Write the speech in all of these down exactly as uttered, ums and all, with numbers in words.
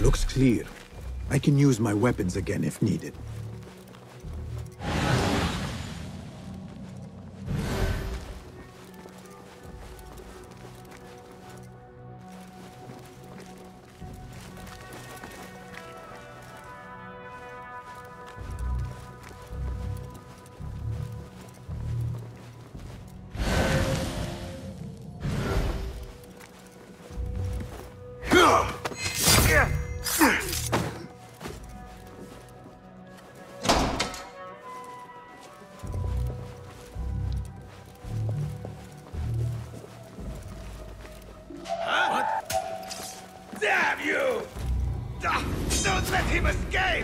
Looks clear. I can use my weapons again if needed. Damn you! Ah, don't let him escape!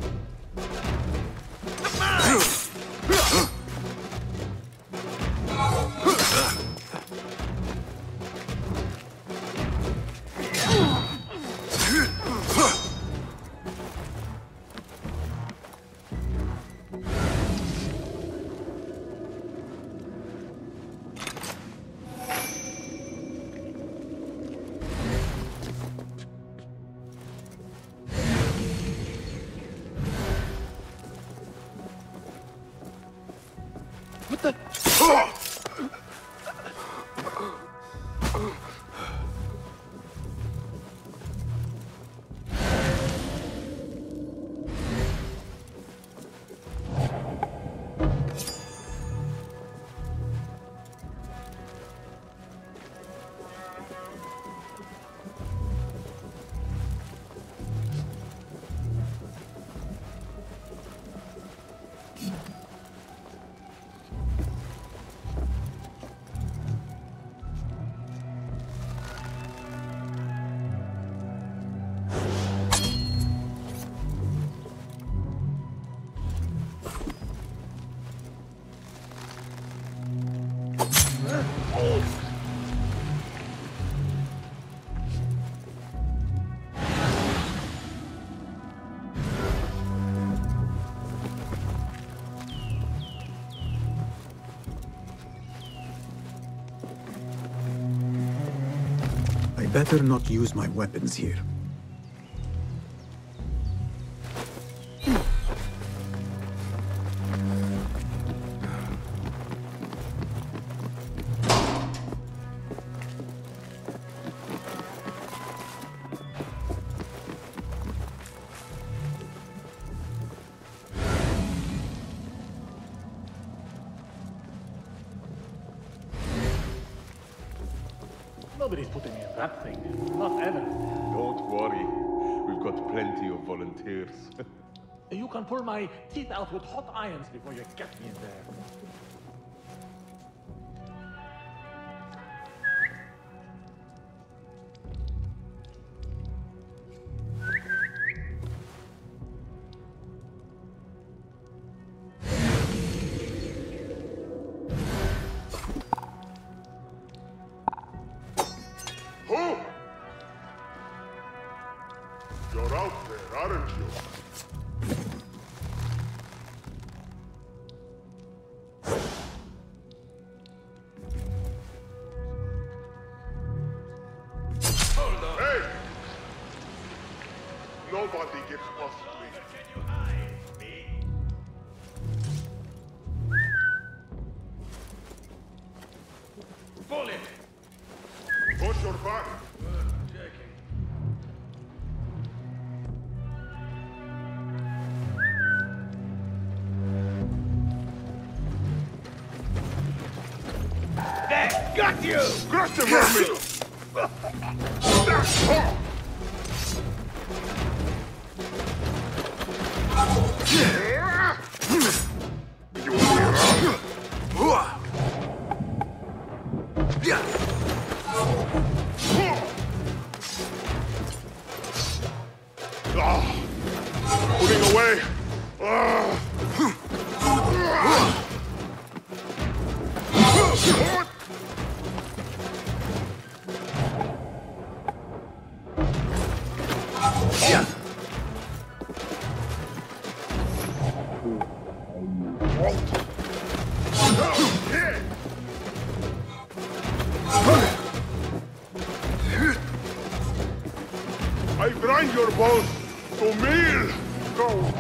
What the? I better not use my weapons here. Nobody's putting me in that thing. Not ever. Don't worry. We've got plenty of volunteers. You can pull my teeth out with hot irons before you get me in there. You're out there, aren't you? Hold on! Hey! Nobody gets past me. Can you hide me? Pull it! Push your back. Checking. There! Got you! Crush the vermin! That's all! Pulling away! I grind your won't. To meal. Go.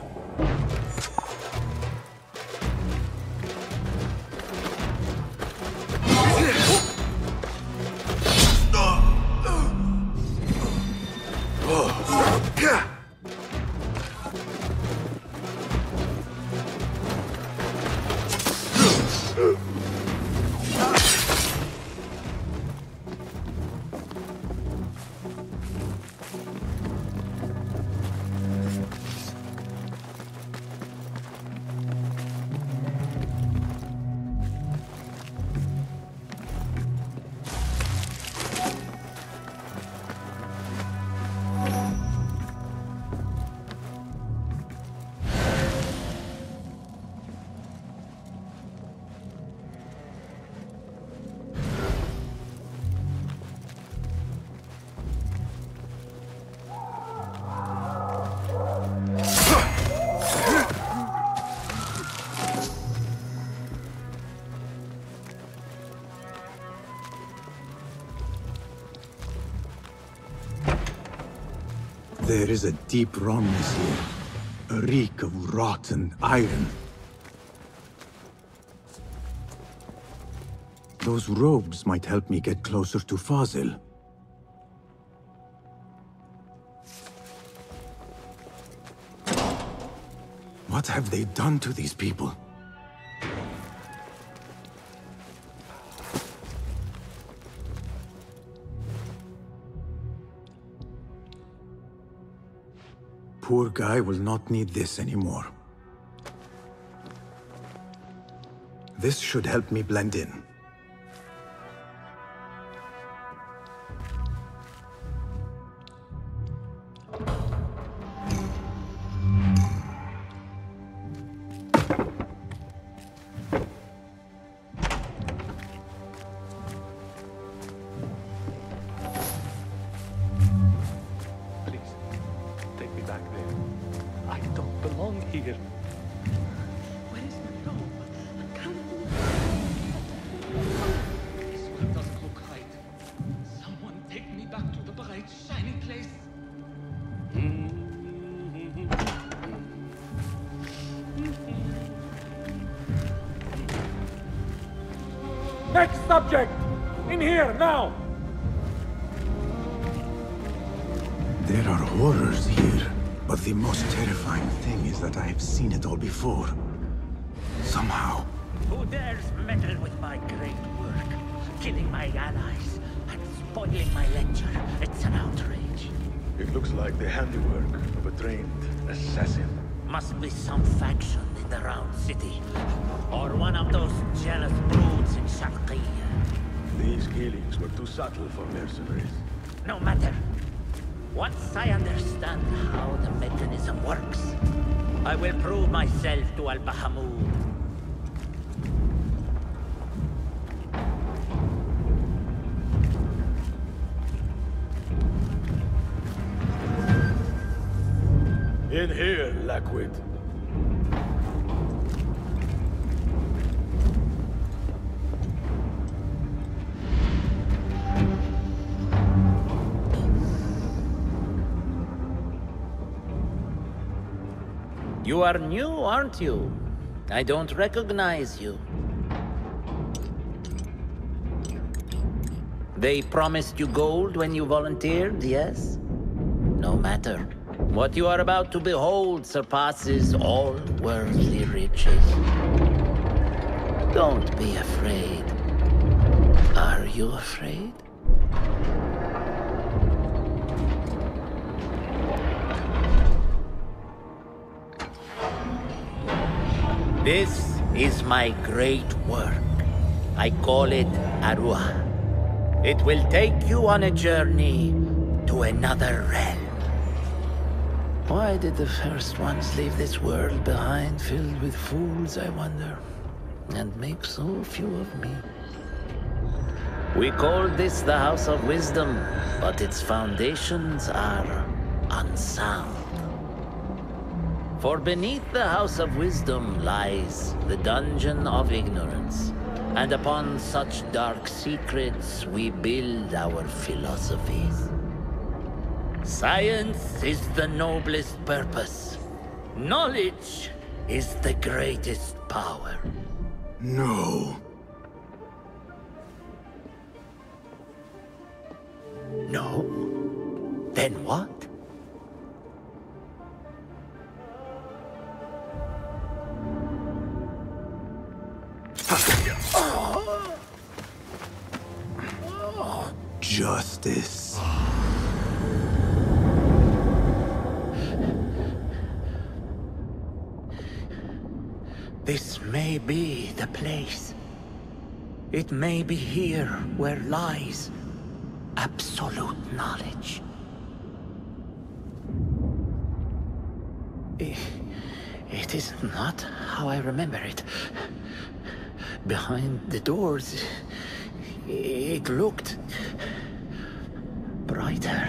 There is a deep wrongness here. A reek of rotten iron. Those robes might help me get closer to Fazil. What have they done to these people? Poor guy will not need this anymore. This should help me blend in. Next subject! In here, now! There are horrors here, but the most terrifying thing is that I have seen it all before. Somehow. Who dares meddle with my great work? Killing my allies and spoiling my lecture. It's an outrage. It looks like the handiwork of a trained assassin. Must be some faction in the Round City. Or one of those jealous broods in Sharqiyya. These killings were too subtle for mercenaries. No matter. Once I understand how the mechanism works, I will prove myself to Al-Bahamud. In here, Lackwit. You are new, aren't you? I don't recognize you. They promised you gold when you volunteered, yes? No matter. What you are about to behold surpasses all worldly riches. Don't be afraid. Are you afraid? This is my great work. I call it Arua. It will take you on a journey to another realm. Why did the first ones leave this world behind, filled with fools, I wonder, and make so few of me? We called this the House of Wisdom, but its foundations are unsound. For beneath the House of Wisdom lies the Dungeon of Ignorance, and upon such dark secrets we build our philosophies. Science is the noblest purpose. Knowledge is the greatest power. No. No? Then what? Justice. This may be the place. It may be here where lies absolute knowledge. I- It is not how I remember it. Behind the doors, it looked brighter.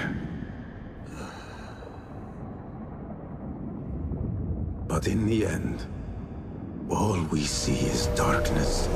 But in the end, all we see is darkness.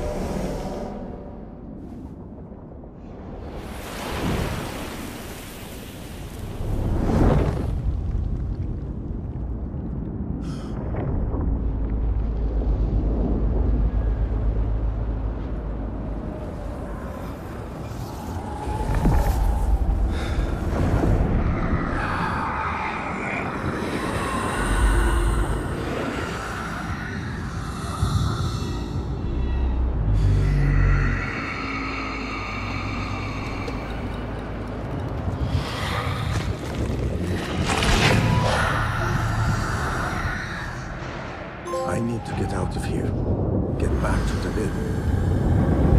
I need to get out of here. Get back to the bed.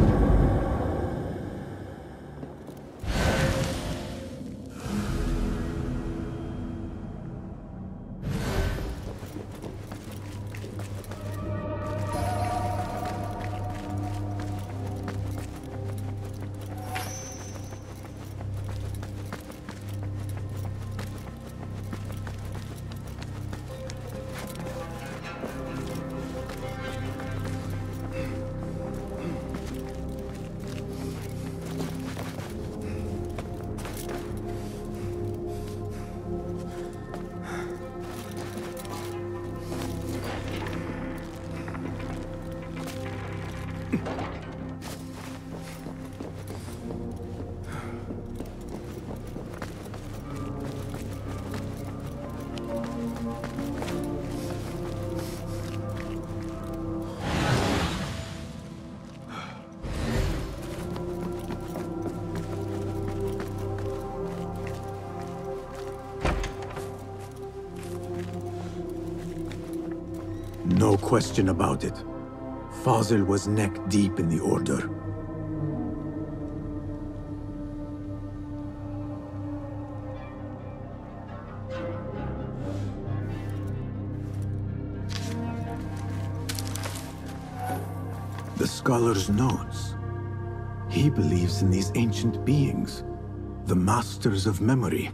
No question about it. Fazil was neck deep in the Order. The scholar's notes. He believes in these ancient beings, the masters of memory.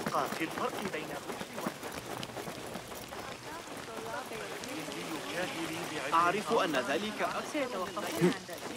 الفرق في الفرق بين الرشد والفسق. أعرف أن ذلك سيتوقف.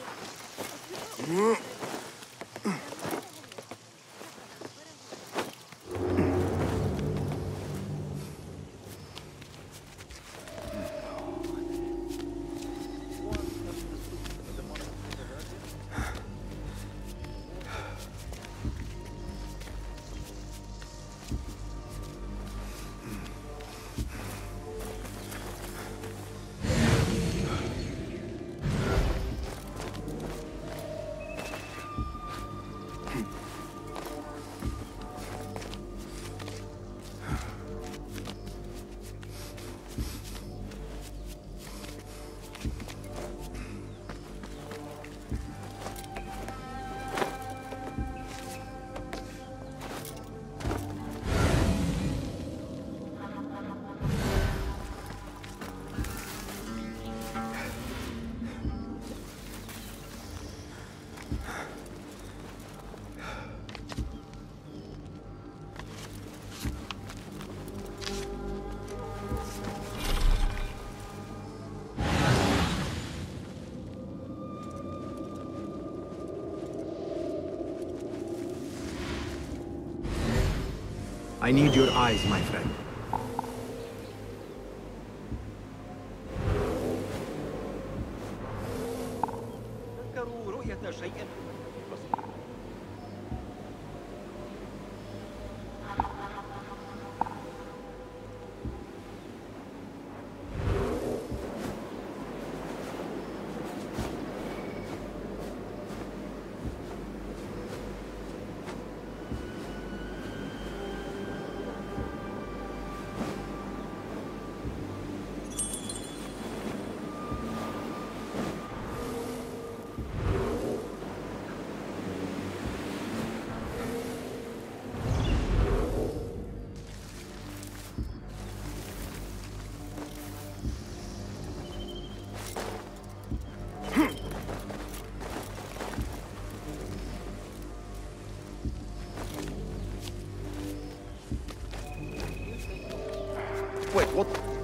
I need your eyes, my friend. تذكروا رؤية شيء. Wait, what?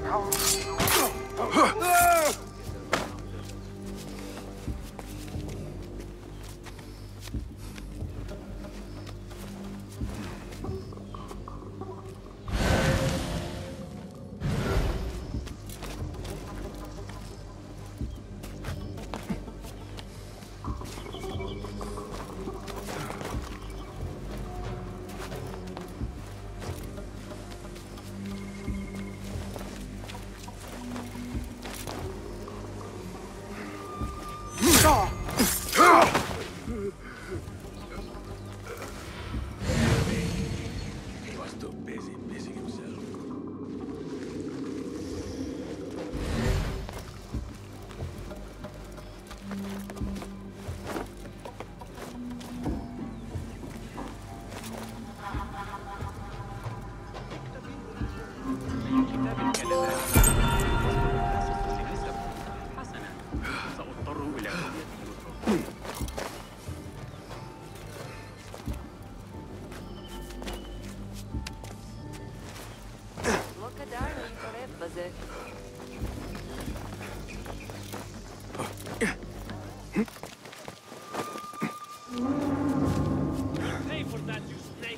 He was too busy pissing himself. حسنا، سأضطر إلى pay for that, you snake!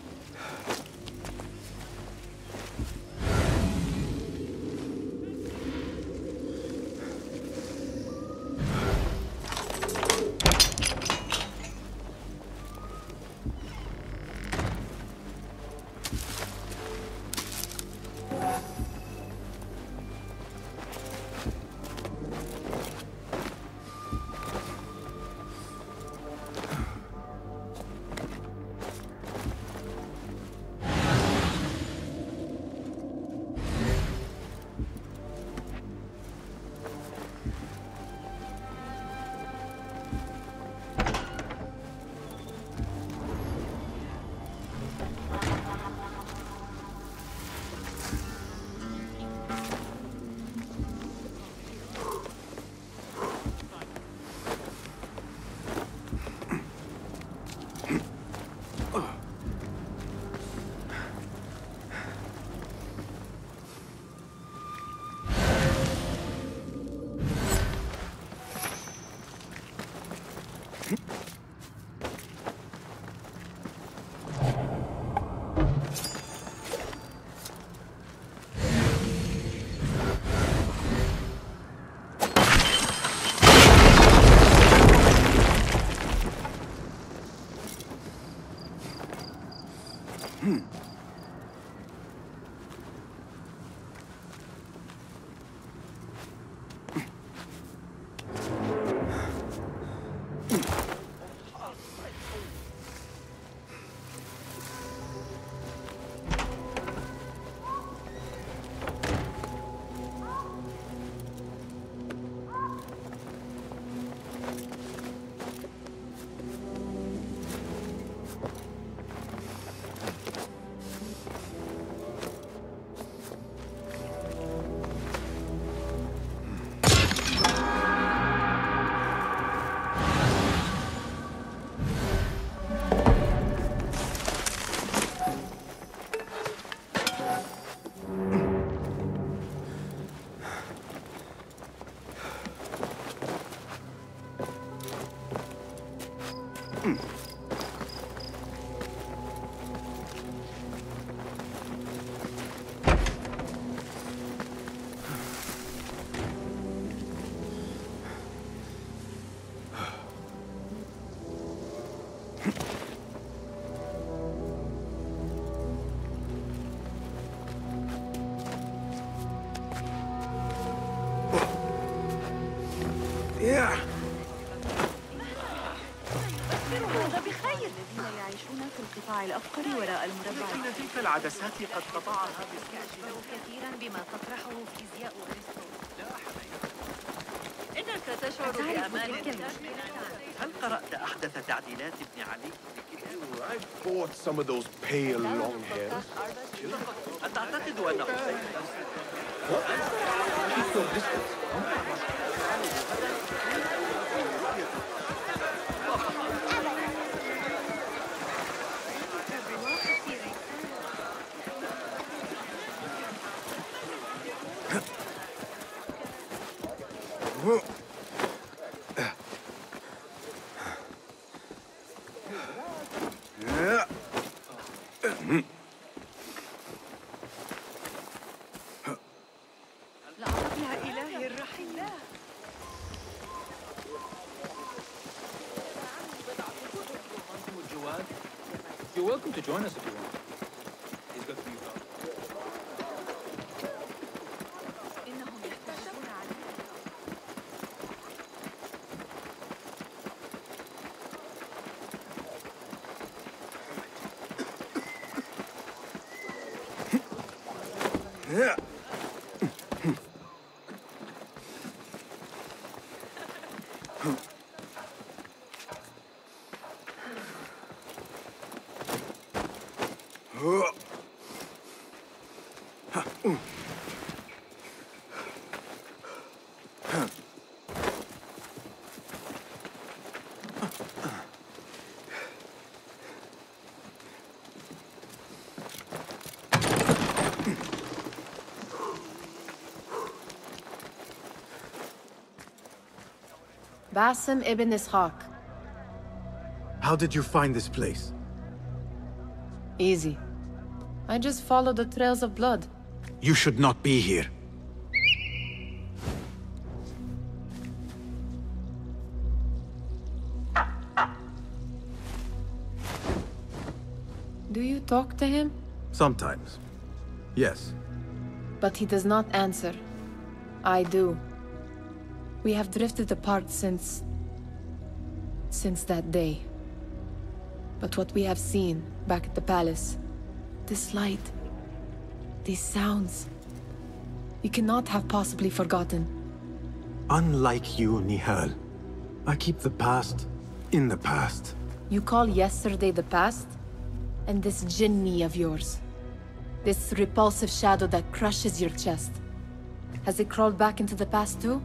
العبقري وراء المربع. لكن تلك العدسات قد قطعها بالكاشف كثيرا بما تطرحه فيزياء أرسطو. إنك تشعر بأمان. هل قرأت أحدث تعديلات ابن علي؟ I bought some of those pale long hairs. أتعتقد أنه Keep your distance. يا إلهي الرحيم. You're welcome to join us if you want. He's got for you. إنهم يحتجون عليك. Basim ibn Ishaq. How did you find this place? Easy. I just followed the trails of blood. You should not be here. Do you talk to him? Sometimes. Yes. But he does not answer. I do. We have drifted apart since... since that day. But what we have seen back at the palace, this light, these sounds, you cannot have possibly forgotten. Unlike you, Nihal, I keep the past in the past. You call yesterday the past? And this jinni of yours, this repulsive shadow that crushes your chest, has it crawled back into the past too?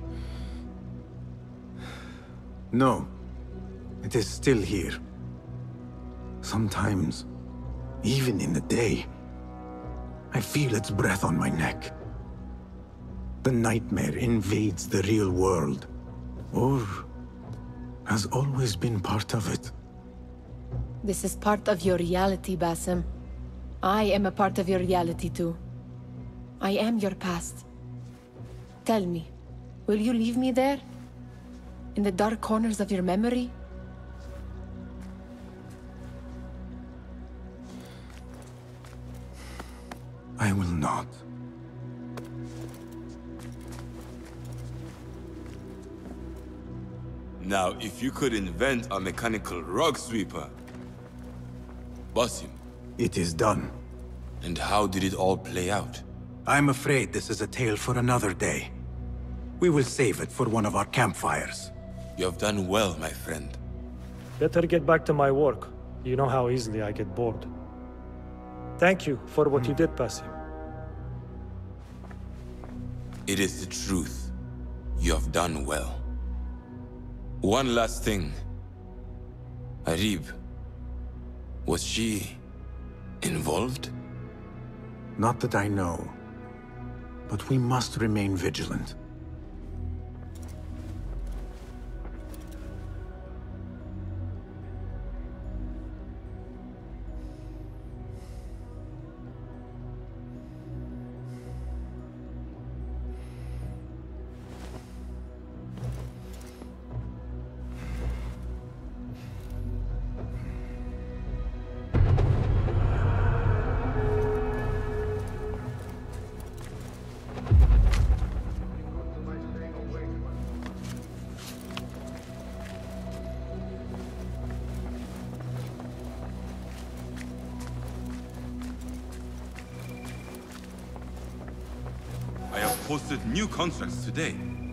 No. It is still here. Sometimes, even in the day, I feel its breath on my neck. The nightmare invades the real world, or has always been part of it. This is part of your reality, Basim. I am a part of your reality too. I am your past. Tell me, will you leave me there? In the dark corners of your memory? I will not. Now, if you could invent a mechanical rug sweeper, Basim. It is done. And how did it all play out? I'm afraid this is a tale for another day. We will save it for one of our campfires. You have done well, my friend. Better get back to my work. You know how easily I get bored. Thank you for what you did, Basim. It is the truth. You have done well. One last thing. Arib. Was she... involved? Not that I know. But we must remain vigilant. posted new contracts today.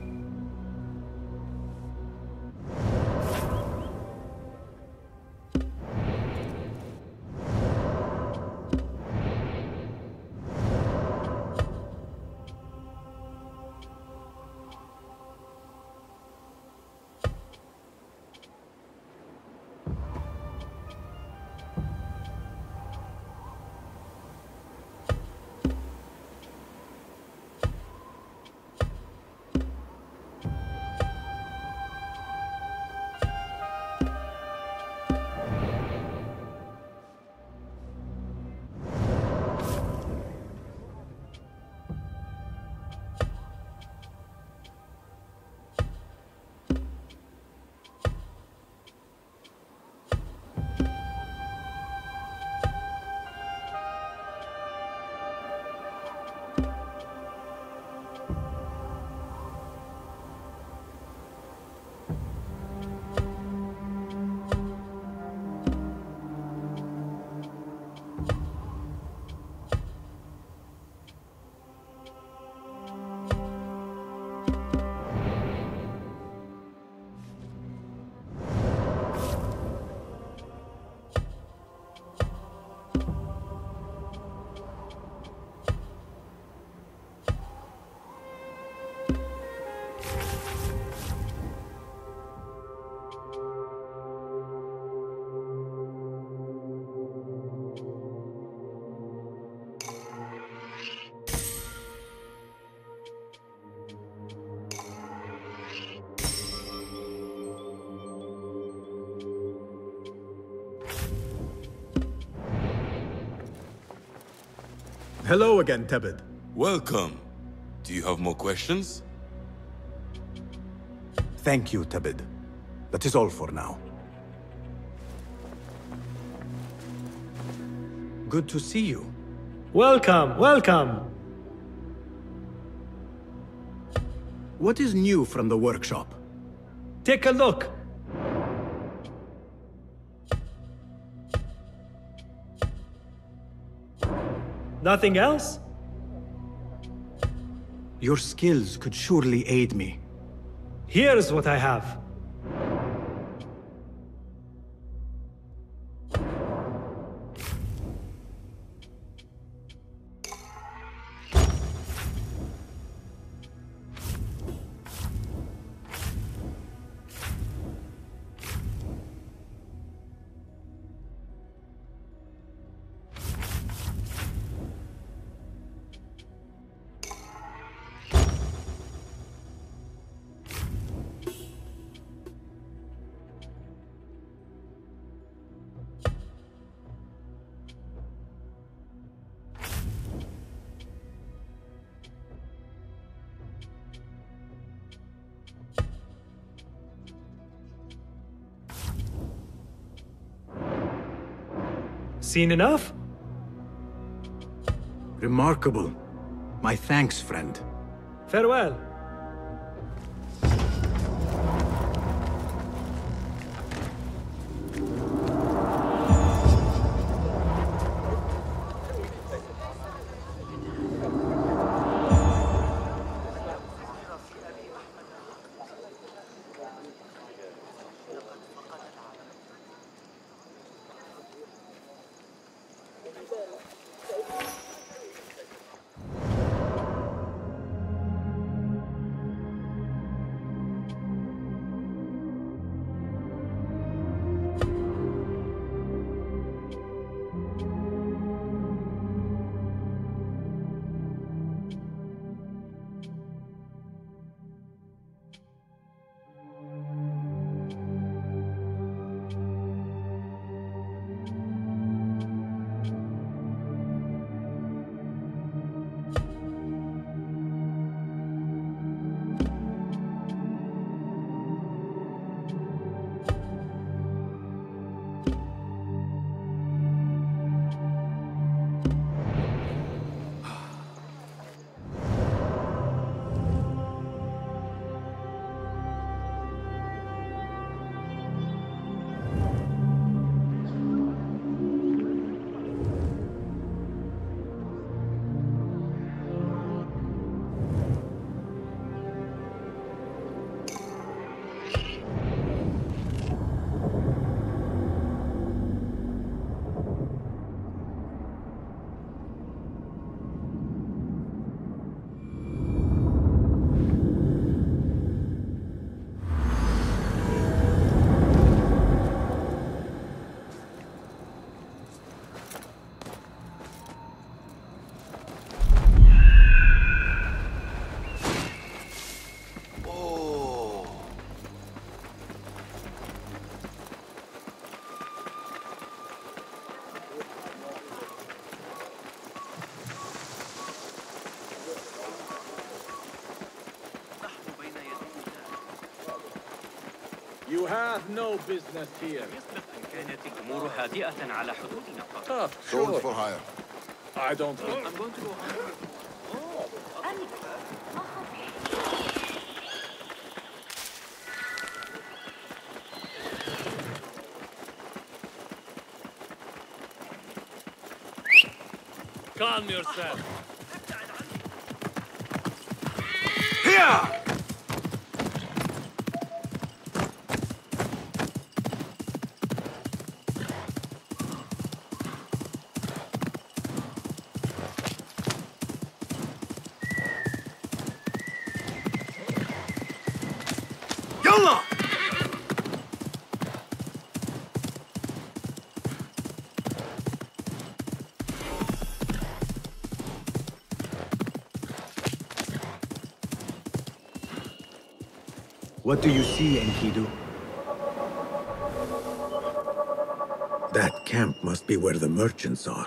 Hello again, Tebed. Welcome. Do you have more questions? Thank you, Tebed. That is all for now. Good to see you. Welcome, welcome. What is new from the workshop? Take a look. Nothing else? Your skills could surely aid me. Here's what I have. Seen enough? Remarkable. My thanks, friend. Farewell. You have no business here. كانت الأمور هادئة على حدودنا. Tough, Sold sure. for hire. I don't know. I'm going to go home. Calm yourself. Here! Yalla! What do you see, Enkidu? That camp must be where the merchants are.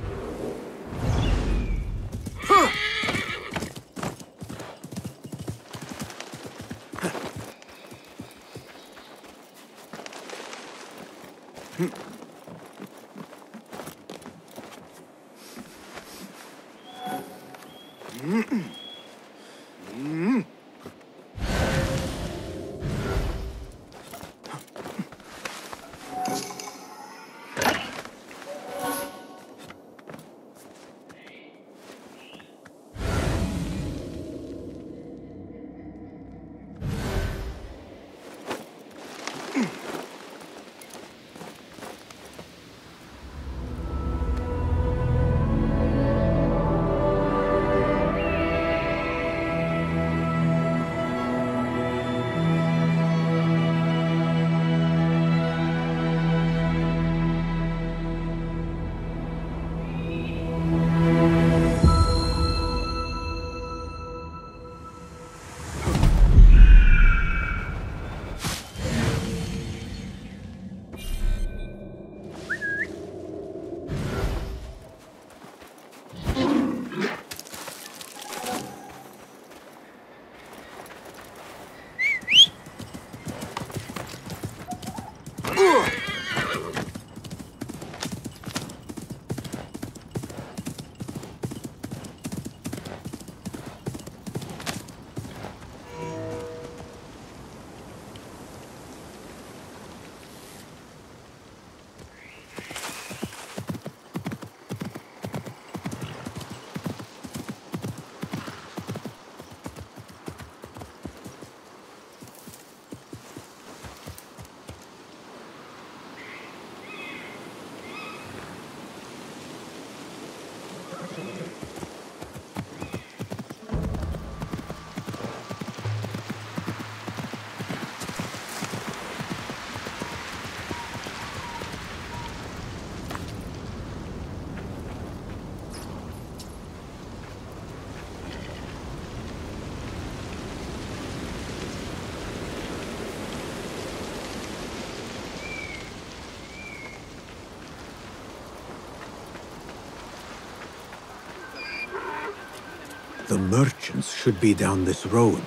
The merchants should be down this road.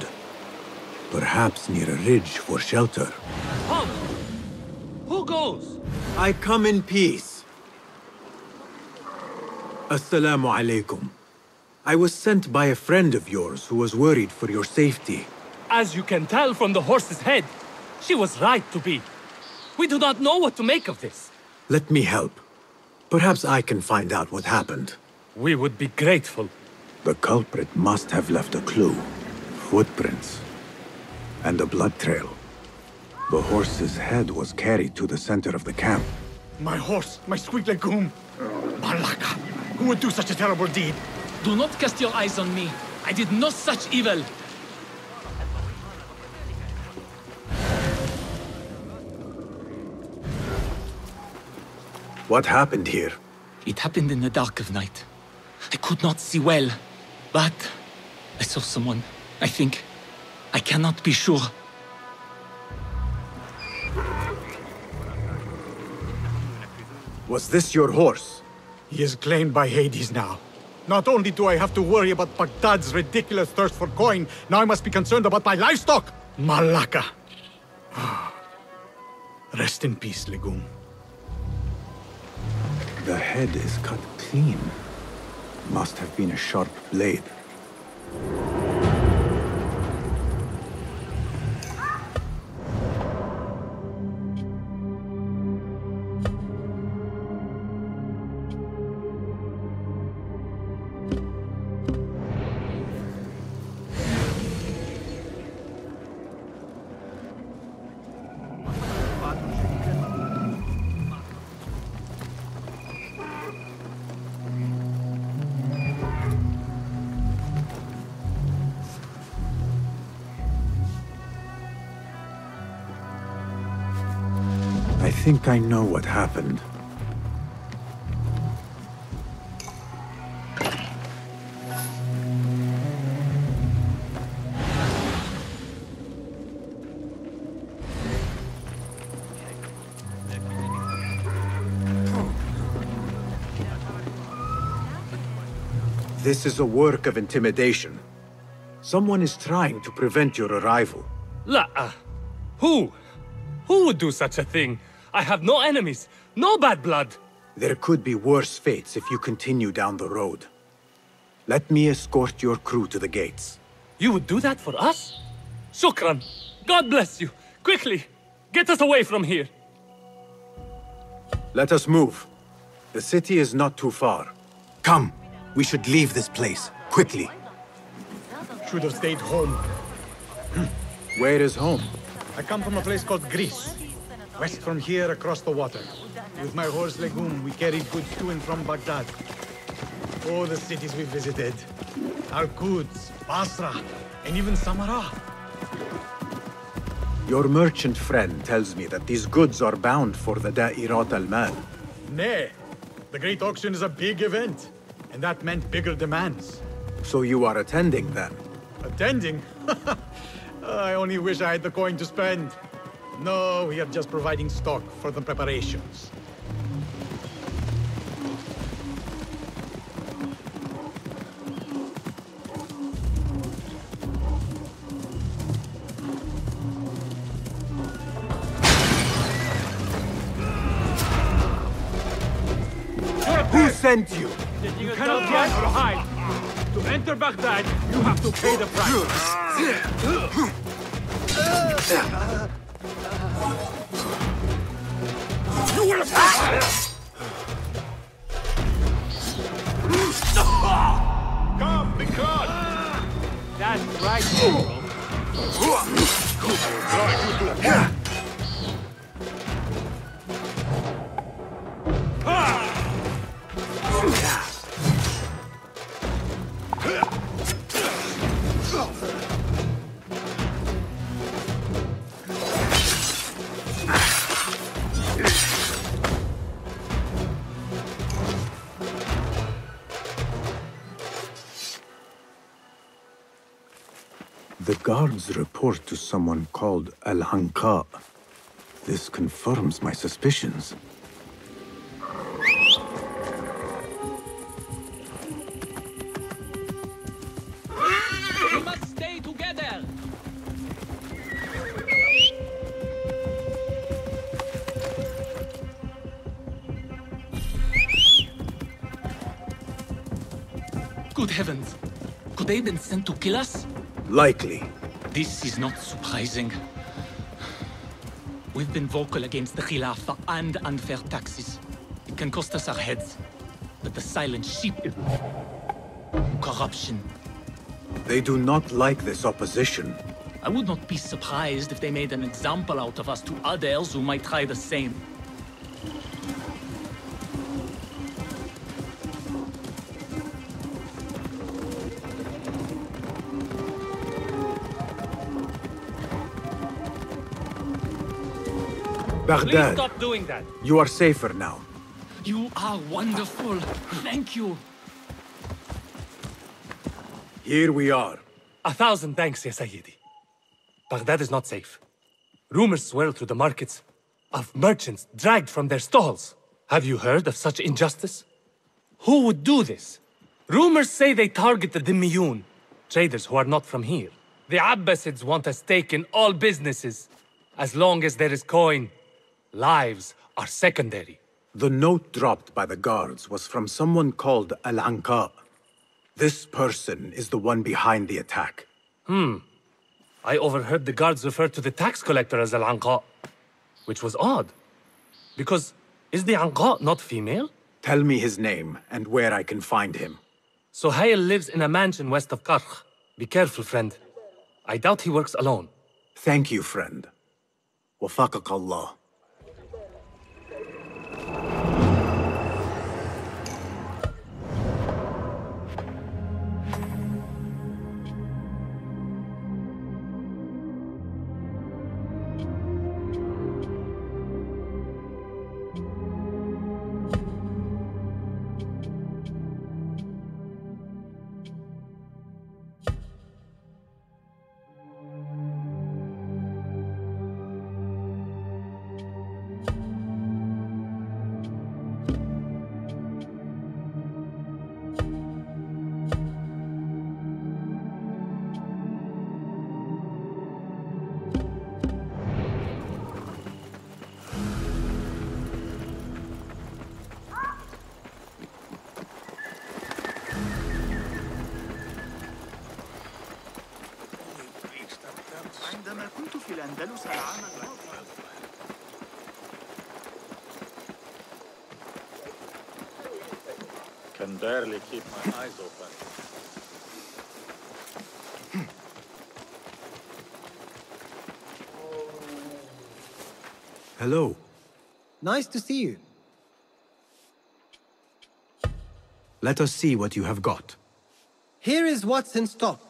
Perhaps near a ridge for shelter. Halt! Who goes? I come in peace. Assalamu alaikum. I was sent by a friend of yours who was worried for your safety. As you can tell from the horse's head, she was right to be. We do not know what to make of this. Let me help. Perhaps I can find out what happened. We would be grateful. The culprit must have left a clue. Footprints. And a blood trail. The horse's head was carried to the center of the camp. My horse, my sweet legume. Malaka, who would do such a terrible deed? Do not cast your eyes on me. I did no such evil. What happened here? It happened in the dark of night. I could not see well, but I saw someone, I think. I cannot be sure. Was this your horse? He is claimed by Hades now. Not only do I have to worry about Baghdad's ridiculous thirst for coin, now I must be concerned about my livestock! Malaka! Rest in peace, Legume. The head is cut clean. Must have been a sharp blade. I think I know what happened. This is a work of intimidation. Someone is trying to prevent your arrival. La, who? Who would do such a thing? I have no enemies, no bad blood. There could be worse fates if you continue down the road. Let me escort your crew to the gates. You would do that for us? Shukran. God bless you. Quickly, get us away from here. Let us move. The city is not too far. Come, we should leave this place, quickly. Should have stayed home. Where is home? I come from a place called Greece. West from here, across the water. With my horse Legume, we carried goods to and from Baghdad. Oh, the cities we visited. Al-Quds, Basra, and even Samarra. Your merchant friend tells me that these goods are bound for the Da'irat al-Mal. Nay, the Great Auction is a big event, and that meant bigger demands. So you are attending then? Attending? I only wish I had the coin to spend. No, we are just providing stock for the preparations. Who sent you? You cannot run or hide. To enter Baghdad, you have to pay the price. You will pass! Come, be caught! That's right, bro. The guards report to someone called Al-Uncut. This confirms my suspicions. We must stay together! Good heavens! Could they have been sent to kill us? Likely. This is not surprising. We've been vocal against the Khilafah and unfair taxes. It can cost us our heads. But the silent sheep is corruption. They do not like this opposition. I would not be surprised if they made an example out of us to others who might try the same. Baghdad. Please stop doing that. You are safer now. You are wonderful. Thank you. Here we are. A thousand thanks, Ya Sayyidi. Baghdad is not safe. Rumors swirl through the markets of merchants dragged from their stalls. Have you heard of such injustice? Who would do this? Rumors say they target the Dhimmiyun, traders who are not from here. The Abbasids want a stake in all businesses, as long as there is coin. Lives are secondary. The note dropped by the guards was from someone called uncut. This person is the one behind the attack. Hmm. I overheard the guards refer to the tax collector as Al-Anqa, which was odd. Because, is the Anqa not female? Tell me his name and where I can find him. Suhail lives in a mansion west of Karkh. Be careful, friend. I doubt he works alone. Thank you, friend. Wafaqak Allah. عندما كنت في الأندلس العام الماضي. Can barely keep my eyes open. Hello. Nice to see you. Let us see what you have got. Here is what's in stock.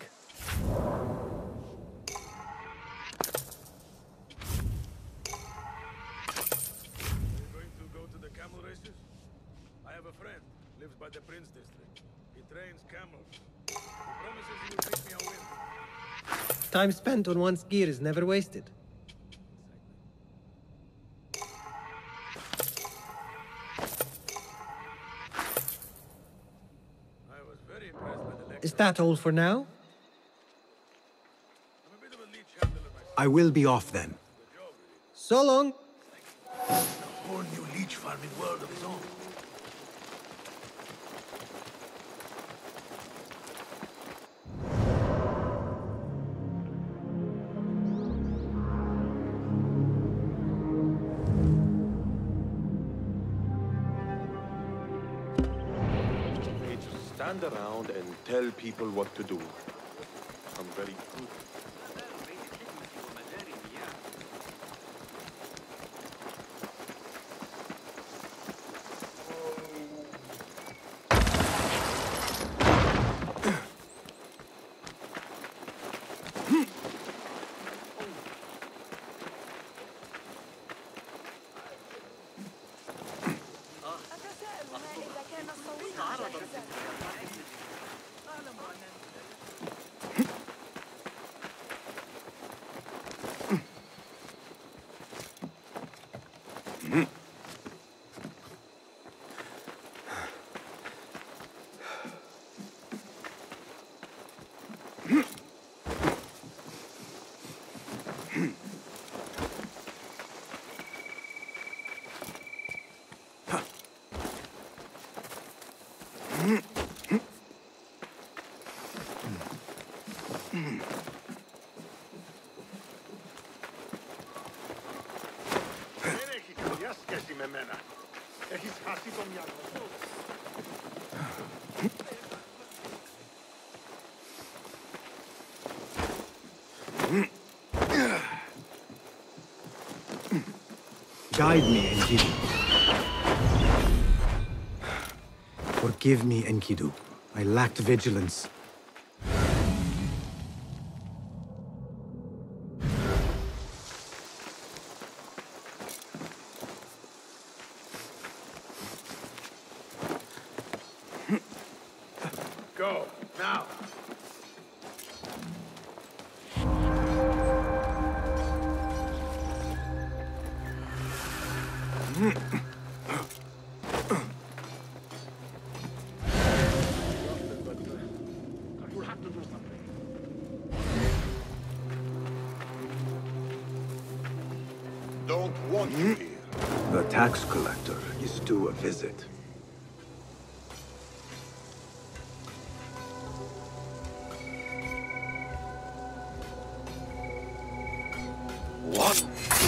The Prince District. He trains camels. He promises he will take me a win. Time spent on one's gear is never wasted. I was very impressed by the lecture. Is that all for now? I'm a bit of a leech handler myself. I will be off then. So long. A whole new leech farming world of his own. Stand around and tell people what to do. I'm very good. Guide me, Enkidu. Forgive me, Enkidu. I lacked vigilance. Go, now! Don't want you here. The tax collector is due a visit. What?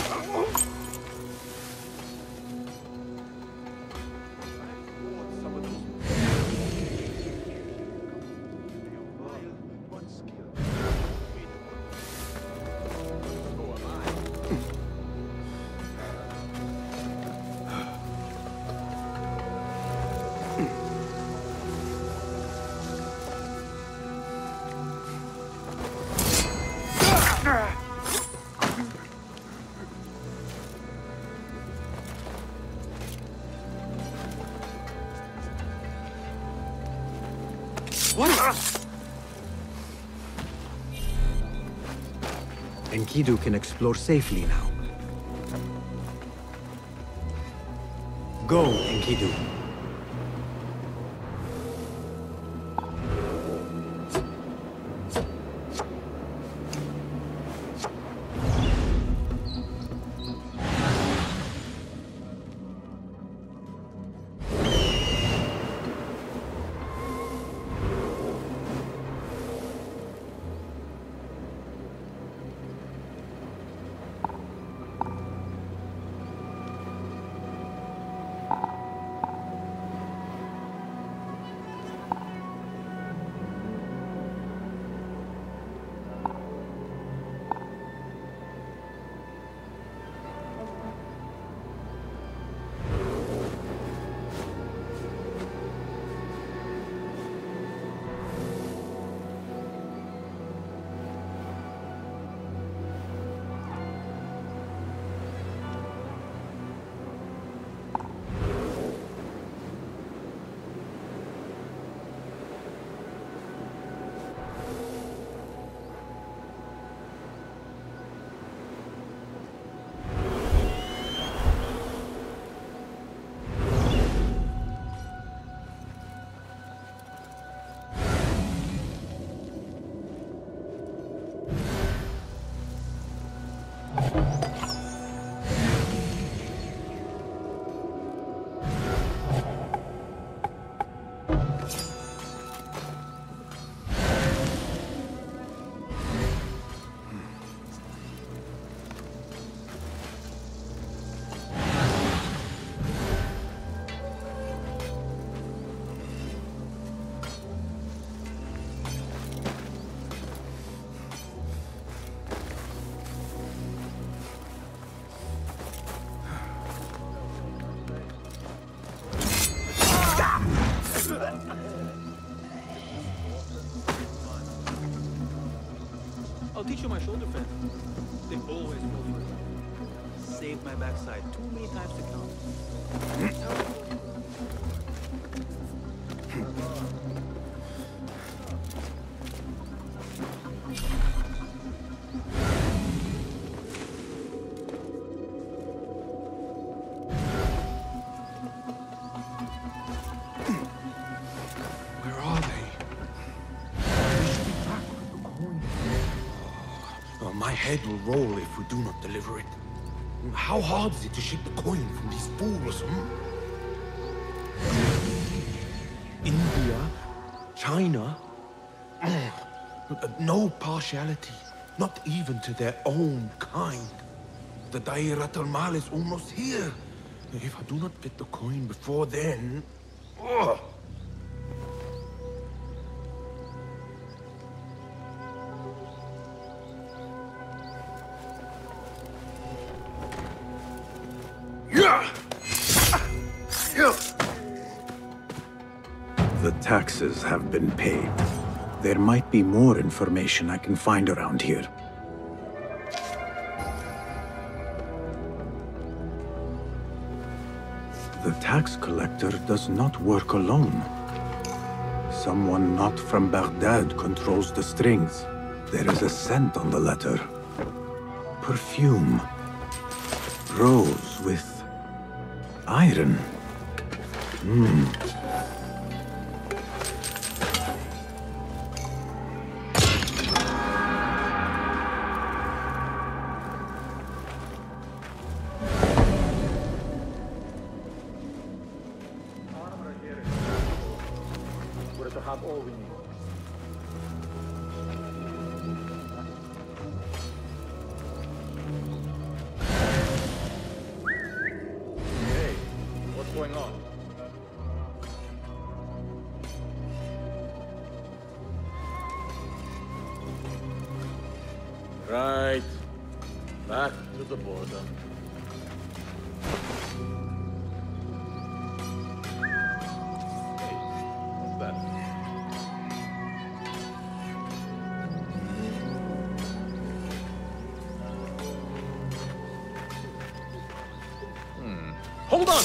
Enkidu can explore safely now. Go, Enkidu. I'll teach you my shoulder fend. They always pull through. Saved my backside too many times to count. My head will roll if we do not deliver it. How hard is it to shake the coin from these fools, hmm? India, China, no partiality, not even to their own kind. The Dairat al-Mal is almost here. If I do not get the coin before then... Ugh. The taxes have been paid. There might be more information I can find around here. The tax collector does not work alone. Someone not from Baghdad controls the strings. There is a scent on the letter. Perfume. Rose with iron. Hmm. all we need. Hey, what's going on? Right. Back to the border. Hey, what's that? Hmm. Hold on!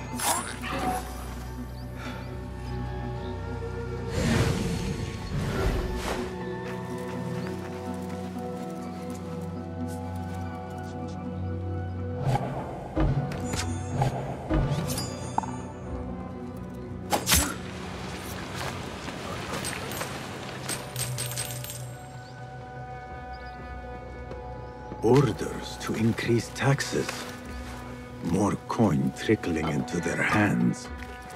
Orders to increase taxes. More coin trickling into their hands.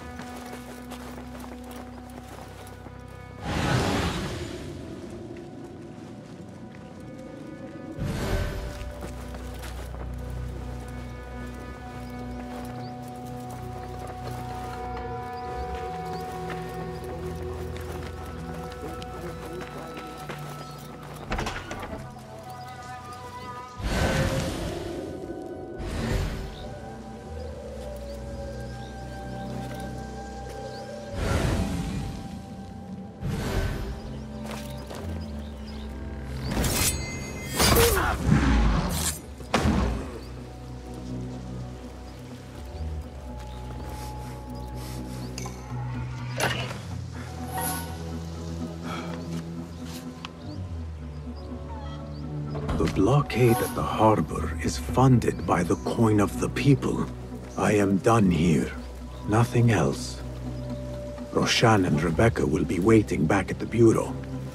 The blockade at the harbor is funded by the coin of the people. I am done here. Nothing else. Roshan and Rebecca will be waiting back at the bureau.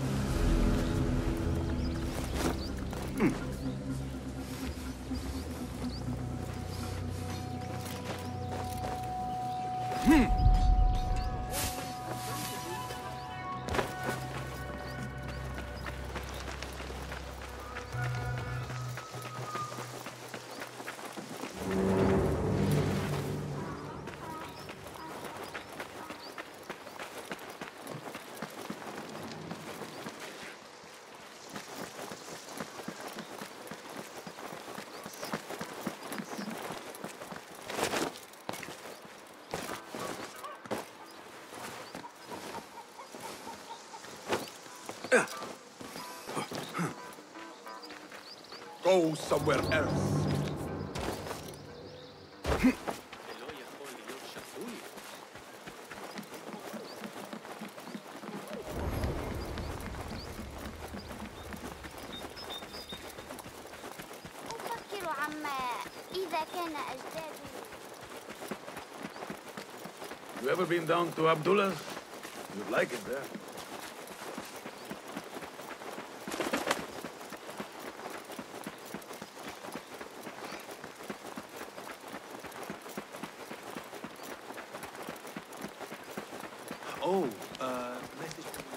Go somewhere else. أفكر عما إذا كان أجدادي. You ever been down to Abdullah's? You'd like it there. Oh, uh, message from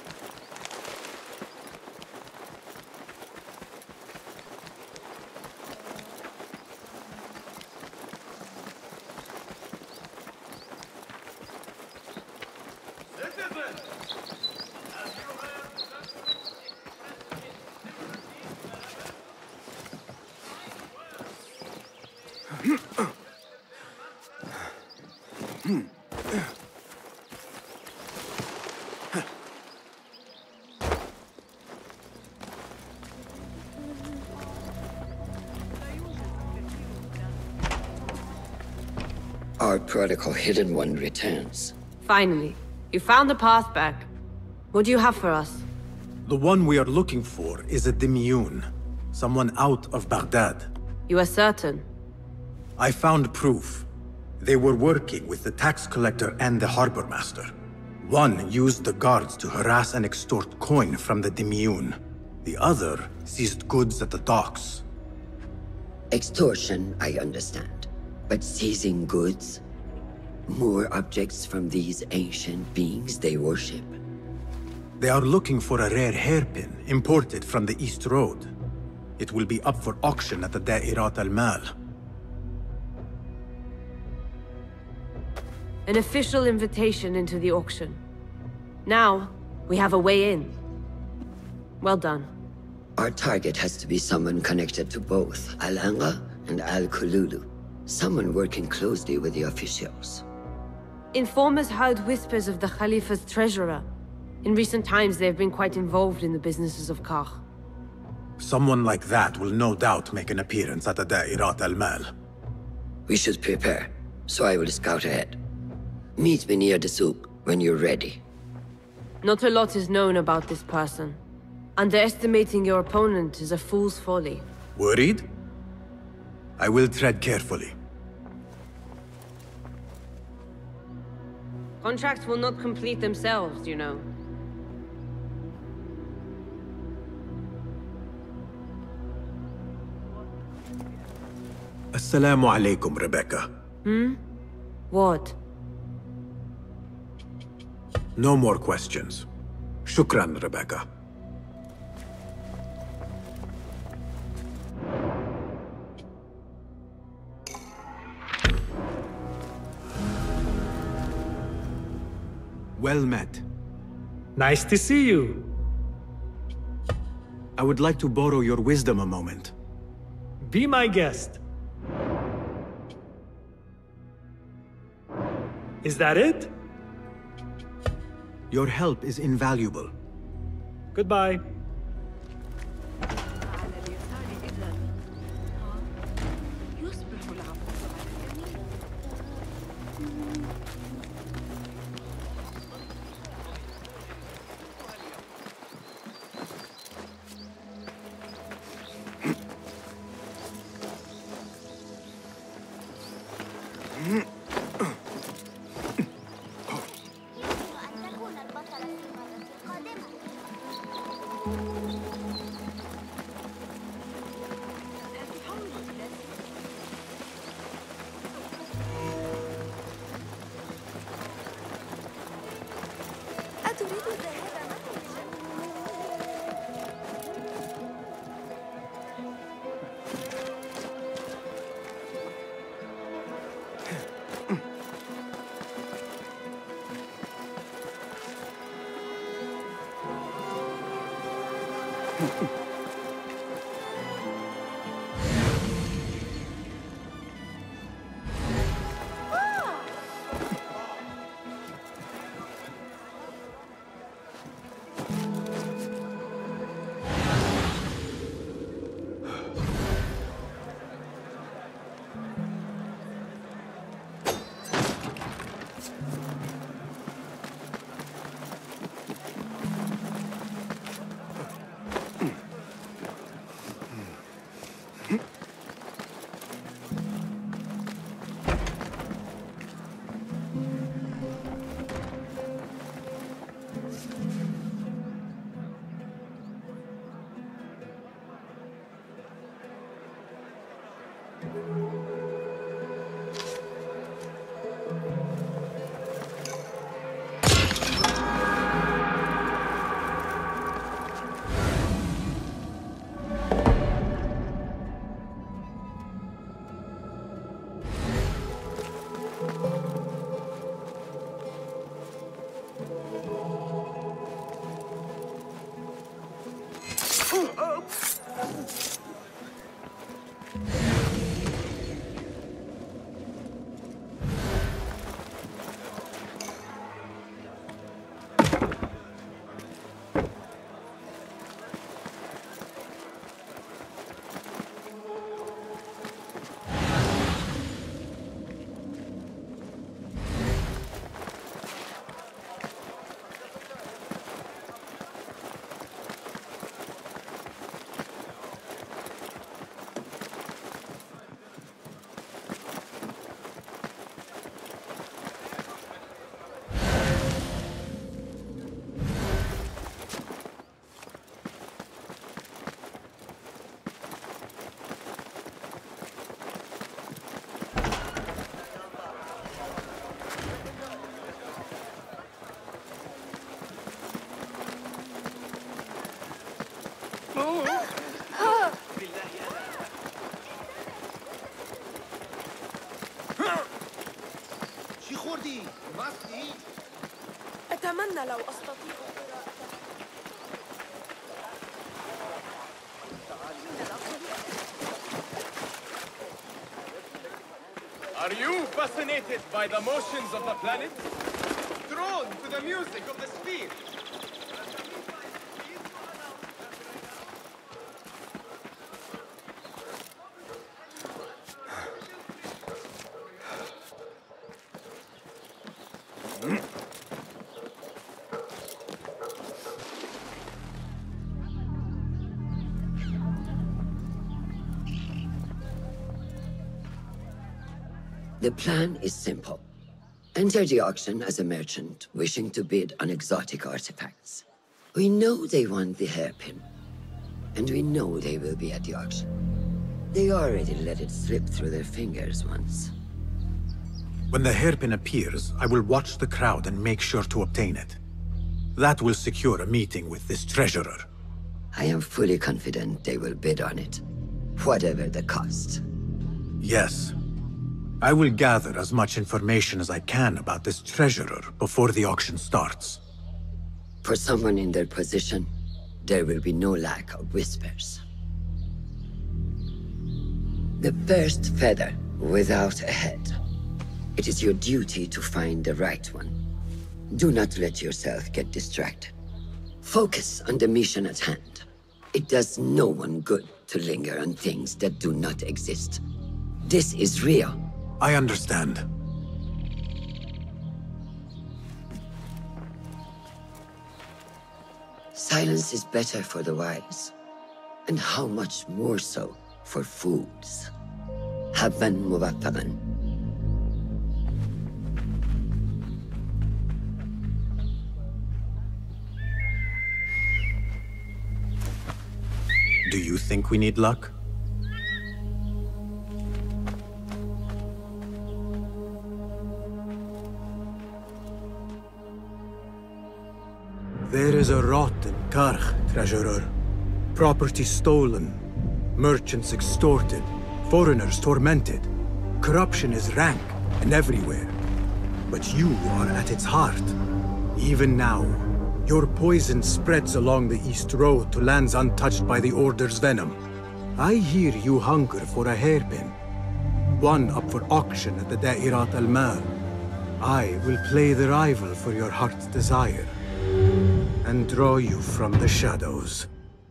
Our protocol hidden one returns. Finally, you found the path back. What do you have for us? The one we are looking for is a Dimyun. Someone out of Baghdad. You are certain? I found proof. They were working with the tax collector and the harbor master. One used the guards to harass and extort coin from the Dimyun. The other seized goods at the docks. Extortion, I understand. But seizing goods? More objects from these ancient beings they worship? They are looking for a rare hairpin imported from the East Road. It will be up for auction at the Da'irat al-Mal. An official invitation into the auction. Now, we have a way in. Well done. Our target has to be someone connected to both Al-Anga and Al-Kululu. Someone working closely with the officials. Informers heard whispers of the Khalifa's treasurer. In recent times, they have been quite involved in the businesses of Kar. Someone like that will no doubt make an appearance at the Da'irat al-Mal. We should prepare, so I will scout ahead. Meet me near the souk when you're ready. Not a lot is known about this person. Underestimating your opponent is a fool's folly. Worried? I will tread carefully. Contracts will not complete themselves, you know. Assalamu alaikum, Rebecca. Hmm? What? No more questions. Shukran, Rebecca. Well met. Nice to see you. I would like to borrow your wisdom a moment. Be my guest. Is that it? Your help is invaluable. Goodbye. شي خوردي ماسكي أتمنى لو أستطيع قراءة. Are you fascinated by the motions of the planet? Drawn to the music of the sphere? The plan is simple. Enter the auction as a merchant wishing to bid on exotic artifacts. We know they want the hairpin, and we know they will be at the auction. They already let it slip through their fingers once. When the hairpin appears, I will watch the crowd and make sure to obtain it. That will secure a meeting with this treasurer. I am fully confident they will bid on it, whatever the cost. Yes. I will gather as much information as I can about this treasurer before the auction starts. For someone in their position, there will be no lack of whispers. The first feather without a head. It is your duty to find the right one. Do not let yourself get distracted. Focus on the mission at hand. It does no one good to linger on things that do not exist. This is real. I understand. Silence is better for the wise. And how much more so for fools. Habban mubattagan. Do you think we need luck? There is a rot in Karch, treasurer. Property stolen, merchants extorted, foreigners tormented. Corruption is rank and everywhere. But you are at its heart. Even now, your poison spreads along the East Road to lands untouched by the Order's venom. I hear you hunger for a hairpin. One up for auction at the Da'irat al-Mal. I will play the rival for your heart's desire. And draw you from the shadows.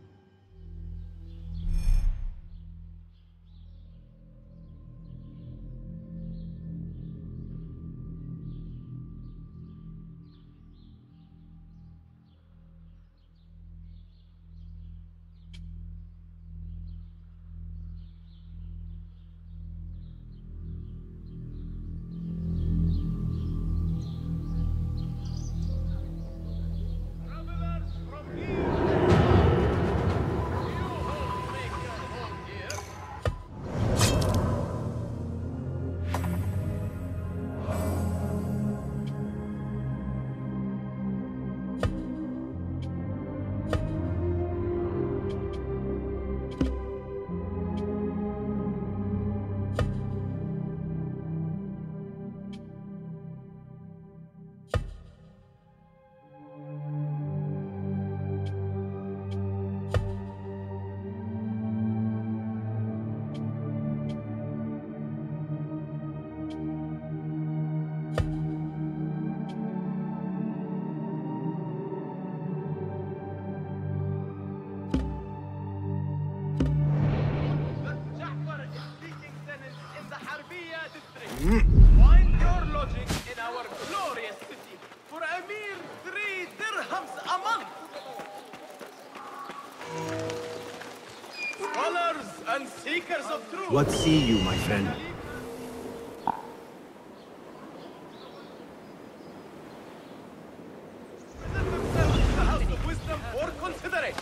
Find your lodging in our glorious city for a mere three dirhams a month. Scholars and seekers of truth. What see you, my friend? The House of Wisdom for consideration.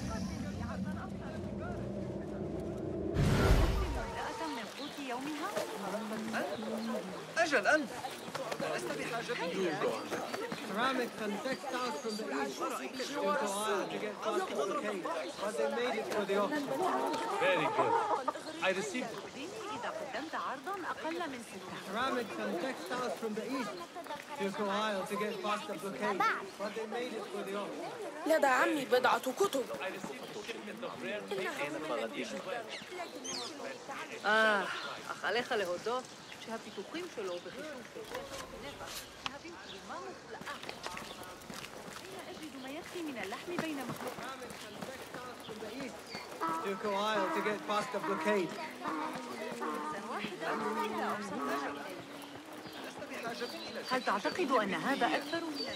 امرأة من قوت يومها أجل أنت لست بحاجة Ceramics and textiles from the east to Ohio to get past the blockade, but they made it for the office. Very good. I received it. إذا قدمت عرضاً أقل من ستة. Ceramics and textiles from the east to Ohio to get past the blockade, but they made it for the office. لدى عمي بضعة كتب. אה, אך עליך להודות שהפיתוחים שלו בחישוב של שטח ונפח מהווים תרומה מופלאה. הנה אجد ما يكفي من اللحم بين מחלוקות. To Ohio to get past the blockade. هل تعتقد أن هذا أكثر من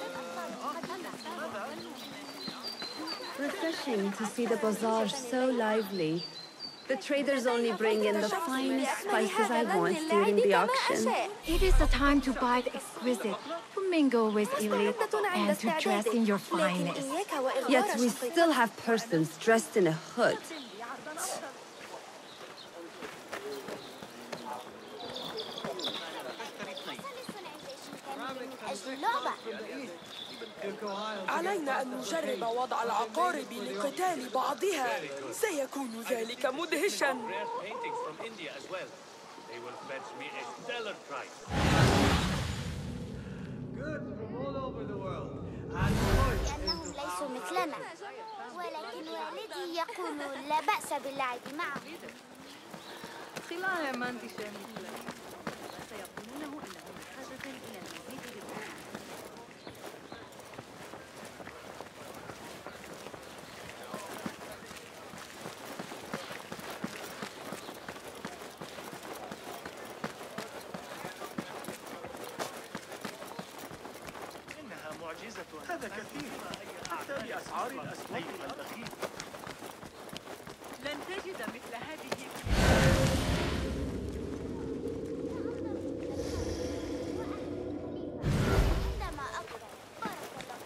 Refreshing to see the bazaar so lively. The traders only bring in the finest spices I want during the auction. It is the time to buy the exquisite, to mingle with elite, and to dress in your finest. Yet we still have persons dressed in a hood. علينا أن نجرب وضع العقارب لقتال بعضها. سيكون ذلك مدهشاً. لأنهم ليسوا مثلنا، ولكن والدي يقول لا بأس باللعب معهم. خلال ما انتشامي سيقولونه إنه بحاجة إلى المزيد بالوقت. هذا كثير حتى بأسعار الأسواق البخيل. لن تجد مثل هذه. عندما أقرأ بارك الله.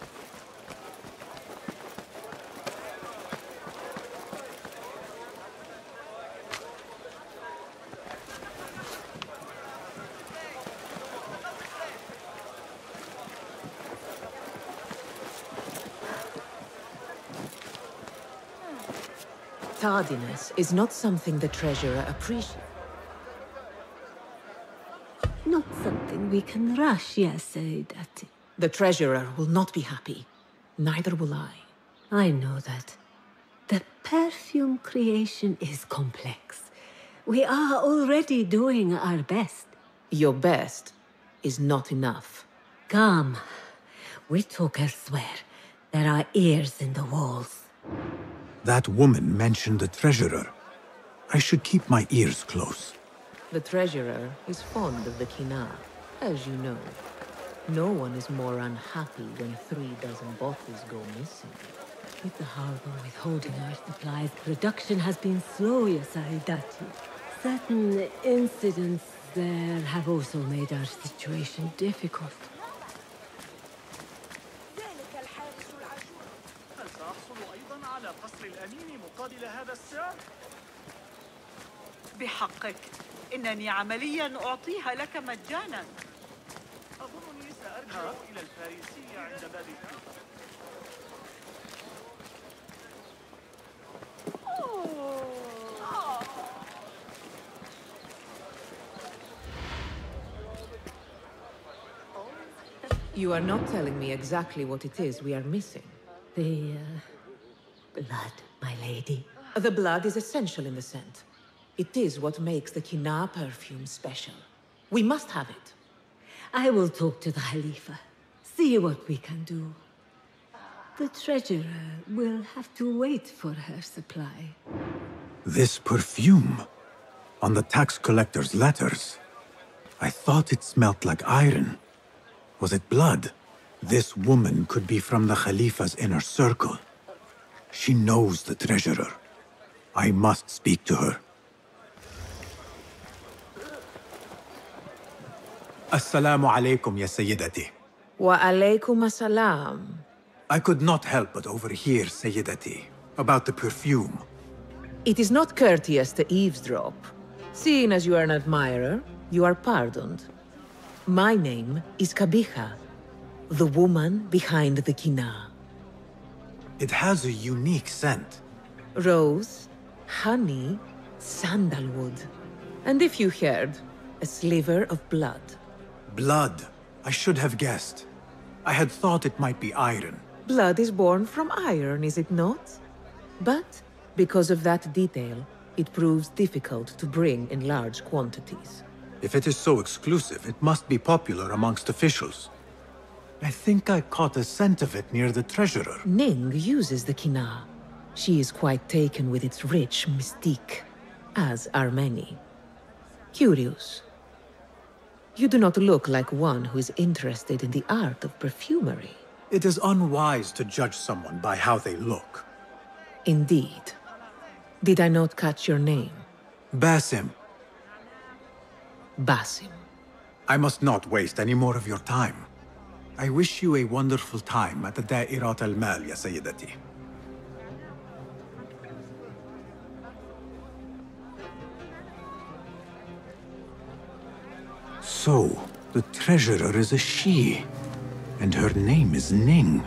Tardiness is not something the treasurer appreciates. Not something we can rush, yes, Saidati. The treasurer will not be happy. Neither will I. I know that. The perfume creation is complex. We are already doing our best. Your best is not enough. Come. We talk elsewhere. There are ears in the walls. That woman mentioned the treasurer. I should keep my ears close. The treasurer is fond of the kina, as you know. No one is more unhappy when three dozen bottles go missing. With the harbor withholding our supplies, production has been slow, Saidati. Certain incidents there have also made our situation difficult. هل سأحصل أيضا على قصر الأمين مقابل هذا السعر؟ بحقك إنني عملياً أعطيها لك مجاناً. أظنني سأرجع إلى الفارسية عند باب الكوفة. You are not telling me exactly what it is we are missing. The, uh, blood, my lady. The blood is essential in the scent. It is what makes the kina perfume special. We must have it. I will talk to the Khalifa. See what we can do. The treasurer will have to wait for her supply. This perfume, on the tax collector's letters. I thought it smelt like iron. Was it blood? This woman could be from the Khalifa's inner circle. She knows the treasurer. I must speak to her. Assalamu alaikum, ya Sayyidati. Wa alaykum assalam. I could not help but overhear, Sayyidati, about the perfume. It is not courteous to eavesdrop. Seeing as you are an admirer, you are pardoned. My name is Kabija, the woman behind the Kina. It has a unique scent. Rose, honey, sandalwood. And if you heard, a sliver of blood. Blood. I should have guessed. I had thought it might be iron. Blood is born from iron, is it not? But because of that detail, it proves difficult to bring in large quantities. If it is so exclusive, it must be popular amongst officials. I think I caught a scent of it near the treasurer. Ning uses the Kina. She is quite taken with its rich mystique, as are many. Curious. You do not look like one who is interested in the art of perfumery. It is unwise to judge someone by how they look. Indeed. Did I not catch your name? Basim. Basim. I must not waste any more of your time. I wish you a wonderful time at the Da'irat al-Mal, ya Sayyidati. So, the treasurer is a she, and her name is Ning.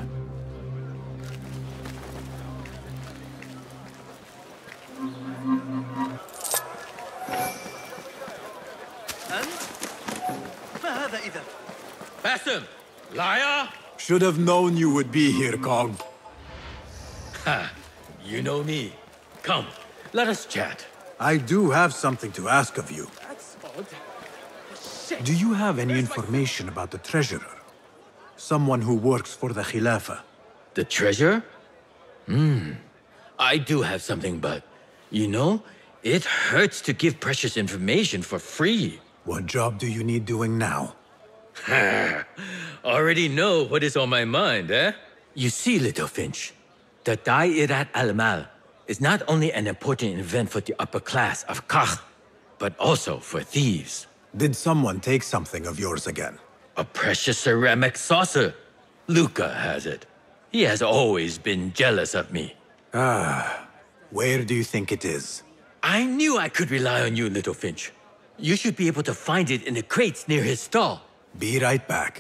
Basim! Liar! Should have known you would be here, Cog. Ha! You know me. Come, let us chat. I do have something to ask of you. That's odd. Do you have any information about the treasurer? Someone who works for the Khilafah? The treasure? Hmm. I do have something, but... You know, it hurts to give precious information for free. What job do you need doing now? Already know what is on my mind, eh? You see, little Finch, the Da'irat al-Mal is not only an important event for the upper class of Kach, but also for thieves. Did someone take something of yours again? A precious ceramic saucer. Luca has it. He has always been jealous of me. Ah, where do you think it is? I knew I could rely on you, little Finch. You should be able to find it in the crates near his stall. Be right back.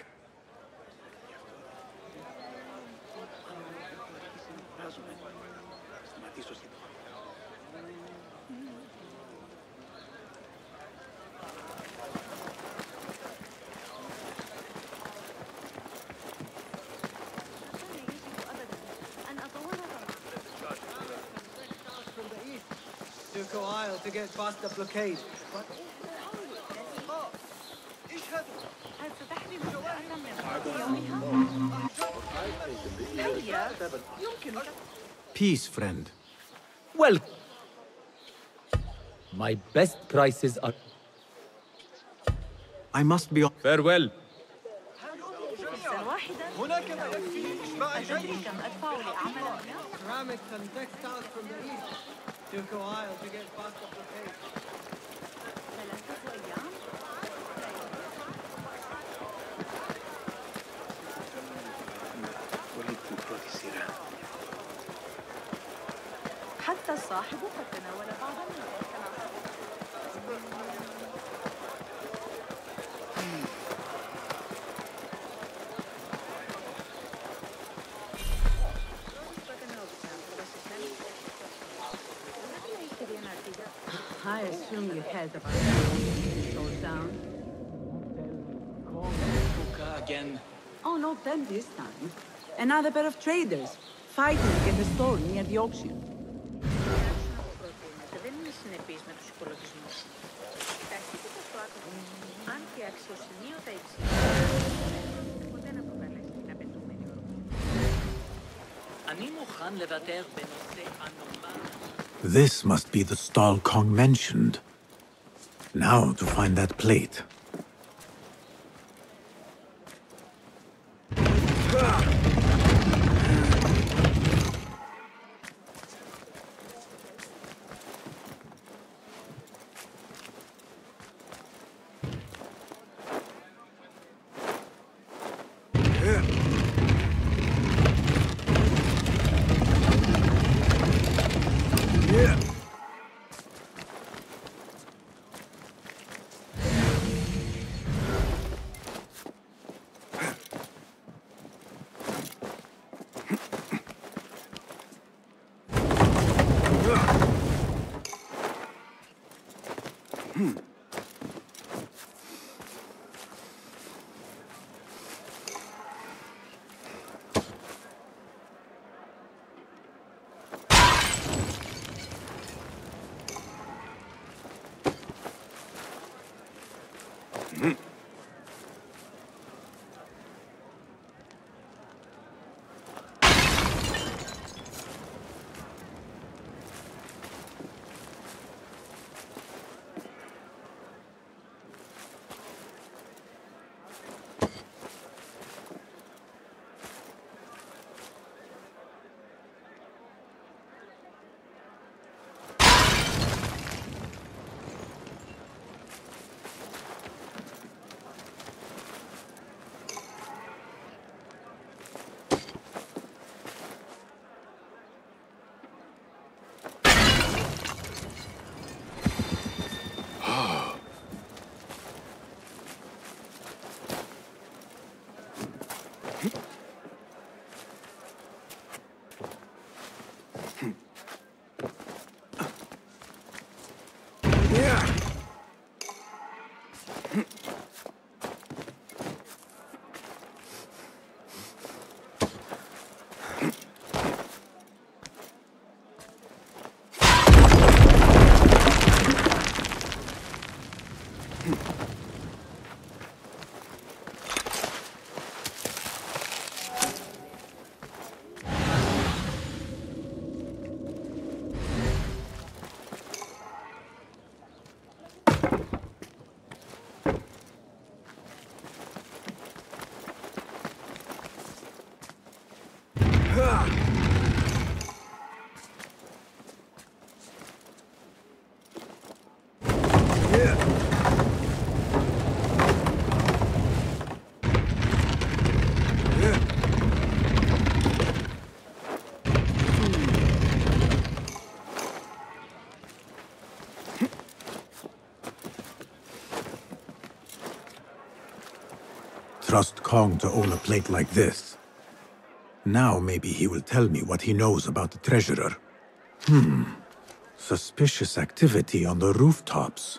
Took a while to get past the blockade, but Peace, friend. Well, my best prices are... I must be on... Farewell. ceramics and textiles from the east. Took a while to get past the blockade. حتى الصاحب قد تناول بعضا من تلك I assume you heard about it. Goes down. Again. Oh, not them this time. Another pair of traders, fighting in the store near the auction. δεν είναι συνεπής με τους υπολογισμούς. Τα αρχικά του άτομο, αν και αξιοσημείωτα υψηλά, ποτέ να προκαλέσει την απαιτούμενη ορμή. אני מוכן לוותר בנושא הנורמל. This must be the stall Kong mentioned. Now to find that plate. Trust Kong to own a plate like this. Now maybe he will tell me what he knows about the treasurer. Hmm. Suspicious activity on the rooftops.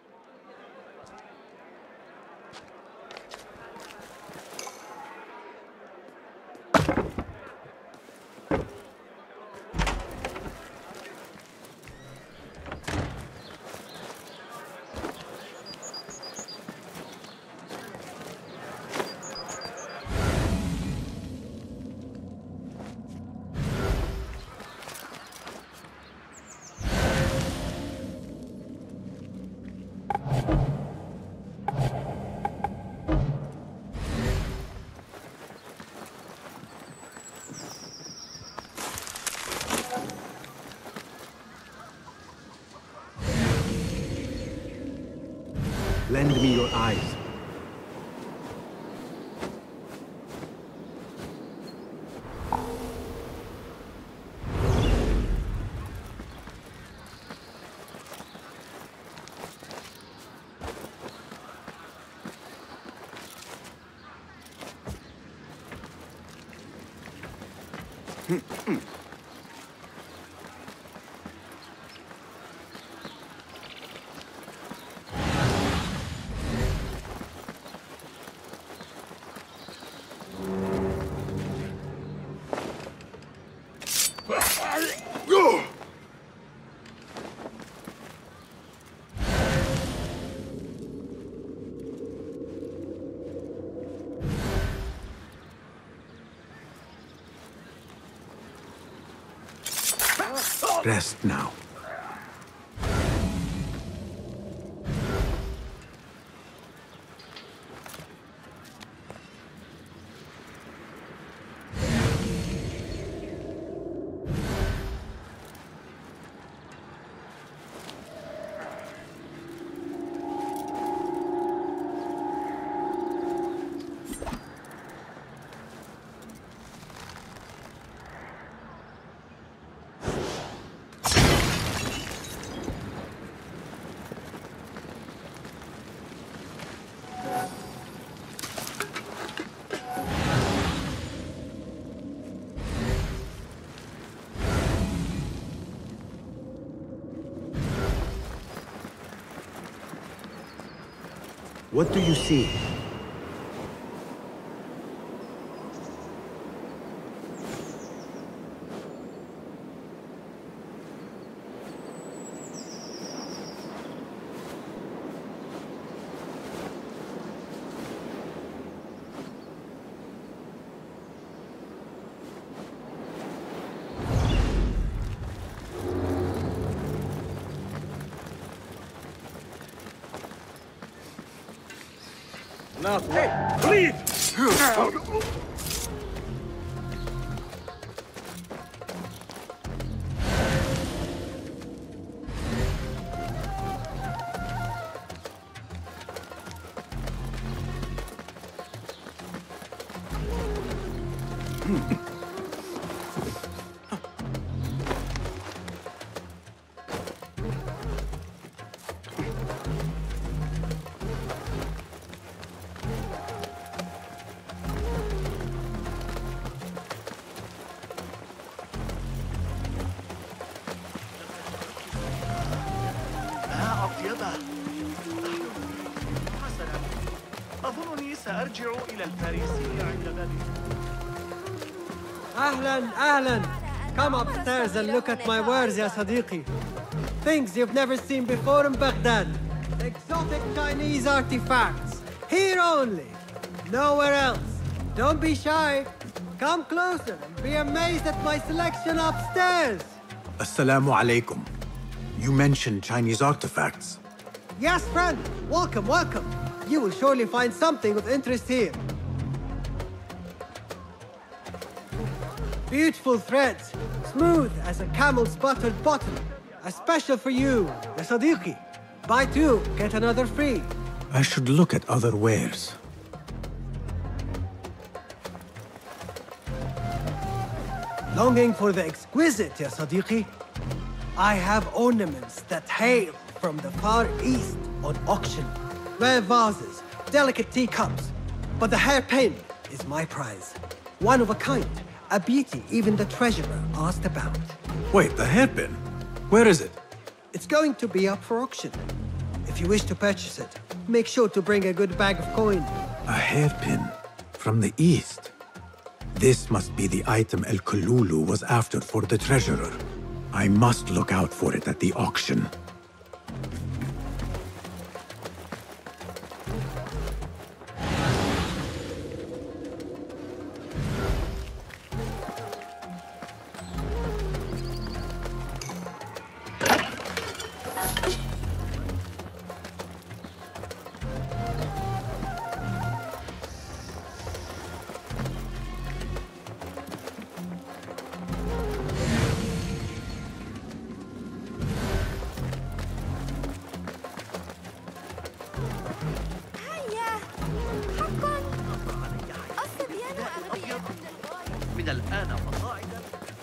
Lend me your eyes. Rest now. What do you see? Not hey, leave! ما أطيبه. حسنا، أظنني سأرجع إلى الفارسية عند باب. أهلاً أهلاً. Come upstairs and look at my wares, ya Sadiqi. Things you've never seen before in Baghdad. Exotic Chinese artifacts. Here only. Nowhere else. Don't be shy. Come closer and be amazed at my selection upstairs. Assalamu alaikum. You mentioned Chinese artifacts. Yes, friend. Welcome, welcome. You will surely find something of interest here. Beautiful threads, smooth as a camel's buttered bottom. A special for you, ya Sadiqi. Buy two, get another free. I should look at other wares. Longing for the exquisite, ya Sadiqi? I have ornaments that hail from the Far East on auction. Rare vases, delicate teacups. But the hairpin is my prize. One of a kind. A beauty even the treasurer asked about. Wait, the hairpin? Where is it? It's going to be up for auction. If you wish to purchase it, make sure to bring a good bag of coin. A hairpin from the east. This must be the item El Kululu was after for the treasurer. I must look out for it at the auction. من الآن فصاعدا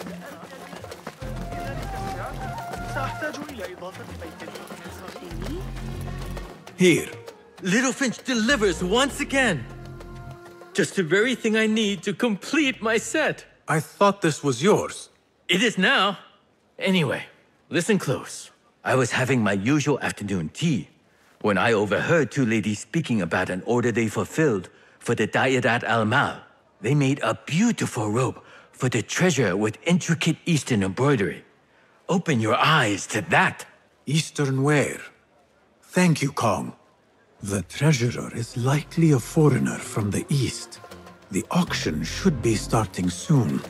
سأحتاج إلى إضافة بيت. Here, Little Finch delivers once again. Just the very thing I need to complete my set. I thought this was yours. It is now. Anyway, listen close. I was having my usual afternoon tea when I overheard two ladies speaking about an order they fulfilled for the Da'irat al-Mal. They made a beautiful robe for the treasure with intricate Eastern embroidery. Open your eyes to that. Eastern ware. Thank you, Kong. The treasurer is likely a foreigner from the East. The auction should be starting soon.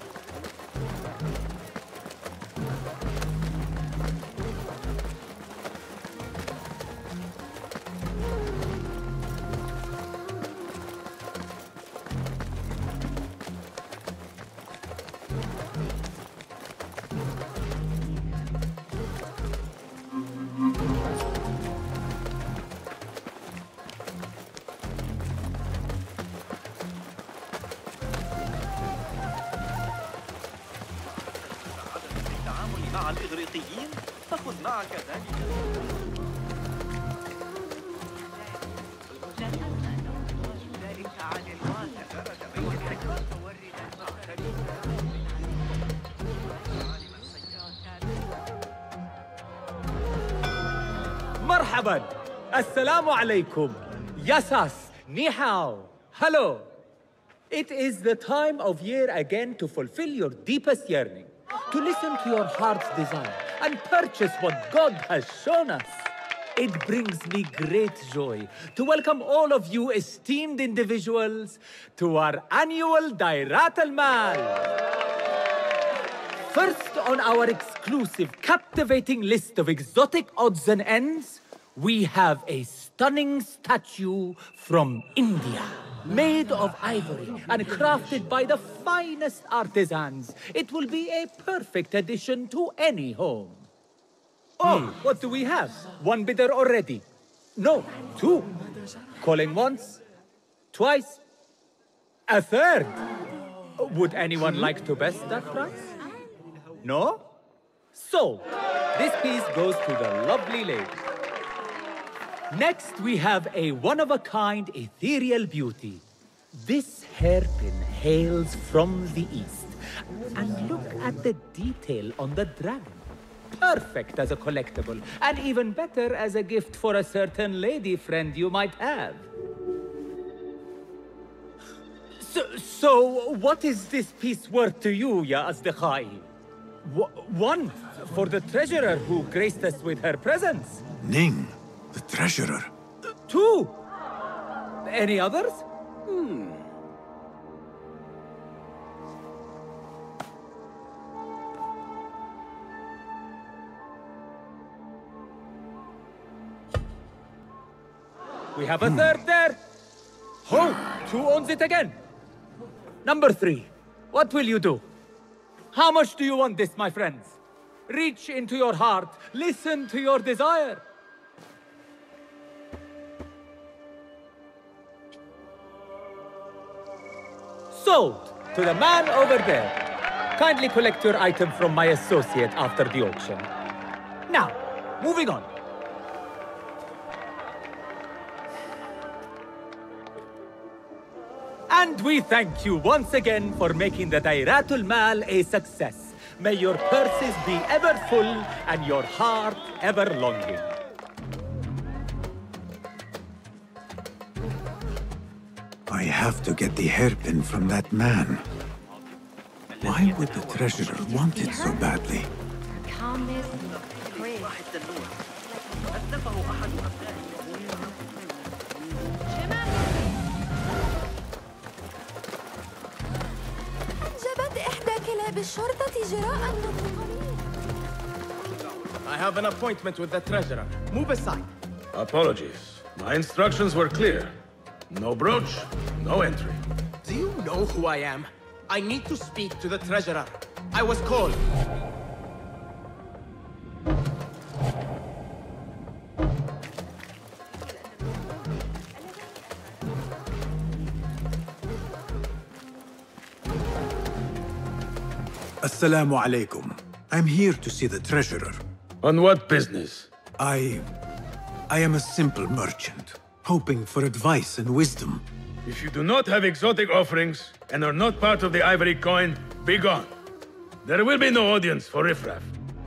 مع الإغريقيين فخذ معك ذلك. مرحبا السلام عليكم ياساس نيهاو hello. It is the time of year again to fulfill your deepest yearning, to listen to your heart's desire and purchase what God has shown us. It brings me great joy to welcome all of you esteemed individuals to our annual Dairat al-Mal. First on our exclusive, captivating list of exotic odds and ends, we have a stunning statue from India, made of ivory and crafted by the finest artisans. It will be a perfect addition to any home. Oh, what do we have? One bidder already. No, two. Calling once, twice, a third. Would anyone like to best that price? No? So, this piece goes to the lovely lady. Next, we have a one-of-a-kind ethereal beauty. This hairpin hails from the east. And look at the detail on the dragon. Perfect as a collectible, and even better as a gift for a certain lady friend you might have. So, so what is this piece worth to you, Ya Asdiqai? One, for the treasurer who graced us with her presence. Ning, the treasurer. Two. Any others? Hmm. We have a third there. Ho! Who owns it again? Number three. What will you do? How much do you want this, my friends? Reach into your heart. Listen to your desire. Sold to the man over there. Kindly collect your item from my associate after the auction. Now, moving on. And we thank you once again for making the Dairatul Mal a success. May your purses be ever full and your heart ever longing. I have to get the hairpin from that man. Why would the treasurer want it so badly? Calmness, grace. I have an appointment with the treasurer. Move aside. Apologies. My instructions were clear. No brooch, no entry. Do you know who I am? I need to speak to the treasurer. I was called. Assalamu alaikum. I'm here to see the treasurer. On what business? I... I am a simple merchant, hoping for advice and wisdom. If you do not have exotic offerings and are not part of the ivory coin, be gone. There will be no audience for riffraff.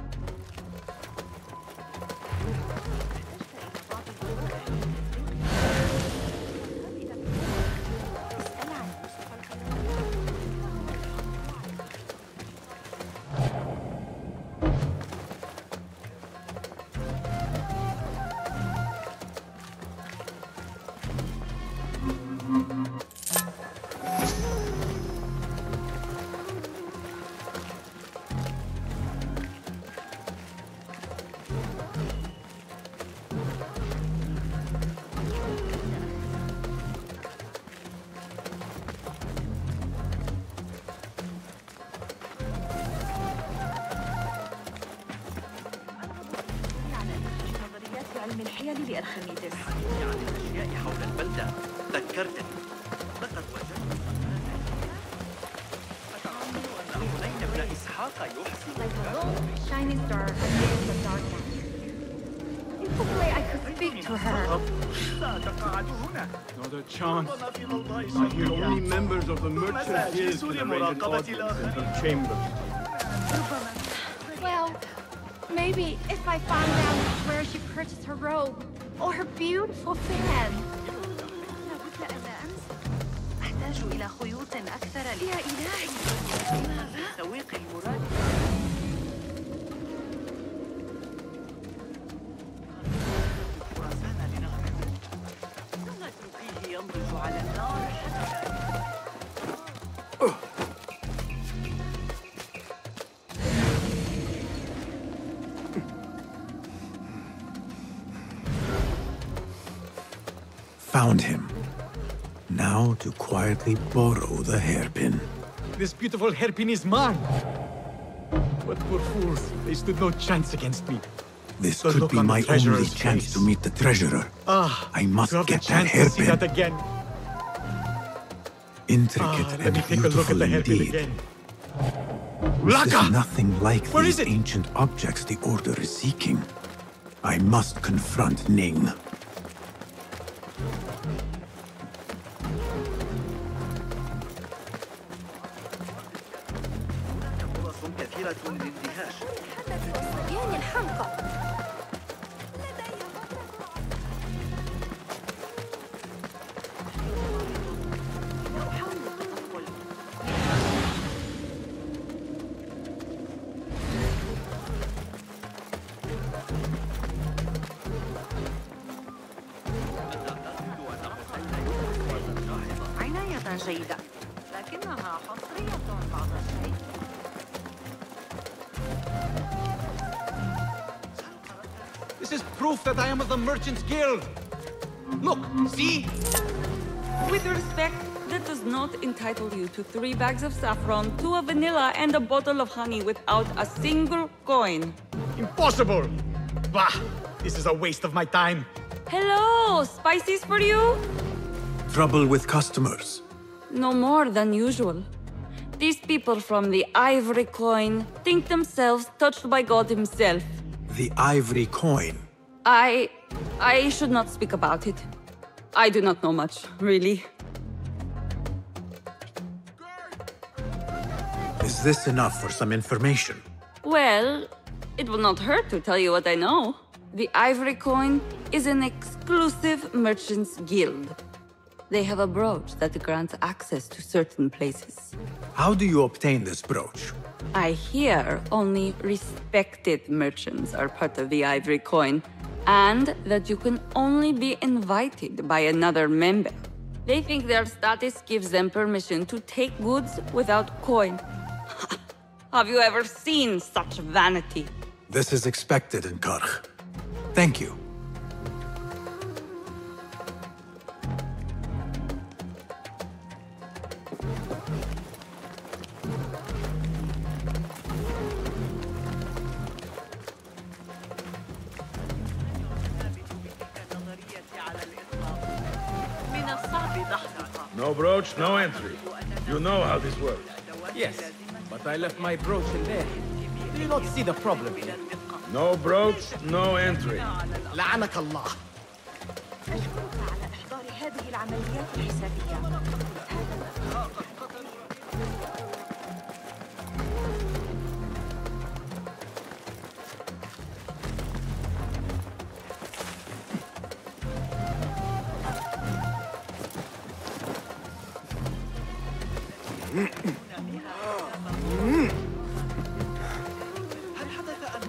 لأرخميدس. عن الأشياء حول البلدة ذكرتني. لقد وجدت أتعلم أن حنين بن إسحاق يحسن shining star amidst the darkness. If only I could speak to her. Not a chance. I hear only members of the merchant guild can arrange an audience in her chambers. Well, maybe if I found out where she purchased her robe or her beautiful fan. أحتاج إلى خيوط أكثر يا إلهي. تسويق المراد. نتركيه ينضج على النار حتى. found him. Now to quietly borrow the hairpin. This beautiful hairpin is mine. But poor fools, they stood no chance against me. This The could look be on the my only treasurer's chance face. to meet the treasurer. Ah, I must to have get the that chance to see hairpin. that again. Intricate Ah, let and me take a look at beautiful the hairpin indeed. again. This Laka! is nothing like Where these is it? ancient objects the Order is seeking. I must confront Ning. فرص كثيرة للاندهاش. الصبيان الحمقى. عناية جيدة، لكنها حصرية بعض الشيء. This is proof that I am of the Merchants Guild. Look, see? With respect, that does not entitle you to three bags of saffron, two of vanilla, and a bottle of honey without a single coin. Impossible! Bah! This is a waste of my time. Hello! Spices for you? Trouble with customers. No more than usual. These people from the Ivory Coin think themselves touched by God himself. The ivory coin. I... I should not speak about it. I do not know much, really. Is this enough for some information? Well, it will not hurt to tell you what I know. The Ivory Coin is an exclusive merchants guild. They have a brooch that grants access to certain places. How do you obtain this brooch? I hear only respected merchants are part of the Ivory Coin, and that you can only be invited by another member. They think their status gives them permission to take goods without coin. Have you ever seen such vanity? This is expected in Karch. Thank you. No brooch, no entry. You know how this works. Yes, but I left my brooch in there. Do you not see the problem? No brooch, no entry. لعنك الله. أشكرك على إحضار هذه العمليات الحسابية. هل حدث أن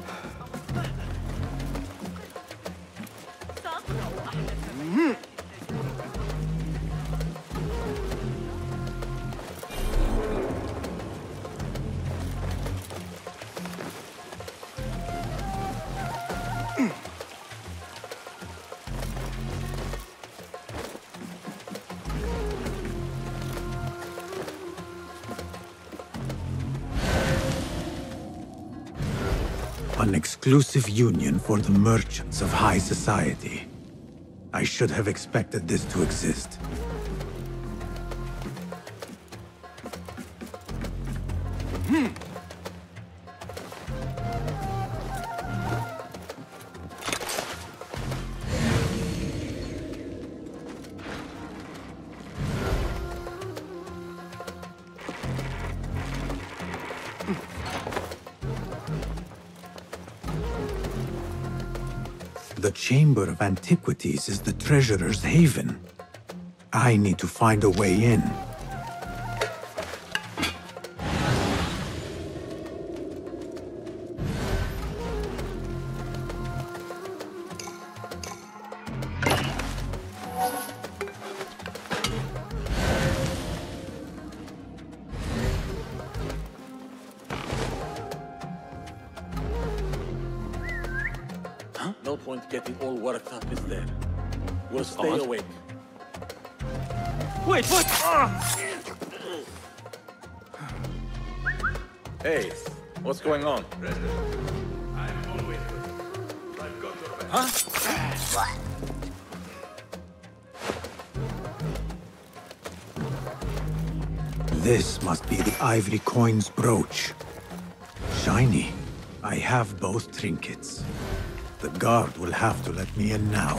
An exclusive union for the merchants of high society. I should have expected this to exist. Hmm. The Chamber of Antiquities is the treasurer's haven. I need to find a way in. No point getting all worked up, is there? We'll stay odd. awake. Wait, what? Hey, what's going on? Huh? This must be the ivory coin's brooch. Shiny. I have both trinkets. The guard will have to let me in now.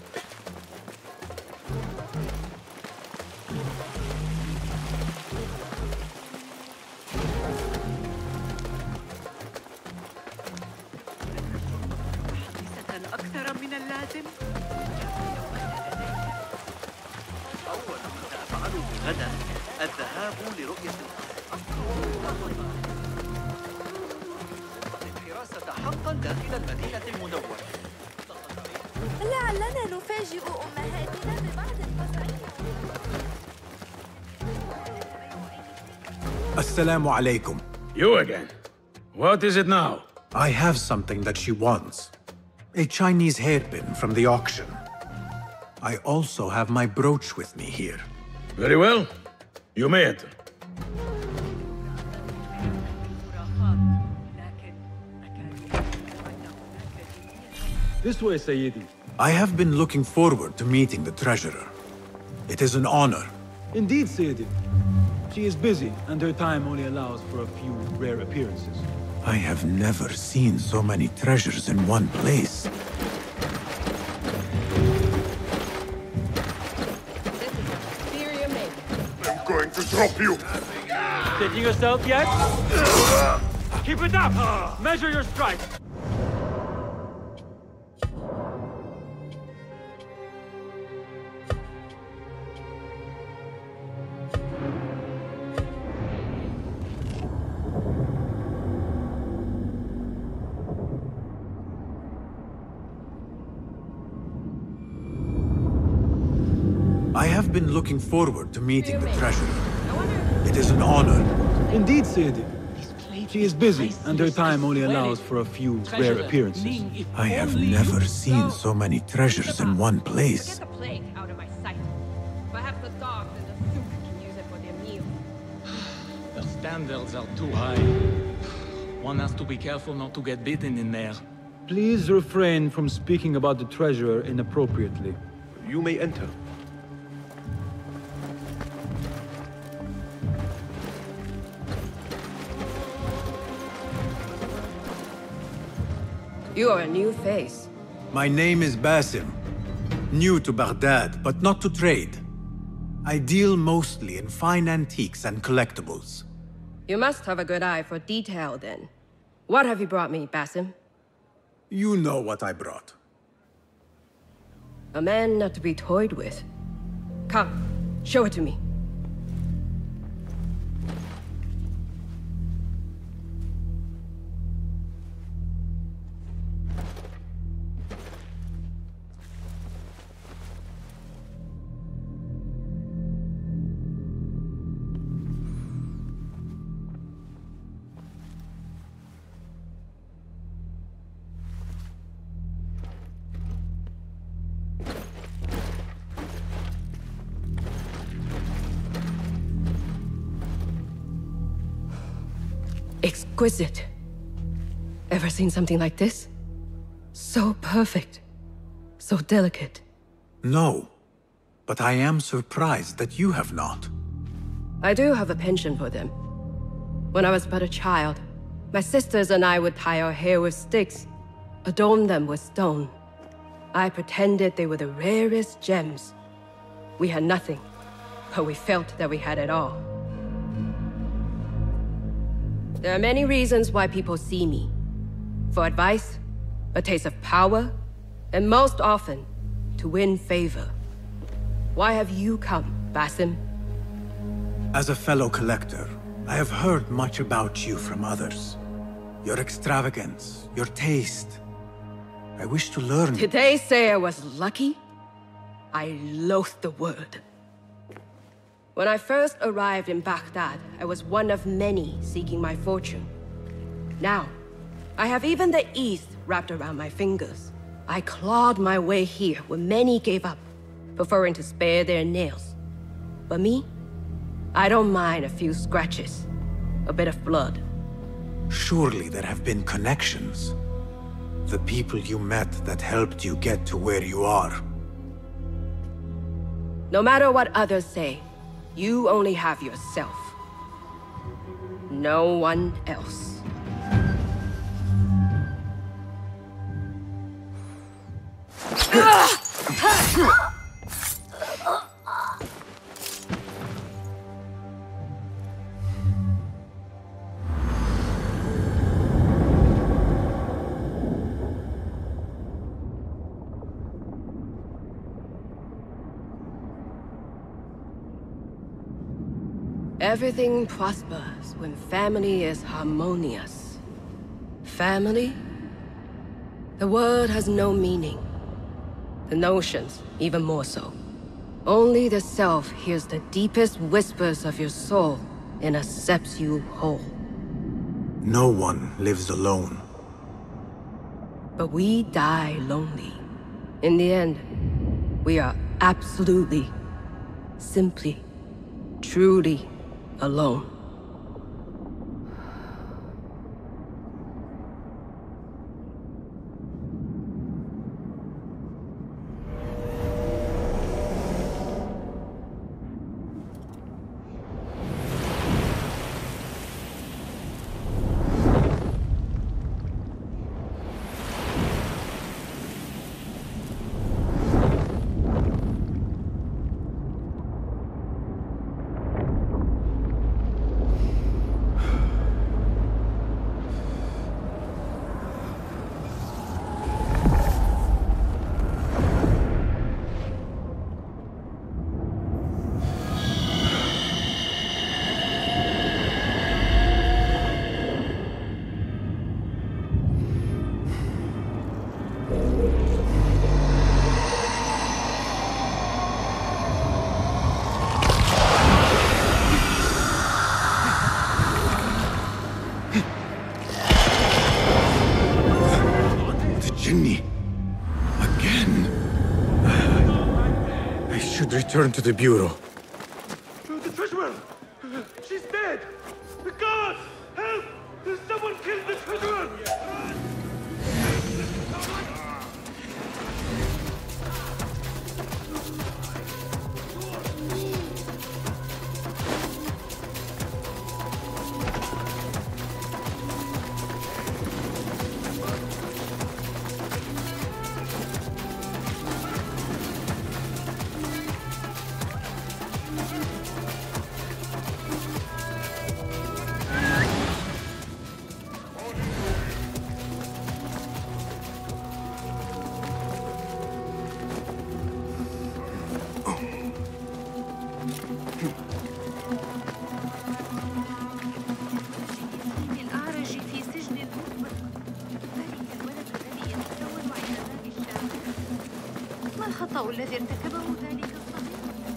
أكثر من اللازم. أول ما سأفعله غدا الذهاب لرؤية الحراسة حقا داخل المدينة المنورة. لعلنا نفاجئ أمهاتنا ببعض الفزعية. Assalamu alaikum. You again. What is it now? I have something that she wants. A Chinese hairpin from the auction. I also have my brooch with me here. Very well. You may enter. This way, Sayyidi. I have been looking forward to meeting the treasurer. It is an honor. Indeed, Sayyidi. She is busy, and her time only allows for a few rare appearances. I have never seen so many treasures in one place. I'm going to drop you! Taking yourself yet? Keep it up! Measure your strike! I have been looking forward to meeting the treasurer. It is an honor. Indeed, Sayyidi. She is busy, and her time only allows for a few rare appearances. I have never seen so many treasures in one place. Get the plague out of my sight. Perhaps the dogs and the soup can use it for their meal. Their standards are too high. One has to be careful not to get bitten in there. Please refrain from speaking about the treasurer inappropriately. You may enter. You are a new face. My name is Basim. New to Baghdad, but not to trade. I deal mostly in fine antiques and collectibles. You must have a good eye for detail, then. What have you brought me, Basim? You know what I brought. A man not to be toyed with. Come, show it to me. Exquisite. Ever seen something like this? So perfect. So delicate. No. But I am surprised that you have not. I do have a penchant for them. When I was but a child, my sisters and I would tie our hair with sticks, adorn them with stone. I pretended they were the rarest gems. We had nothing, but we felt that we had it all. There are many reasons why people see me. For advice, a taste of power, and most often, to win favor. Why have you come, Basim? As a fellow collector, I have heard much about you from others. Your extravagance, your taste. I wish to learn. Did they say I was lucky? I loathe the word. When I first arrived in Baghdad, I was one of many seeking my fortune. Now, I have even the East wrapped around my fingers. I clawed my way here when many gave up, preferring to spare their nails. But me? I don't mind a few scratches. A bit of blood. Surely there have been connections. The people you met that helped you get to where you are. No matter what others say, you only have yourself. No one else. Everything prospers when family is harmonious. Family? The word has no meaning. The notions, even more so. Only the self hears the deepest whispers of your soul and accepts you whole. No one lives alone. But we die lonely. In the end, we are absolutely, simply, truly alone. Return to the Bureau. The treasurer! She's dead! God! Help! Someone killed the treasurer! الذي ارتكبه ذلك الصغير.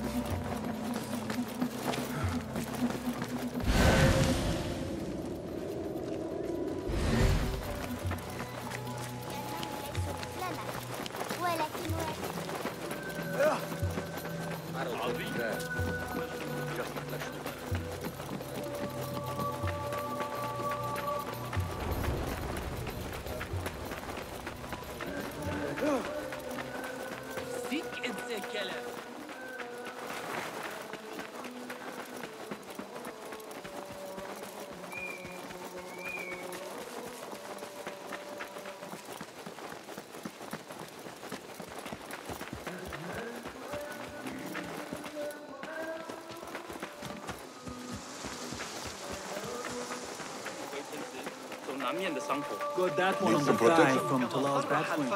Got that one on the thigh from Talal's bad swing.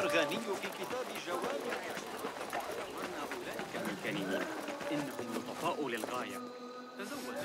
إنهم لطفاء للغاية. تزود.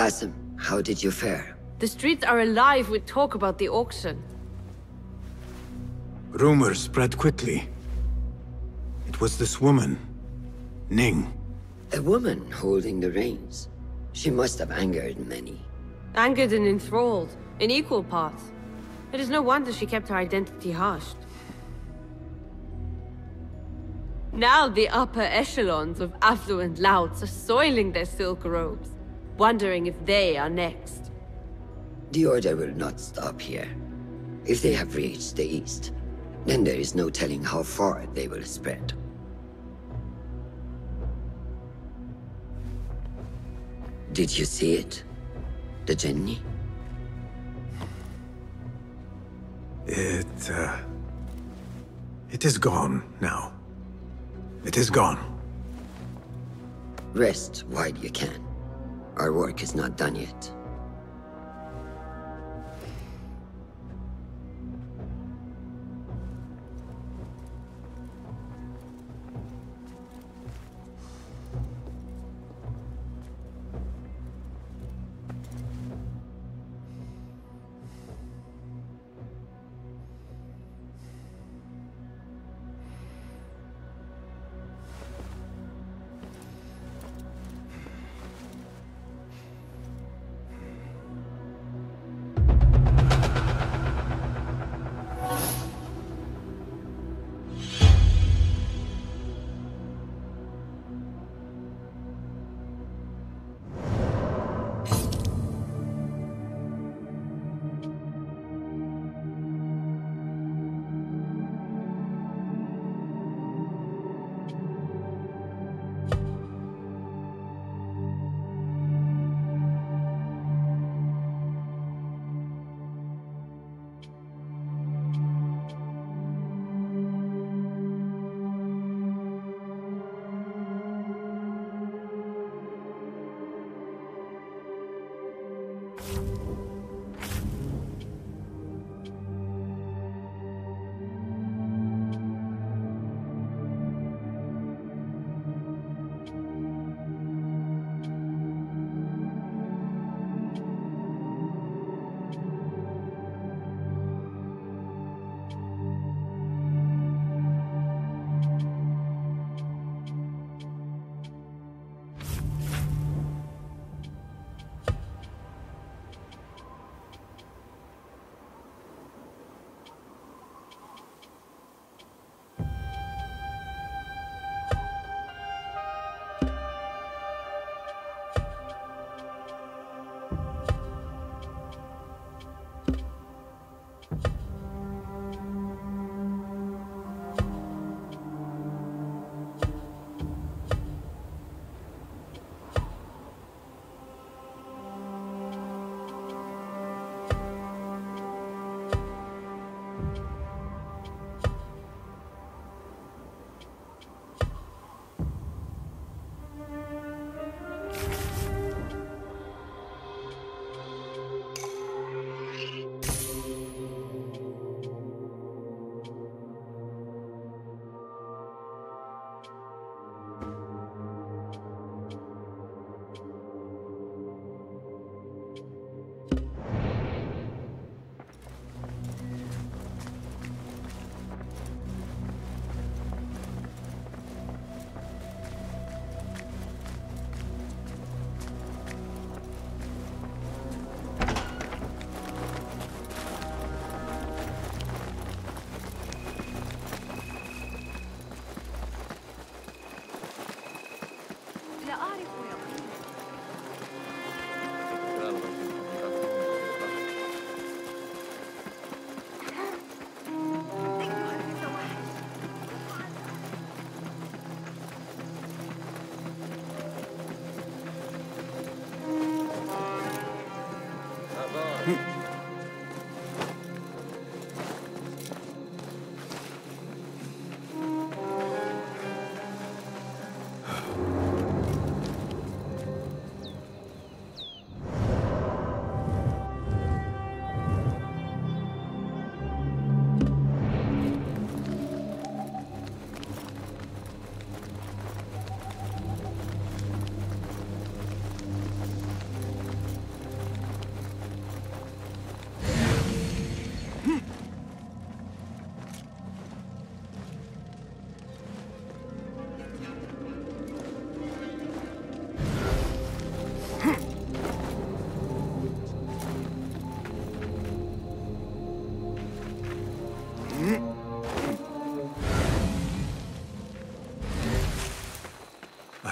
Qasim, how did you fare? The streets are alive with talk about the auction. Rumors spread quickly. It was this woman, Ning. A woman holding the reins. She must have angered many. Angered and enthralled, in equal parts. It is no wonder she kept her identity hushed. Now the upper echelons of affluent louts are soiling their silk robes, wondering if they are next. The Order will not stop here. If they have reached the east, then there is no telling how far they will spread. Did you see it? The Jinni? It, uh... It is gone now. It is gone. Rest while you can. Our work is not done yet.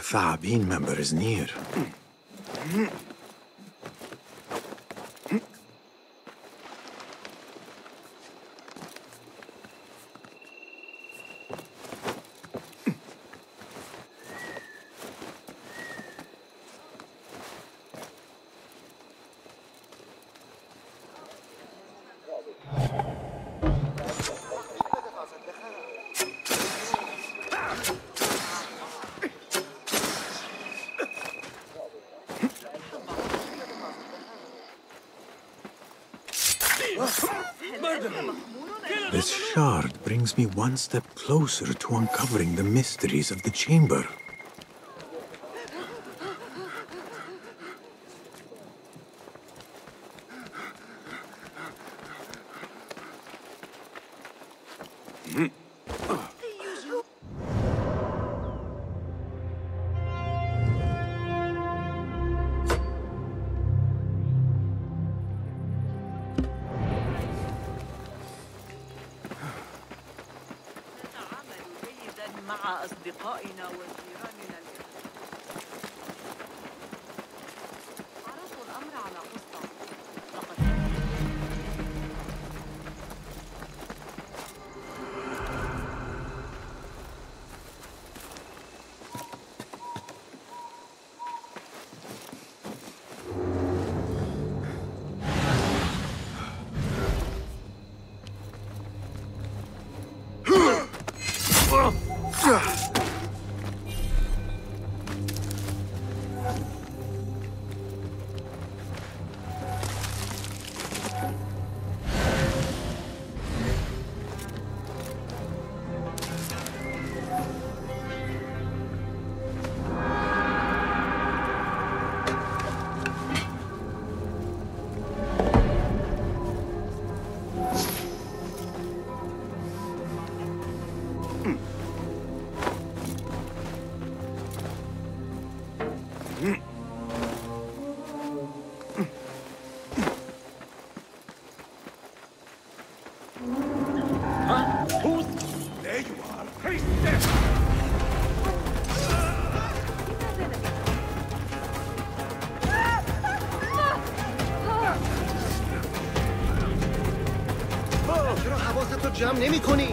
Tha'abin member is near. This shard brings me one step closer to uncovering the mysteries of the chamber. مع أصدقائنا وجيراننا عرضوا الأمر على قسطة لقد جمع نمی کنی.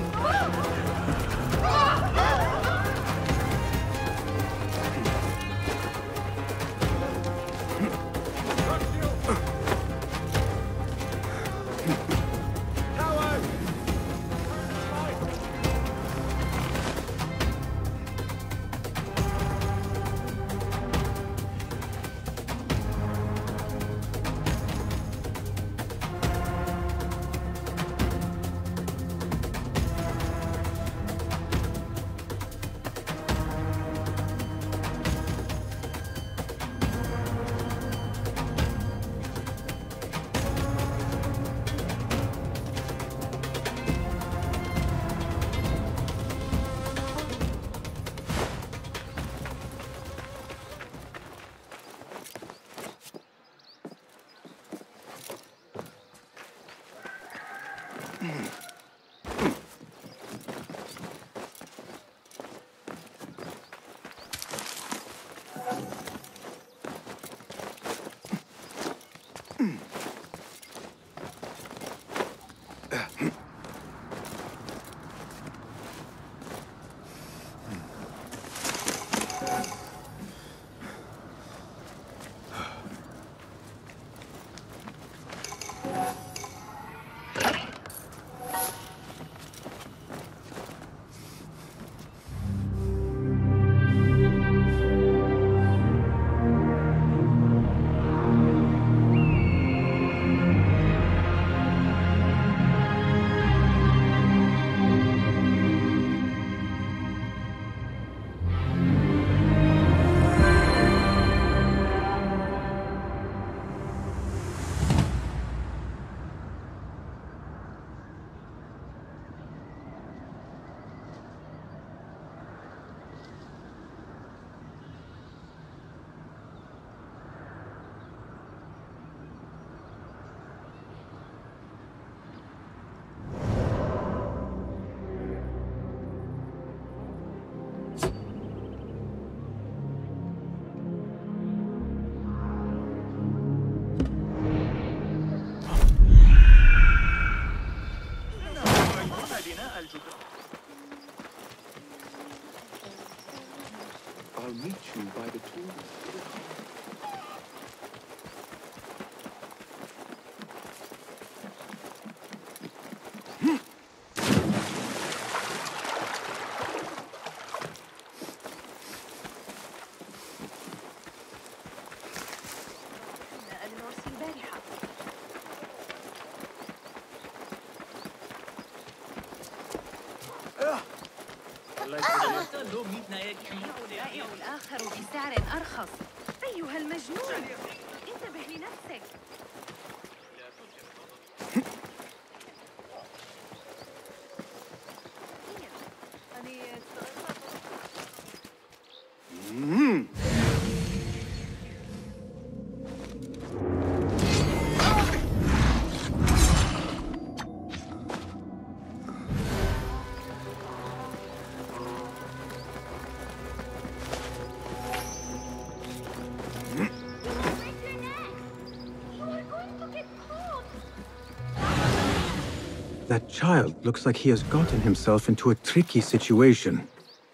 الآخر بسعر أرخص. أيها المجنون، انتبه لنفسك. That child looks like he has gotten himself into a tricky situation.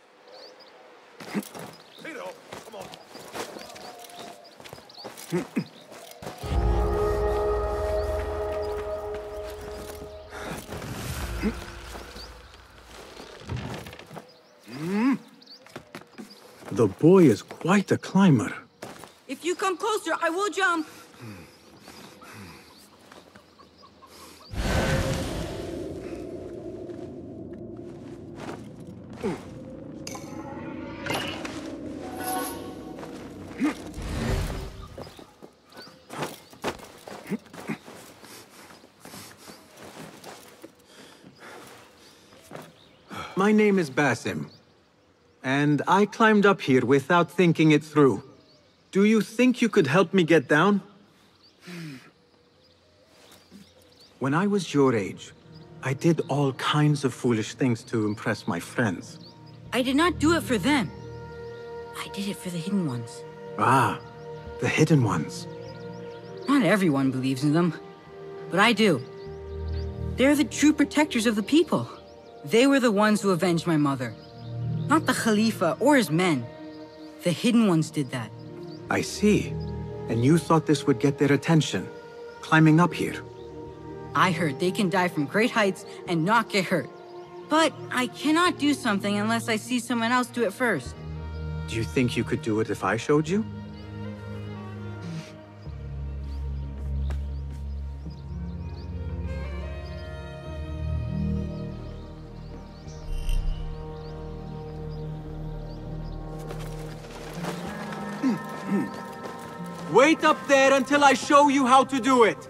The boy is quite a climber. If you come closer, I will jump. My name is Basim, and I climbed up here without thinking it through. Do you think you could help me get down? When I was your age, I did all kinds of foolish things to impress my friends. I did not do it for them. I did it for the Hidden Ones. Ah, the Hidden Ones. Not everyone believes in them, but I do. They're the true protectors of the people. They were the ones who avenged my mother. Not the Khalifa or his men. The Hidden Ones did that. I see. And you thought this would get their attention, climbing up here. I heard they can die from great heights and not get hurt. But I cannot do something unless I see someone else do it first. Do you think you could do it if I showed you? Wait up there until I show you how to do it!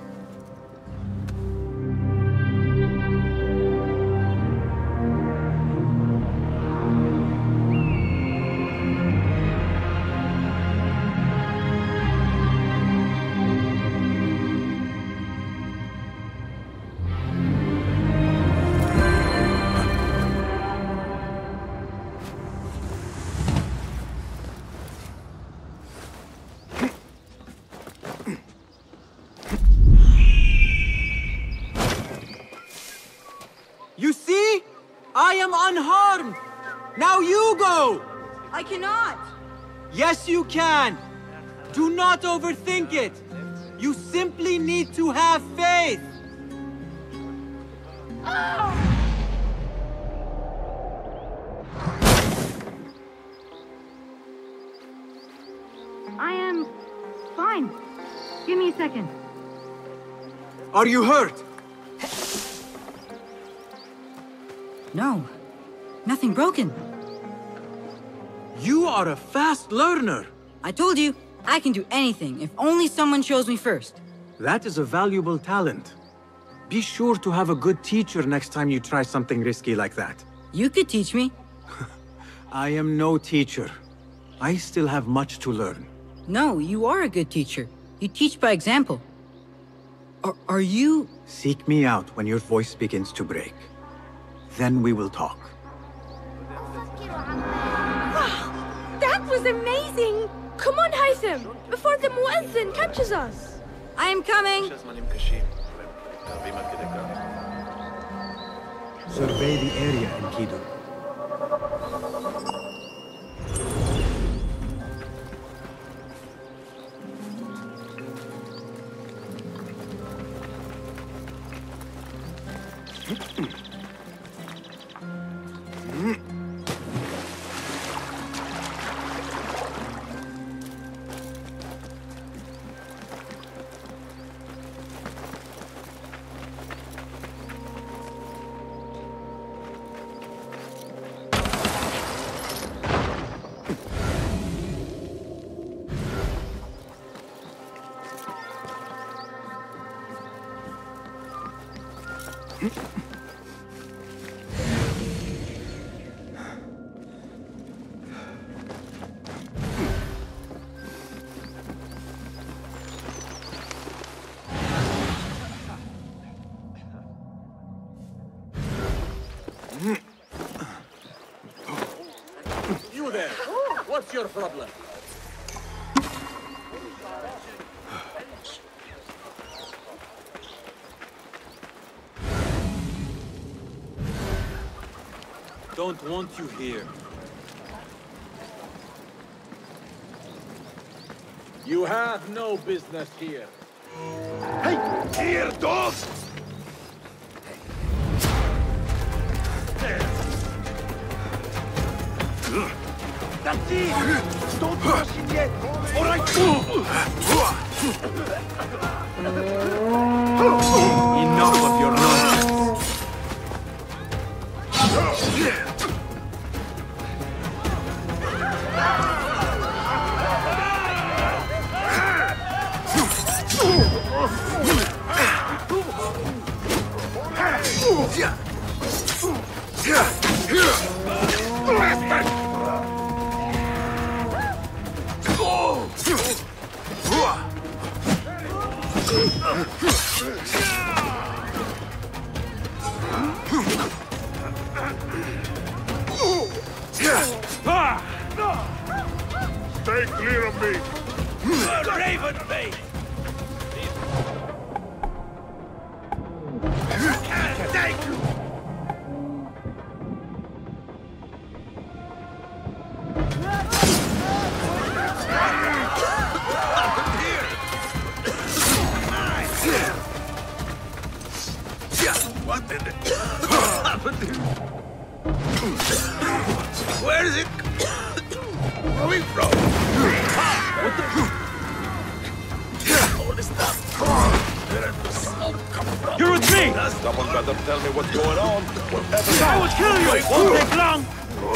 Unharmed! Now you go! I cannot! Yes, you can! Do not overthink it! You simply need to have faith! Oh! I am fine. Give me a second. Are you hurt? No. Nothing broken. You are a fast learner. I told you, I can do anything if only someone shows me first. That is a valuable talent. Be sure to have a good teacher next time you try something risky like that. You could teach me. I am no teacher. I still have much to learn. No, you are a good teacher. You teach by example. Are, are you... Seek me out when your voice begins to break. Then we will talk. Wow! That was amazing! Come on, Haytham! Before the Muezzin catches us! I am coming! Survey the area, Enkidu. You there! What's your problem? Don't want you here. You have no business here. Hey! Here, dogs! That's it! Don't rush him yet! All right! Enough of your nonsense. Stay clear of me! Raven face! Thank you! What did it happen? Where is it coming from? What the? All this stuff. Where did the smoke come from? You're with me! Someone better tell me what's going on. Whatever. I will kill you! It won't take long!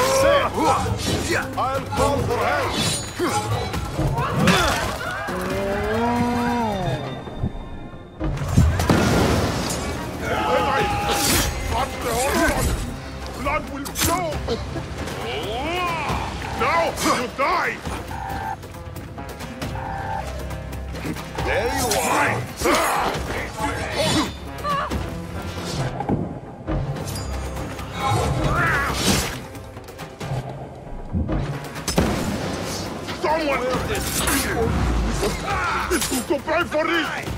I'll call for help. Blood will flow! Now you die! There you are! Someone! To pray for this!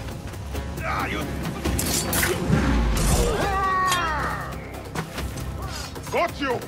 Got you!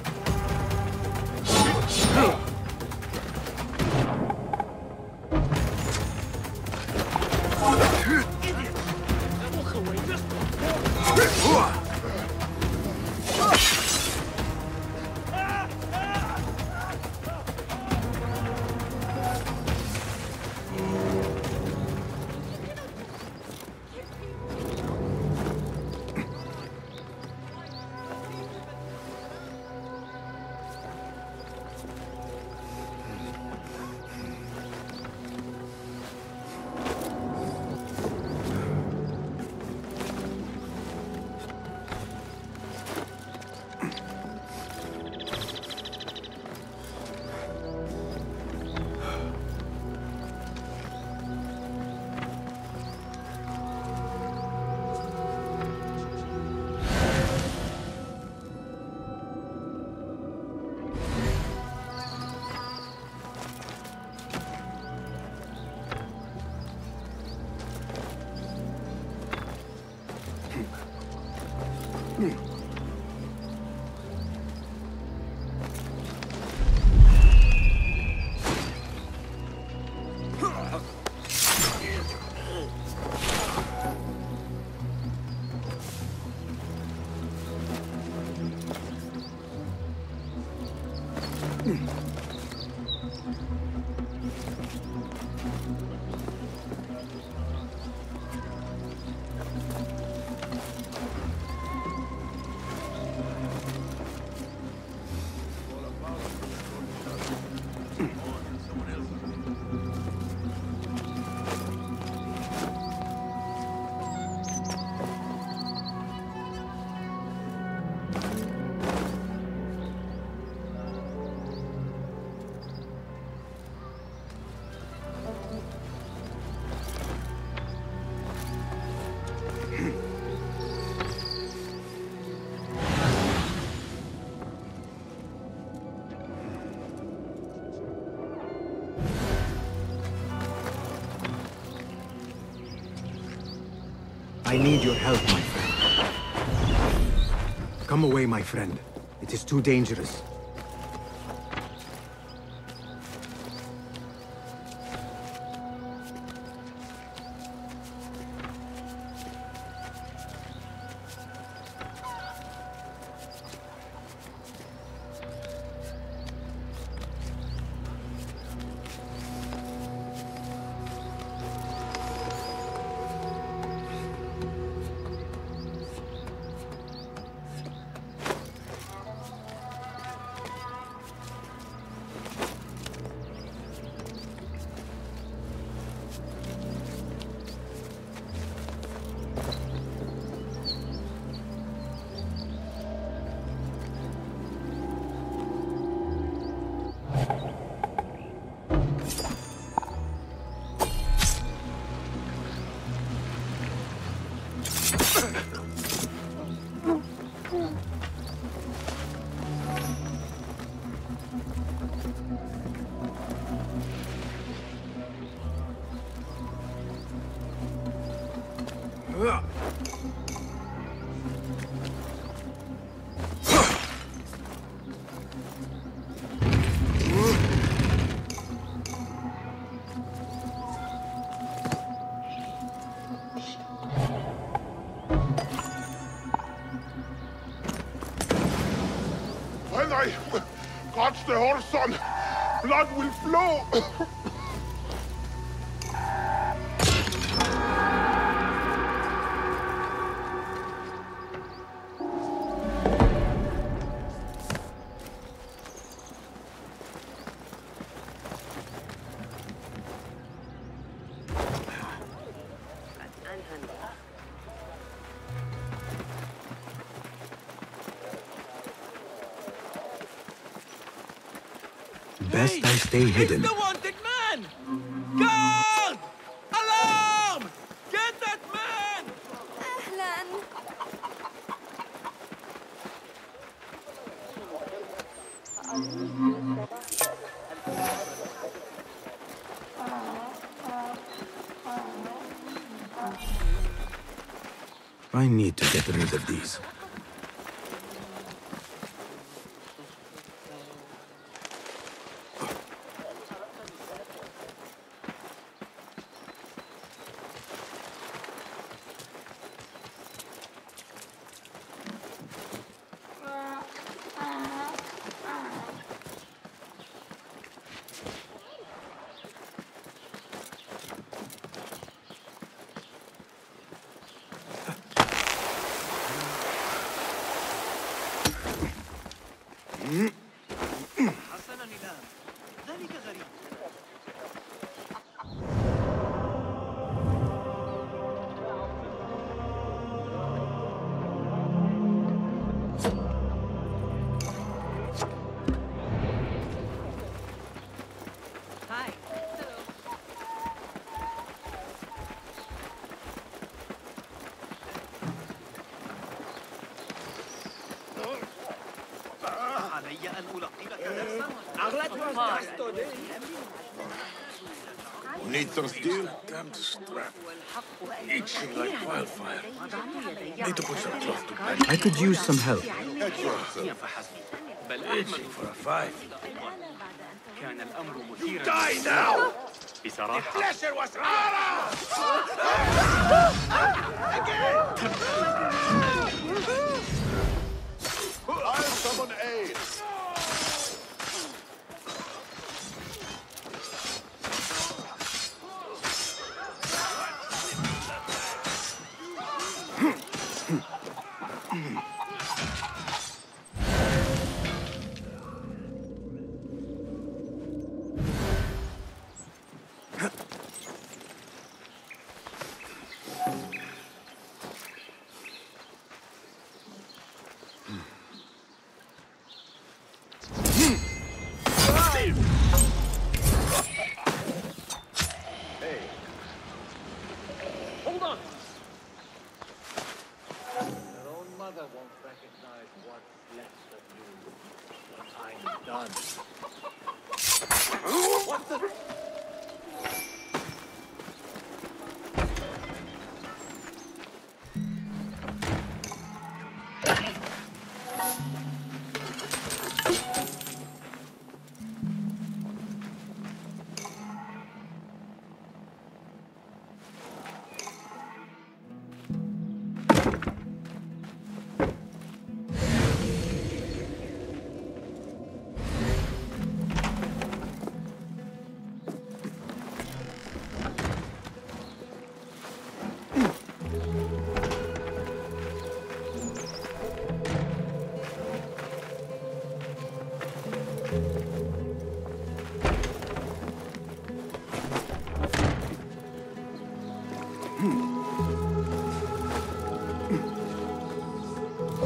I need your help, my friend. Come away, my friend. It is too dangerous. When I catch the horse on, blood will flow. Best I stay hidden. The wanted man! Guard! Alarm! Get that man! أهلاً. I need to get rid of these. حسنا الآن ذلك غريب Hi. علي أن ألقبك درسا Who needs some steel? Time to strap. Itching like wildfire. Need to put some cloth to bed. I could use some help. Itching for a fight. كان الأمر مثيرا Die now! بصراحة Pleasure was ours! I'll summon aid. Hold on! Your own mother won't recognize what's left of you when I'm done. What the?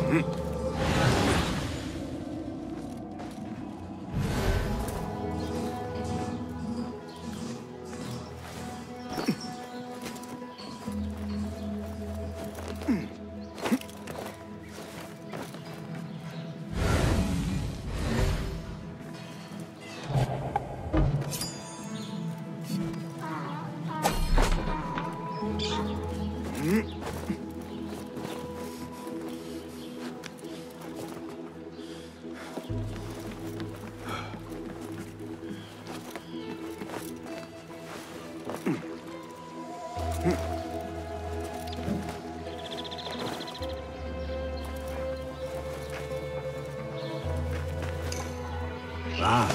Ah.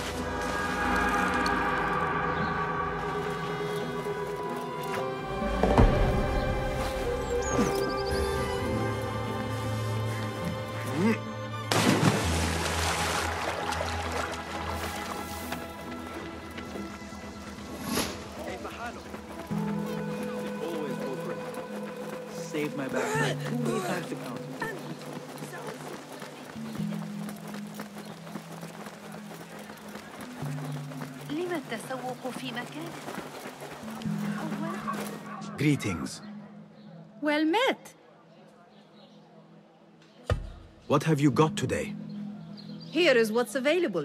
Saved my backside too many times to count. لما التسوق في مكان؟ Greetings. Well met. What have you got today? Here is what's available.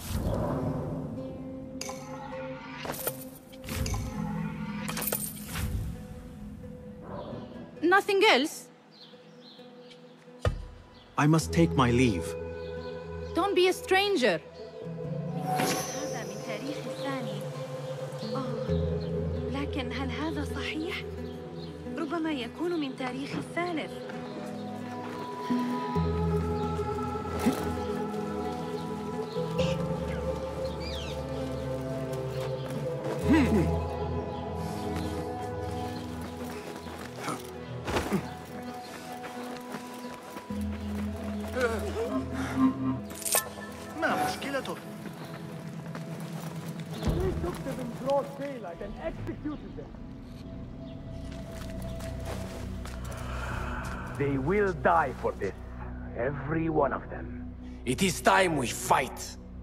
Nothing else? I must take my leave. Don't be a stranger. هذا من تاريخ الثاني. آه، لكن هل هذا صحيح؟ ربما يكون من تاريخ الثالث. ما مشكلته؟ We took them in broad daylight and executed them. They will die for this. Every one of them. It is time we fight.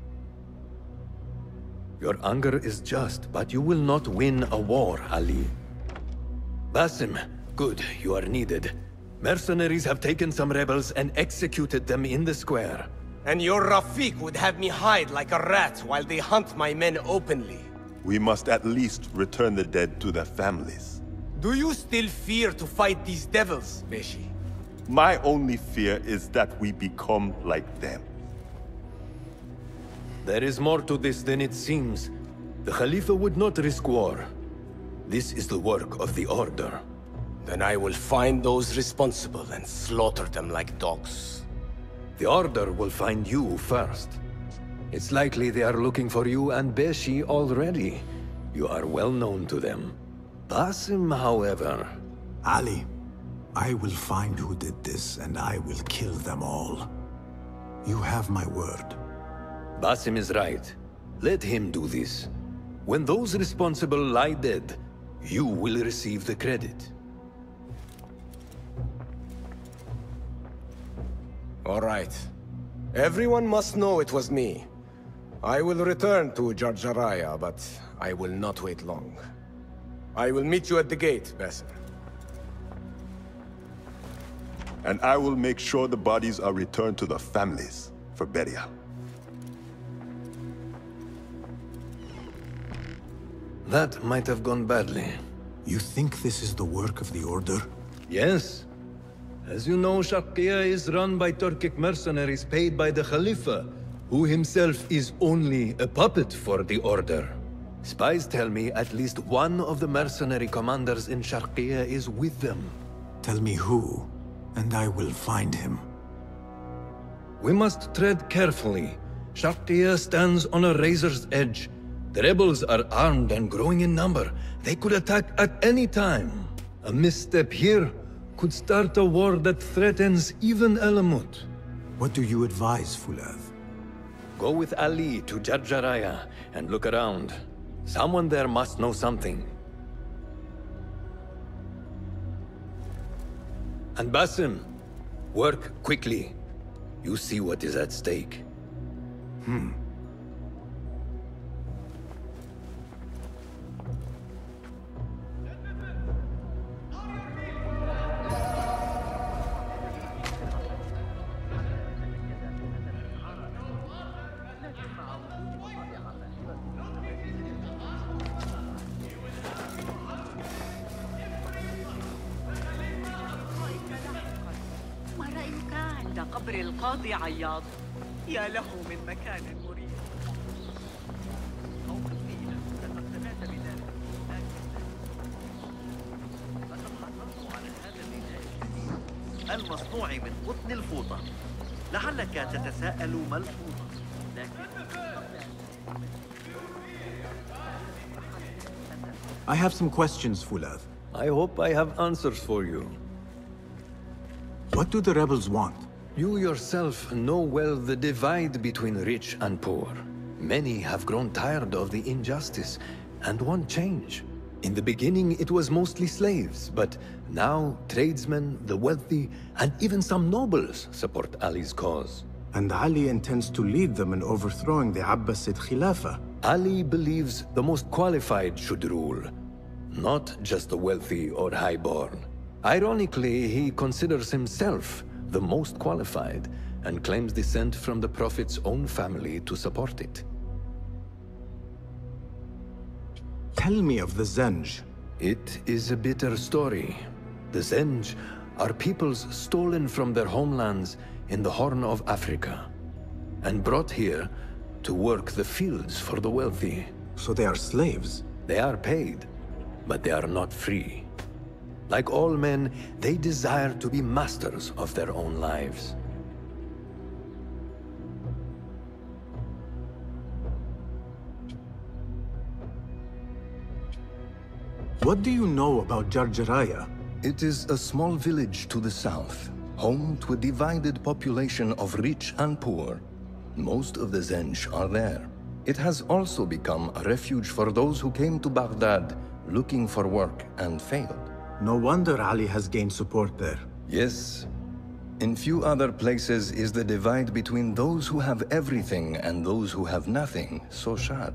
Your anger is just, but you will not win a war, Ali. Basim, good, you are needed. Mercenaries have taken some rebels and executed them in the square. And your Rafiq would have me hide like a rat while they hunt my men openly. We must at least return the dead to their families. Do you still fear to fight these devils, Beshi? My only fear is that we become like them. There is more to this than it seems. The Khalifa would not risk war. This is the work of the Order. Then I will find those responsible and slaughter them like dogs. The Order will find you first. It's likely they are looking for you and Beshi already. You are well known to them. Basim, however... Ali, I will find who did this, and I will kill them all. You have my word. Basim is right. Let him do this. When those responsible lie dead, you will receive the credit. All right. Everyone must know it was me. I will return to Jarjaraya, but I will not wait long. I will meet you at the gate, Basim. And I will make sure the bodies are returned to the families for burial. That might have gone badly. You think this is the work of the Order? Yes. As you know, Sharqiya is run by Turkic mercenaries paid by the Khalifa, who himself is only a puppet for the Order. Spies tell me at least one of the mercenary commanders in Sharqiya is with them. Tell me who, and I will find him. We must tread carefully. Sharqiya stands on a razor's edge. The rebels are armed and growing in number. They could attack at any time. A misstep here could start a war that threatens even Alamut. What do you advise, Fulad? Go with Ali to Jarjaraya and look around. Someone there must know something. And Basim, Work quickly. You see what is at stake. Hmm. ما رأيك عند قبر القاضي عياض؟ يا له من مكان مريح. أو قليلا لقد سمعت بذلك. لقد حصلت على هذا الرداء الجديد المصنوع من قطن الفوطة. لعلك تتساءل ما الفوطة، لكن I have some questions, Fulad. I hope I have answers for you. What do the rebels want? You yourself know well the divide between rich and poor. Many have grown tired of the injustice and want change. In the beginning, it was mostly slaves, but now tradesmen, the wealthy, and even some nobles support Ali's cause. And Ali intends to lead them in overthrowing the Abbasid Khilafah. Ali believes the most qualified should rule, not just the wealthy or highborn. Ironically, he considers himself the most qualified and claims descent from the Prophet's own family to support it. Tell me of the Zenj. It is a bitter story. The Zenj are peoples stolen from their homelands in the Horn of Africa and brought here to work the fields for the wealthy. So they are slaves? They are paid, but they are not free. Like all men, they desire to be masters of their own lives. What do you know about Jarjaraya? It is a small village to the south, home to a divided population of rich and poor. Most of the Zenj are there. It has also become a refuge for those who came to Baghdad looking for work and failed. No wonder Ali has gained support there. Yes. In few other places is the divide between those who have everything and those who have nothing so sharp.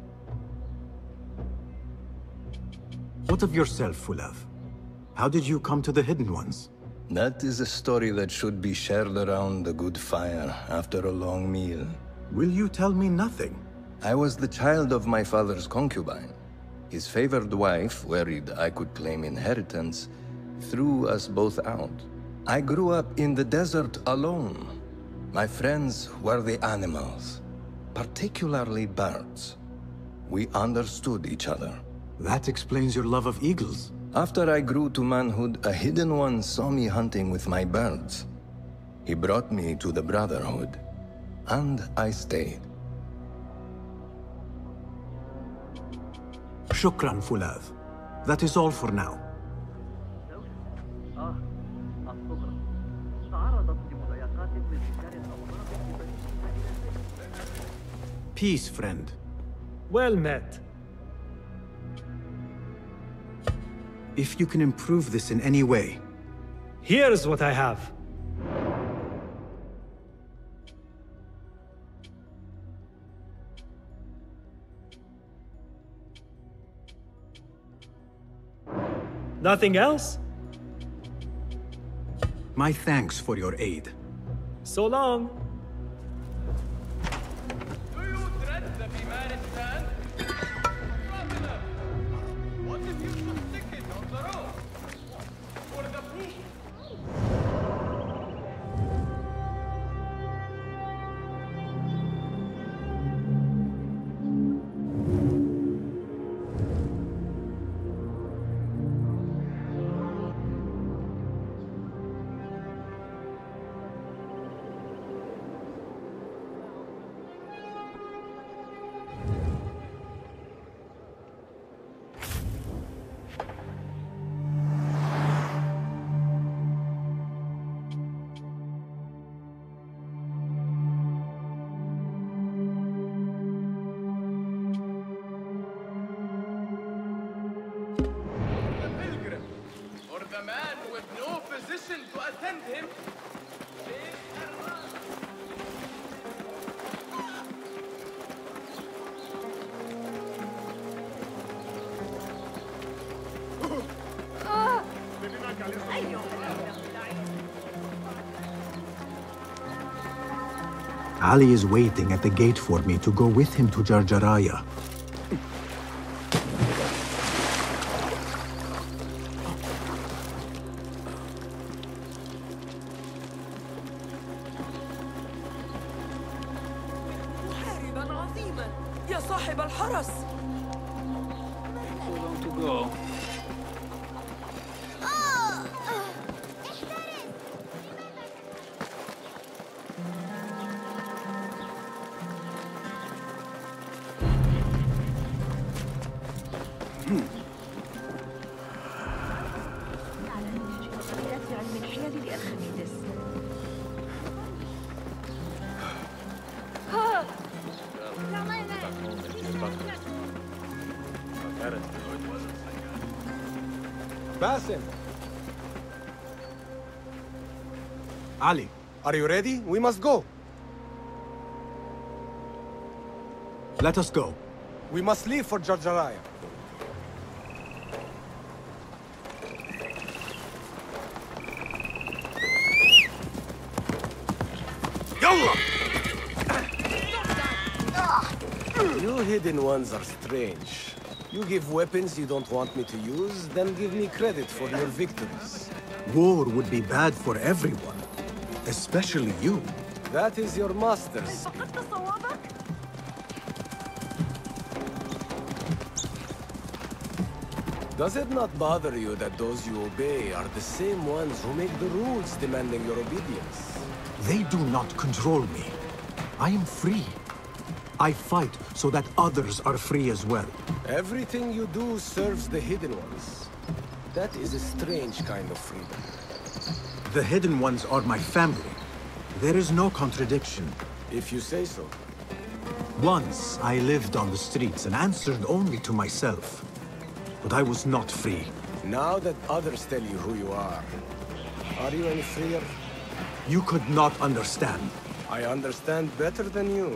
What of yourself, Fulad? How did you come to the Hidden Ones? That is a story that should be shared around a good fire after a long meal. Will you tell me nothing? I was the child of my father's concubine. His favored wife, worried I could claim inheritance, threw us both out. I grew up in the desert alone. My friends were the animals, particularly birds. We understood each other. That explains your love of eagles. After I grew to manhood, a hidden one saw me hunting with my birds. He brought me to the Brotherhood, and I stayed. Shukran, Fulad. That is all for now. Peace, friend. Well met. If you can improve this in any way. Here's what I have. Nothing else? My thanks for your aid. So long. The man with no physician to attend him Ali is waiting at the gate for me to go with him to Jarjaraya. محارباً عظيماً يا صاحب الحرس. So long to go. Basim, Ali, are you ready? We must go. let us go. We must leave for Jarjaraya. Yallah! You hidden ones are strange. You give weapons you don't want me to use, then give me credit for your victories. War would be bad for everyone, especially you. That is your master's. Does it not bother you that those you obey are the same ones who make the rules demanding your obedience? They do not control me. I am free. I fight so that others are free as well. Everything you do serves the Hidden Ones. That is a strange kind of freedom. The Hidden Ones are my family. There is no contradiction. If you say so. Once I lived on the streets and answered only to myself. But I was not free. Now that others tell you who you are, are you any freer? You could not understand. I understand better than you.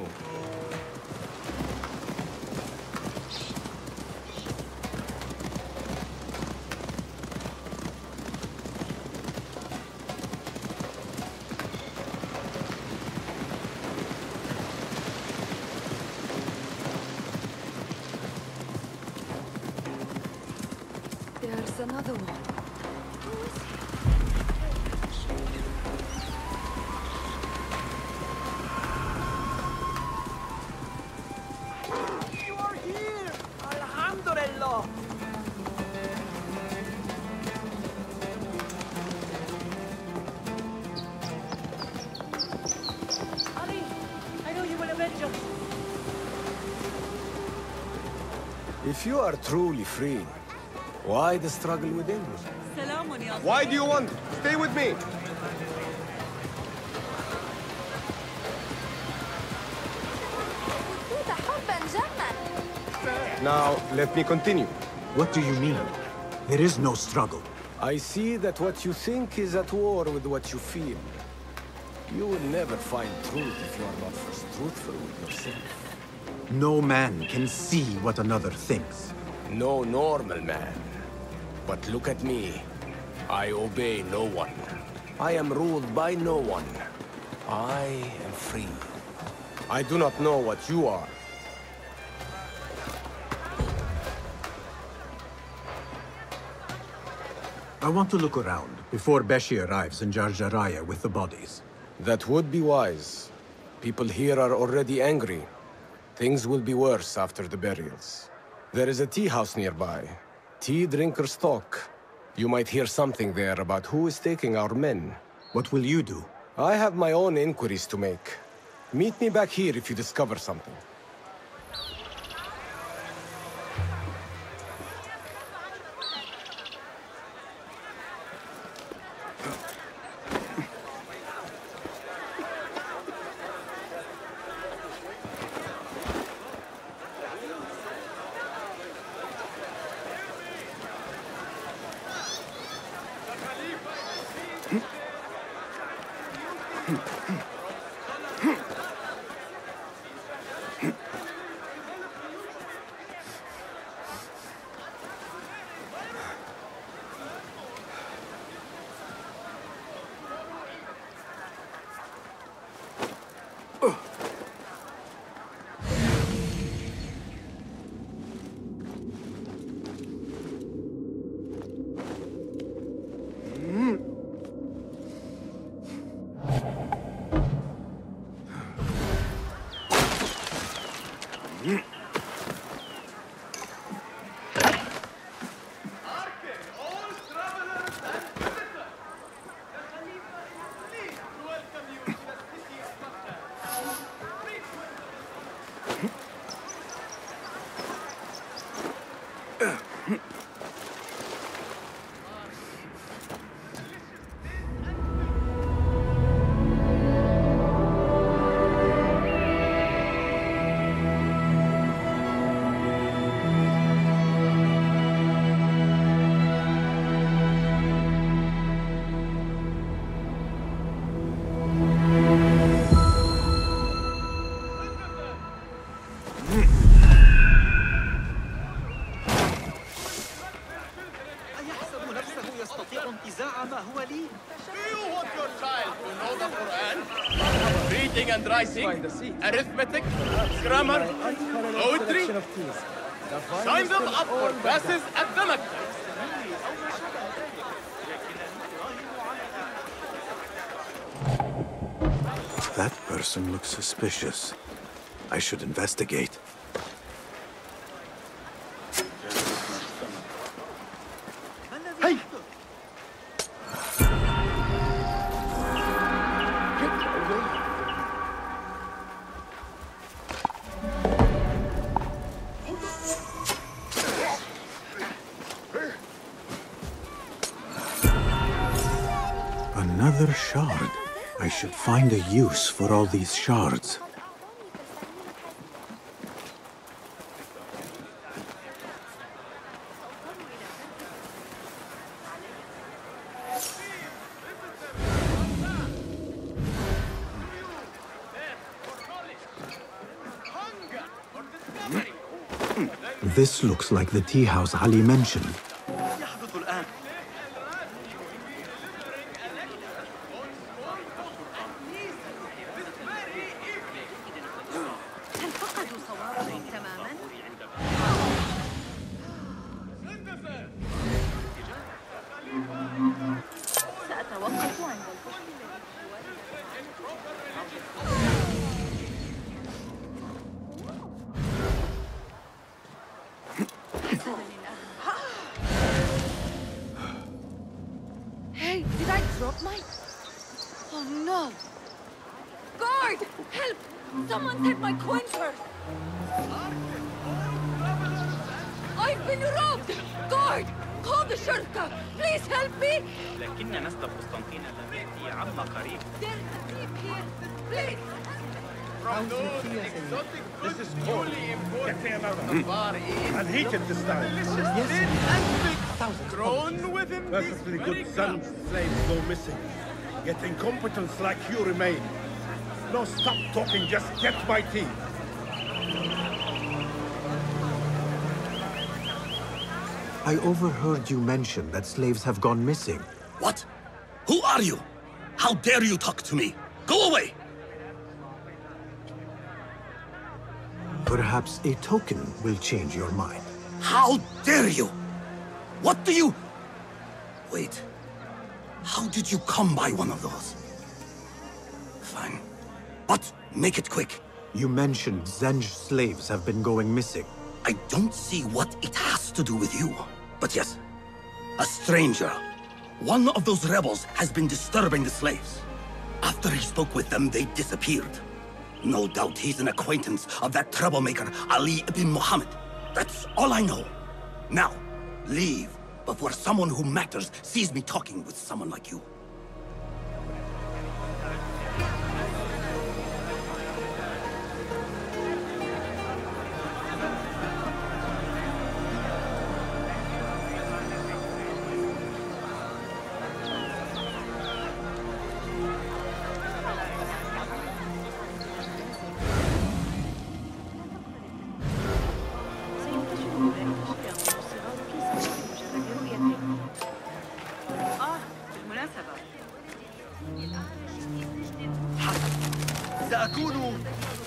There's another one. You are here! Alhamdulillah! Ali, I know you will avenge us. If you are truly free, why the struggle within? Why do you want? Stay with me! Now, let me continue. What do you mean? There is no struggle. I see that what you think is at war with what you feel. You will never find truth if you are not first truthful with yourself. No man can see what another thinks. No normal man. But look at me. I obey no one. I am ruled by no one. I am free. I do not know what you are. I want to look around before Beshi arrives in Jarjaraya with the bodies. That would be wise. People here are already angry. Things will be worse after the burials. There is a tea house nearby. Tea drinkers talk. You might hear something there about who is taking our men. What will you do? I have my own inquiries to make. Meet me back here if you discover something. you want your child to know the Quran? Reading and writing, arithmetic, grammar, poetry? Sign them up for classes at the Maktab. That person looks suspicious. I should investigate. Hey! Another shard. I should find a use for all these shards. This looks like the tea house Ali mentioned. Hey, did I drop my... Oh no! Guard! Help! Someone take my coin purse! I've been robbed! Guard! Call the shurka! Please help me! لكن نسل قسطنطين لم يأتي عما قريب. There's a thief here! Please! From those exotic goods newly imported from the Far East. And heated this time. Delicious thin and big, grown within these Perfectly very good sons, grounds. slaves go missing. Yet incompetents like you remain. No, stop talking, just get my tea. I overheard you mention that slaves have gone missing. What? Who are you? How dare you talk to me? Go away! Perhaps a token will change your mind. How dare you? What do you... Wait. How did you come by one of those? Fine. But make it quick. You mentioned Zenj slaves have been going missing. I don't see what it has to do with you. But yes, a stranger. One of those rebels has been disturbing the slaves. After he spoke with them, they disappeared. No doubt he's an acquaintance of that troublemaker, Ali ibn Muhammad. That's all I know. Now, leave before someone who matters sees me talking with someone like you. سأكون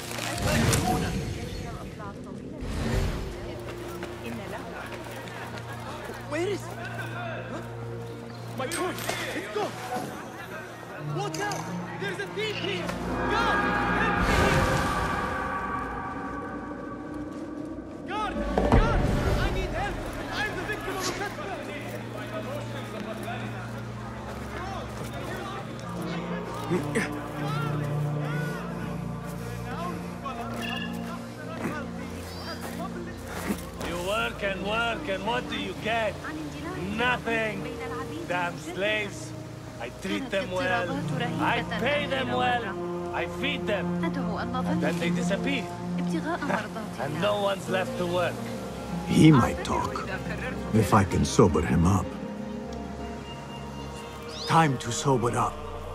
Where is it? Huh? My coin! It's gone! Watch out! There's a thief here! Guard! Help me! Guard! Guard! I need help! I'm the victim of a trespass! You work and work, and what do you get? Nothing. Damn slaves. I treat them well. I pay them well. I feed them. And then they disappear. And no one's left to work. He might talk, if I can sober him up. Time to sober up.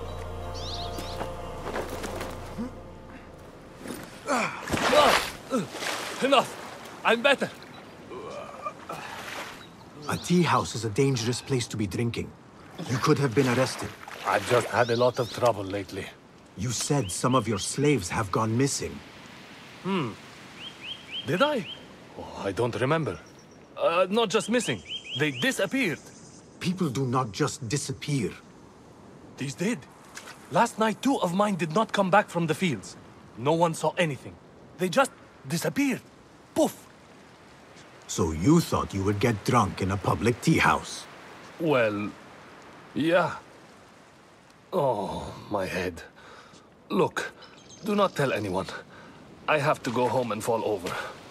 Enough! I'm better. A tea house is a dangerous place to be drinking. You could have been arrested. I've just had a lot of trouble lately. You said some of your slaves have gone missing. Hmm. Did I? Oh, I don't remember. Uh, not just missing. They disappeared. People do not just disappear. These did. Last night, two of mine did not come back from the fields. No one saw anything. They just disappeared. Poof! So you thought you would get drunk in a public tea house? Well, yeah. Oh, my head. Look, do not tell anyone. I have to go home and fall over.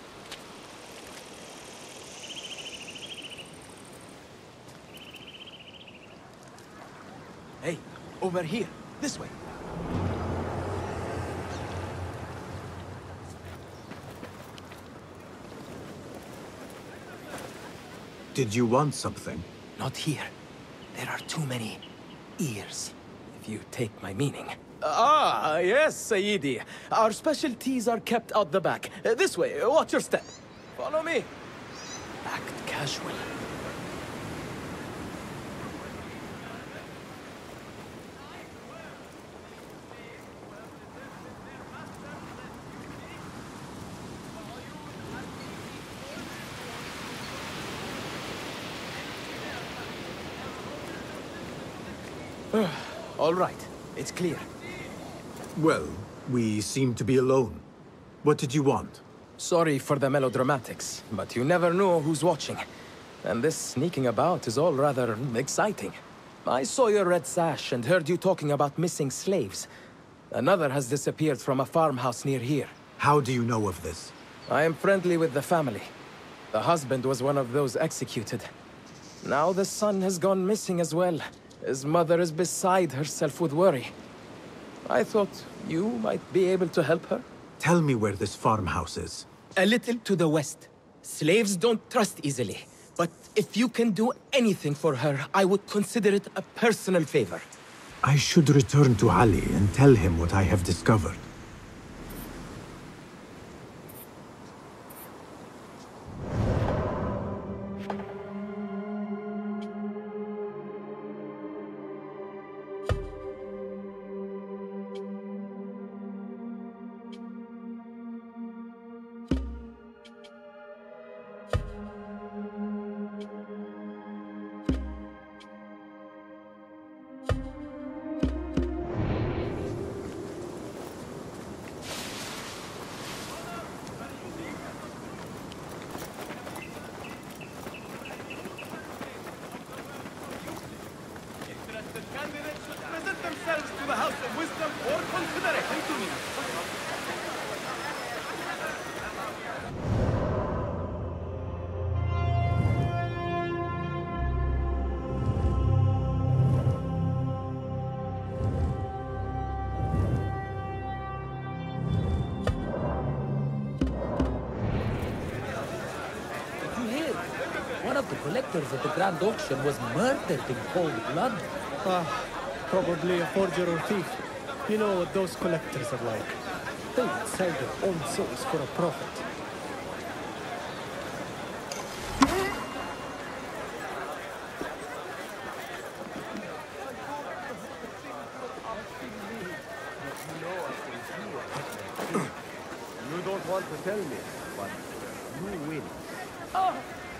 Hey, over here. This way. Did you want something? Not here. There are too many ears, if you take my meaning. Ah, yes, Sayyidi. Our specialties are kept out the back. Uh, this way, watch your step. Follow me. Act casual. All right, it's clear. Well, we seem to be alone. What did you want? Sorry for the melodramatics, but you never know who's watching. And this sneaking about is all rather exciting. I saw your red sash and heard you talking about missing slaves. Another has disappeared from a farmhouse near here. How do you know of this? I am friendly with the family. The husband was one of those executed. Now the son has gone missing as well. His mother is beside herself with worry. I thought you might be able to help her. Tell me where this farmhouse is. A little to the west. Slaves don't trust easily. But if you can do anything for her, I would consider it a personal favor. I should return to Ali and tell him what I have discovered. One of the collectors at the Grand Auction was murdered in cold blood. Ah, probably a forger or thief. You know what those collectors are like. They would sell their own souls for a profit. You don't want to tell me, but you win. Oh.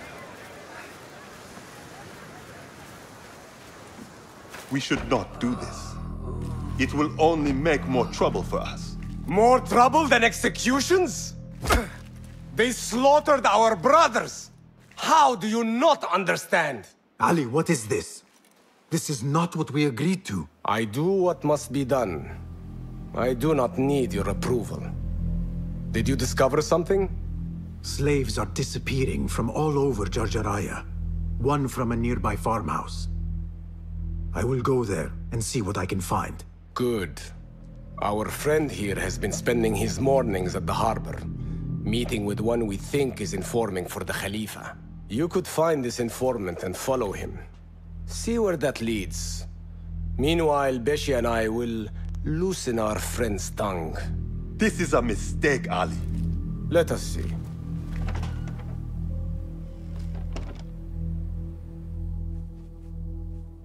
We should not do this. It will only make more trouble for us. More trouble than executions? They slaughtered our brothers! How do you not understand? Ali, what is this? This is not what we agreed to. I do what must be done. I do not need your approval. Did you discover something? Slaves are disappearing from all over Jarjaraya. One from a nearby farmhouse. I will go there and see what I can find. Good. Our friend here has been spending his mornings at the harbor, meeting with one we think is informing for the Khalifa. You could find this informant and follow him. See where that leads. Meanwhile, Beshi and I will loosen our friend's tongue. This is a mistake, Ali. Let us see.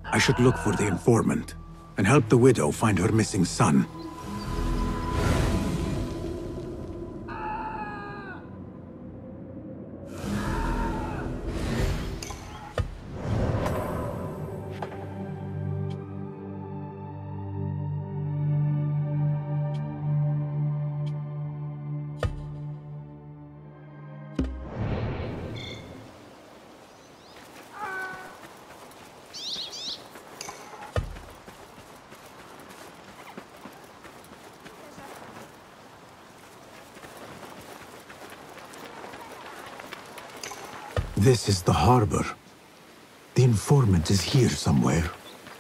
I should look for the informant and help the widow find her missing son. This is the harbor. The informant is here somewhere.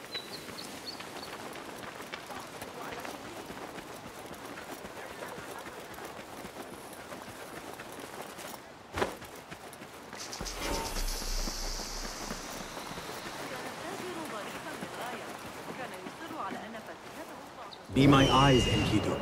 Be my eyes, Enkidu.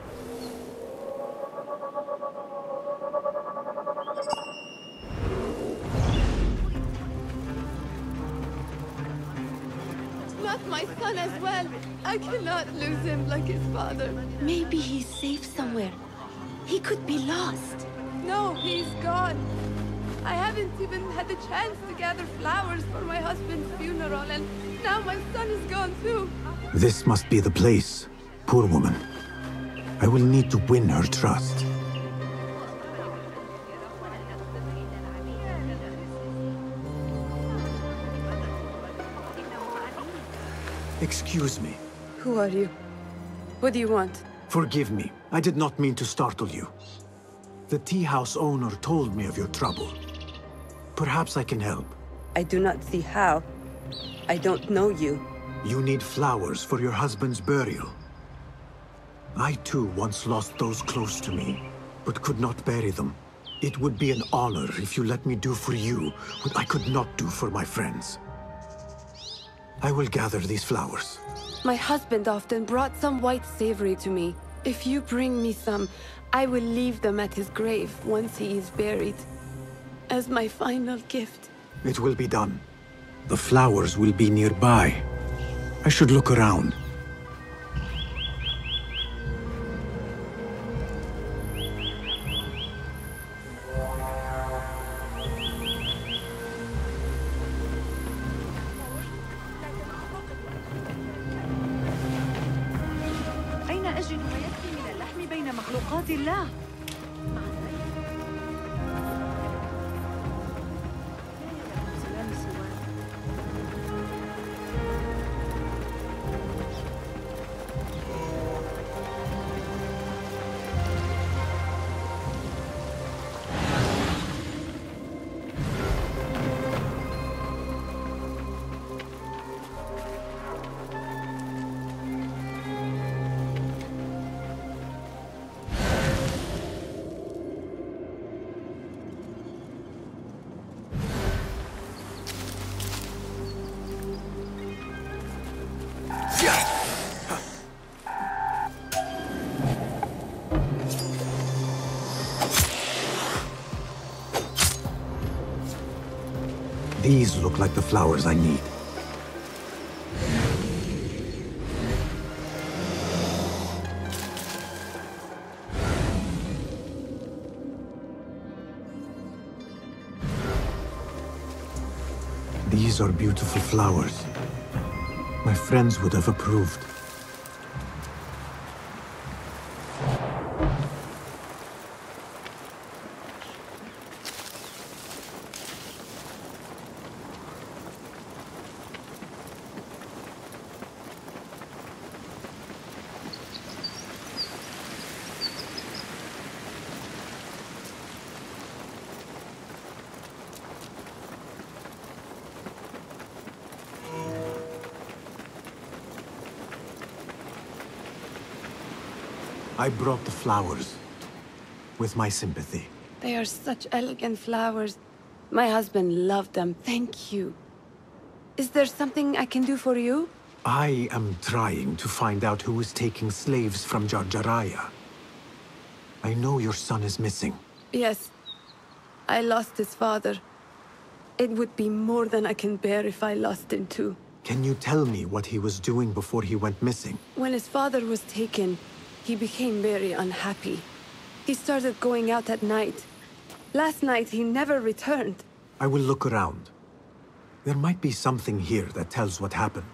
Not my son as well. I cannot lose him like his father. Maybe he's safe somewhere. He could be lost. No, he's gone. I haven't even had the chance to gather flowers for my husband's funeral, and now my son is gone too. This must be the place. Poor woman. I will need to win her trust. Excuse me. Who are you? What do you want? Forgive me. I did not mean to startle you. The tea house owner told me of your trouble. Perhaps I can help. I do not see how. I don't know you. You need flowers for your husband's burial. I too once lost those close to me, but could not bury them. It would be an honor if you let me do for you what I could not do for my friends. I will gather these flowers. My husband often brought some white savory to me. If you bring me some, I will leave them at his grave once he is buried. As my final gift. It will be done. The flowers will be nearby. I should look around. أين أجد ما يكفي من اللحم بين مخلوقات الله؟ These look like the flowers I need. These are beautiful flowers. My friends would have approved. I brought the flowers with my sympathy. They are such elegant flowers. My husband loved them. Thank you. Is there something I can do for you? I am trying to find out who is taking slaves from Jarjaraya. I know your son is missing. Yes. I lost his father. It would be more than I can bear if I lost him too. Can you tell me what he was doing before he went missing? When his father was taken, he became very unhappy. He started going out at night. Last night, he never returned. I will look around. There might be something here that tells what happened.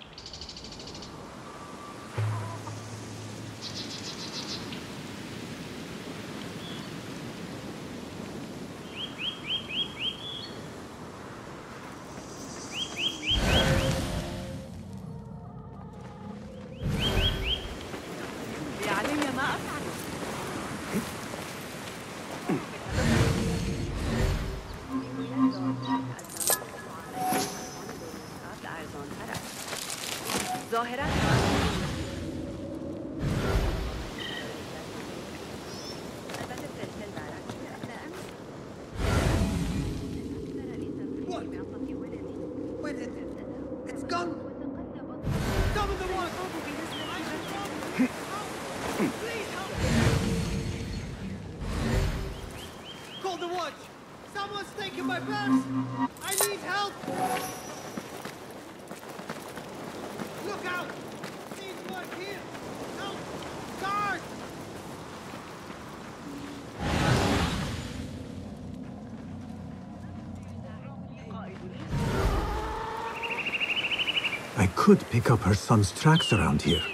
I could pick up her son's tracks around here.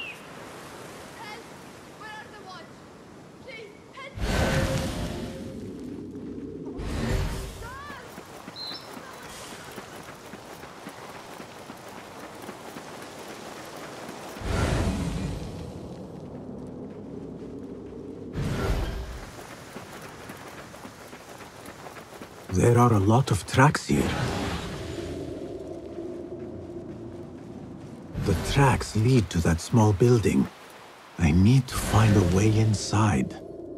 There are a lot of tracks here. The tracks lead to that small building. I need to find a way inside.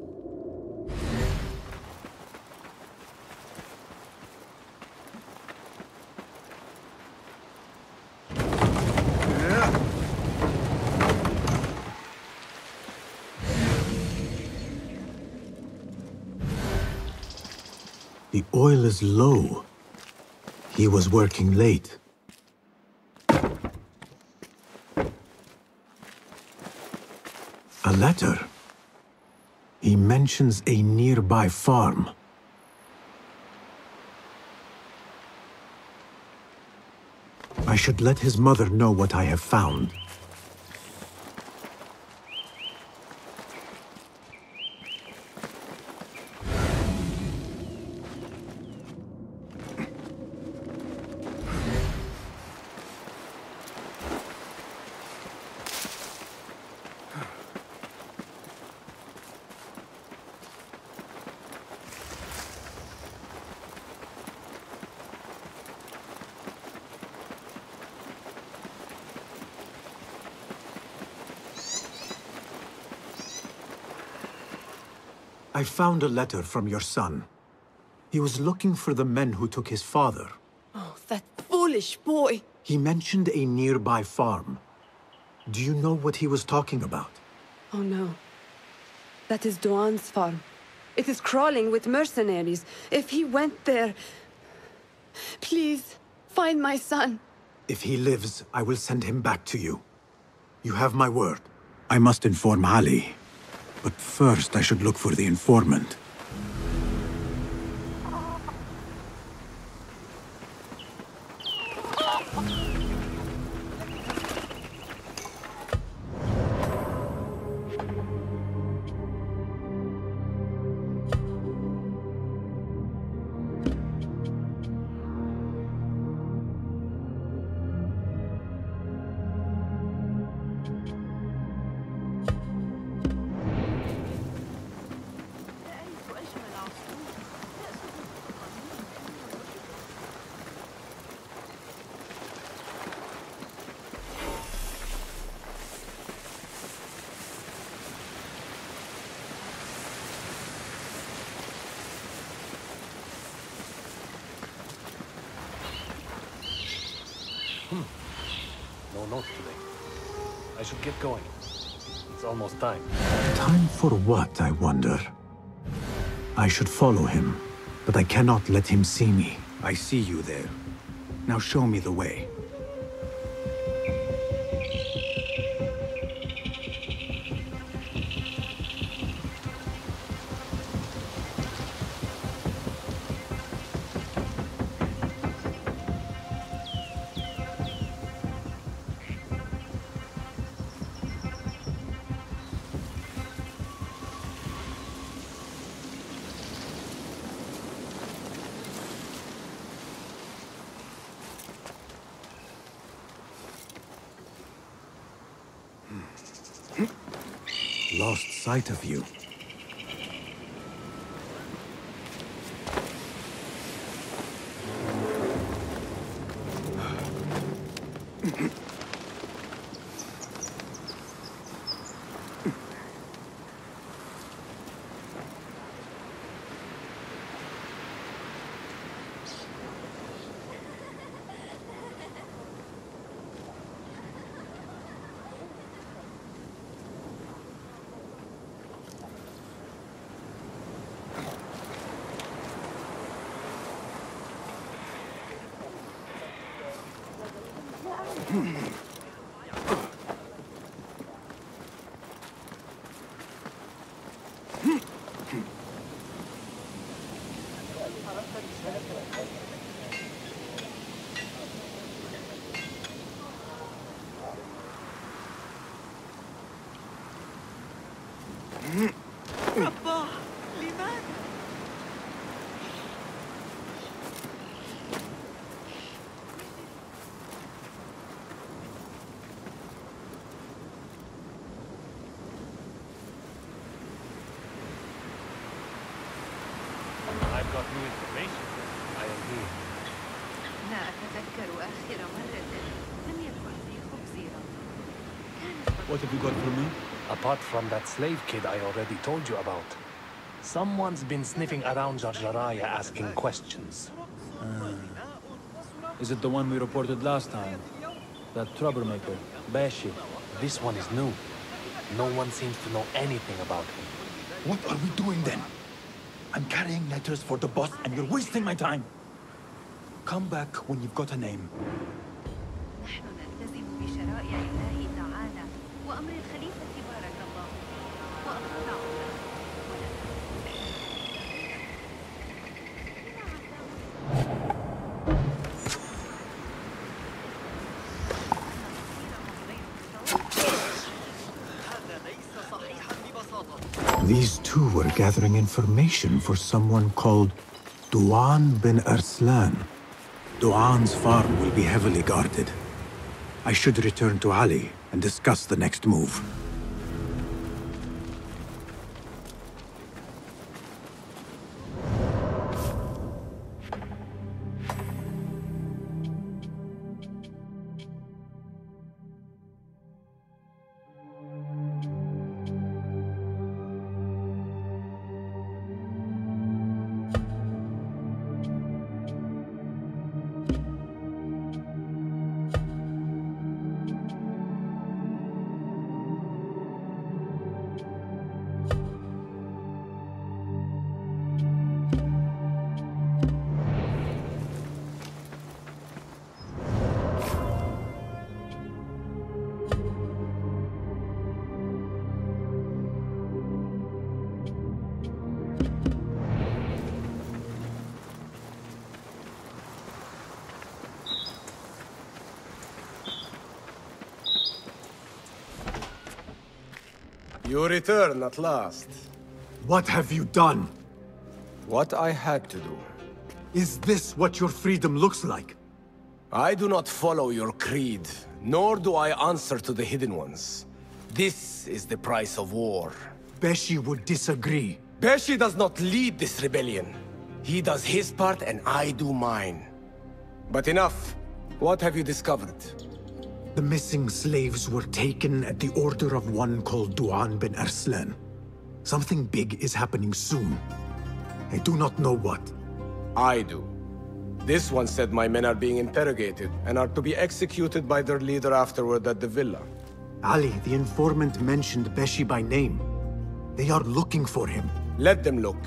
The oil is low. He was working late. A letter. He mentions a nearby farm. I should let his mother know what I have found. I found a letter from your son. He was looking for the men who took his father. Oh, that foolish boy! He mentioned a nearby farm. Do you know what he was talking about? Oh no. That is Doan's farm. It is crawling with mercenaries. If he went there... Please, find my son. If he lives, I will send him back to you. You have my word. I must inform Ali. But first, I should look for the informant. No note today. I should get going. It's almost time. Time for what, I wonder? I should follow him, but I cannot let him see me. I see you there. Now show me the way. Lost sight of you. رباه لماذا؟ I've got new information. I am here. لا أتذكر آخر مرة لم يكن في خبزي رمضان. What have you got for me? Apart from that slave kid I already told you about, someone's been sniffing around Jarjaraya asking questions. Uh, is it the one we reported last time? That troublemaker, Bashi. This one is new. No one seems to know anything about him. What are we doing then? I'm carrying letters for the boss and you're wasting my time. Come back when you've got a name. نحن نلتزم بشرائع الله تعالى وأمر الخليفة بارك الله وأطلع These two were gathering information for someone called Duan bin Arslan. Duan's farm will be heavily guarded. I should return to Ali and discuss the next move. You return at last. What have you done? What I had to do. Is this what your freedom looks like? I do not follow your creed, nor do I answer to the Hidden Ones. This is the price of war. Beshi would disagree. Beshi does not lead this rebellion. He does his part and I do mine. But enough. What have you discovered? The missing slaves were taken at the order of one called Duan bin Arslan. Something big is happening soon. I do not know what. I do. This one said my men are being interrogated and are to be executed by their leader afterward at the villa. Ali, the informant, mentioned Beshi by name. They are looking for him. Let them look.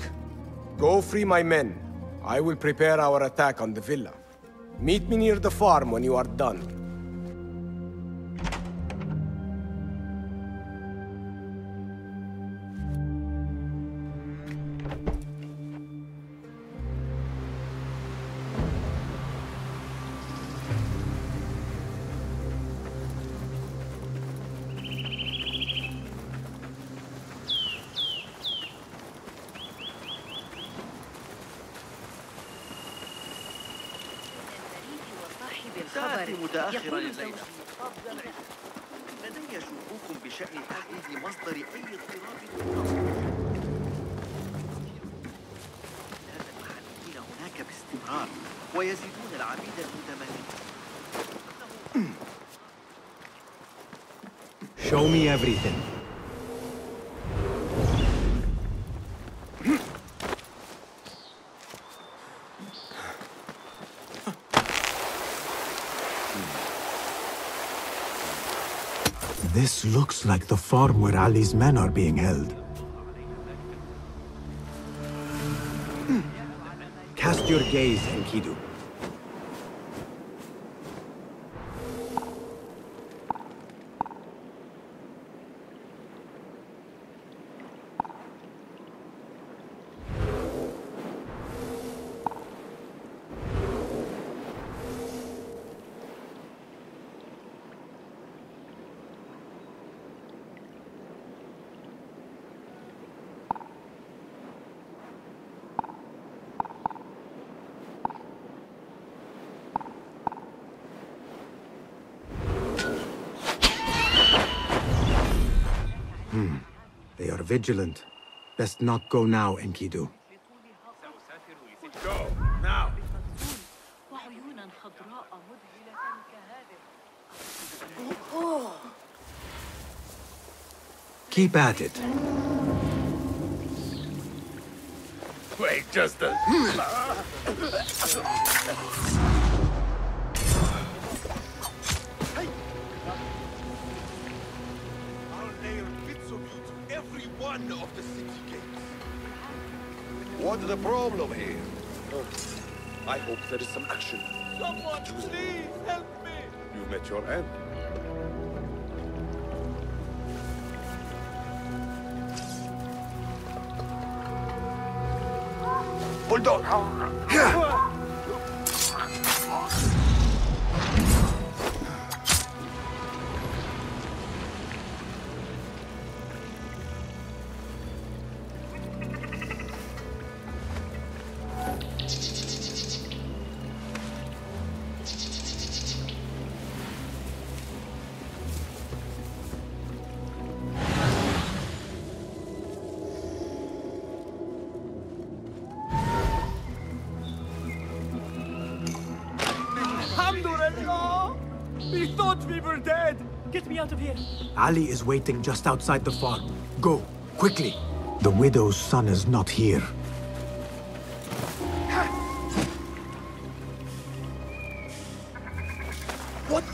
Go free my men. I will prepare our attack on the villa. Meet me near the farm when you are done. بالخبر متأخرا الليلة لدي شكوك بشأن تحديد مصدر أي اضطراب بالضبط. هذا المحليين هناك باستمرار ويزيدون العبيد المتمردين. Show me everything. This looks like the farm where Ali's men are being held. Cast your gaze, Enkidu. Hmm. They are vigilant. Best not go now, Enkidu. Go, now! Keep at it. Wait just a... One of the city gates. What's the problem here? Oh, I hope there is some action. Someone, please help me! You met your end. Hold on! We thought we were dead! Get me out of here! Ali is waiting just outside the farm. Go, quickly! The widow's son is not here. What?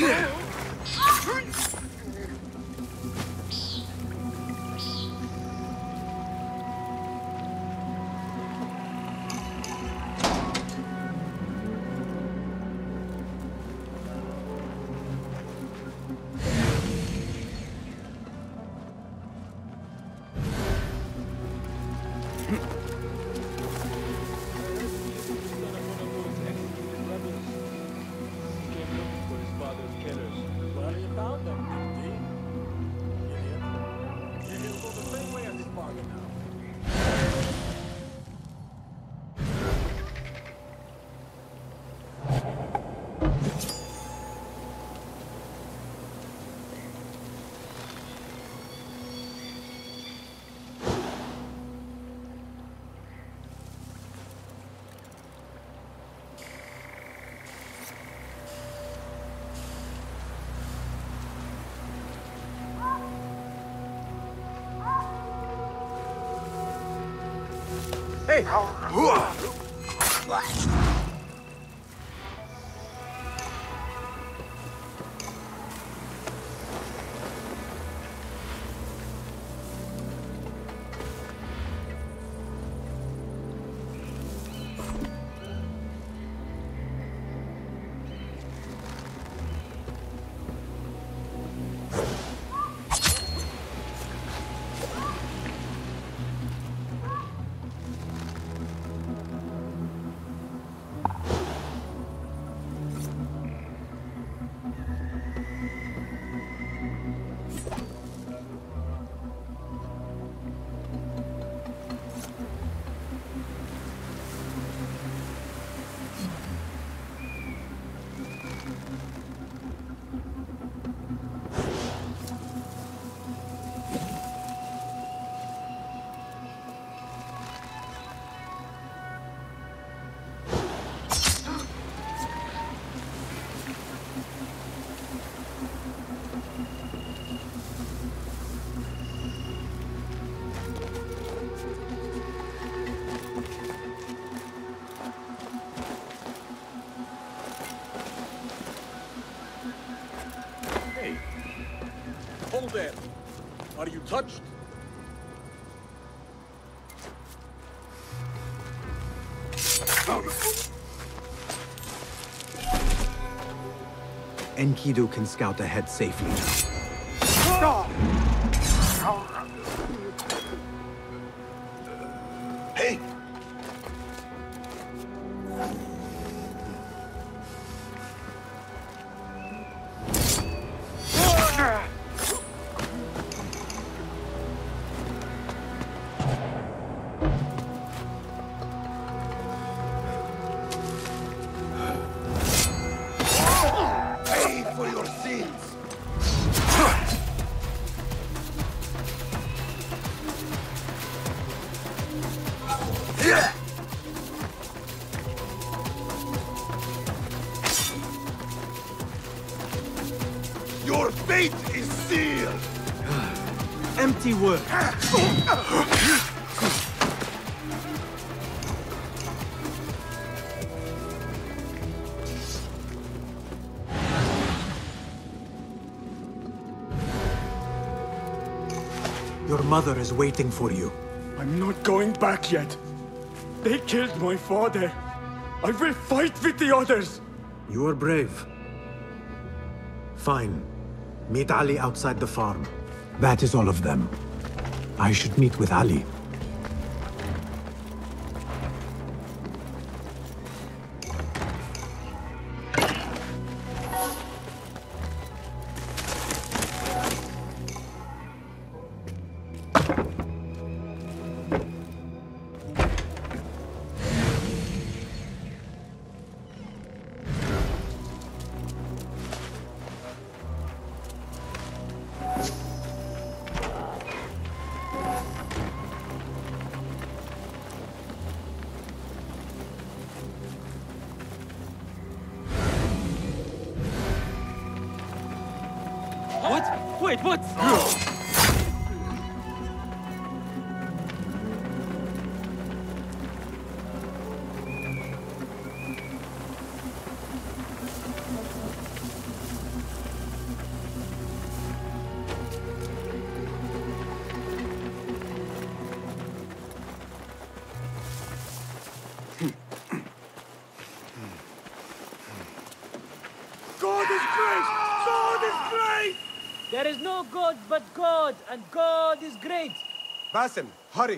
Hey! Hold there. Are you touched? Enkidu can scout ahead safely. Hey! Pay for your sins! Your fate is sealed! Empty word. Your mother is waiting for you. I'm not going back yet. They killed my father. I will fight with the others. You are brave. Fine. Meet Ali outside the farm. That is all of them. I should meet with Ali. What? Wait, what? God is great! God is great! There is no God but God, and God is great. Basim, hurry.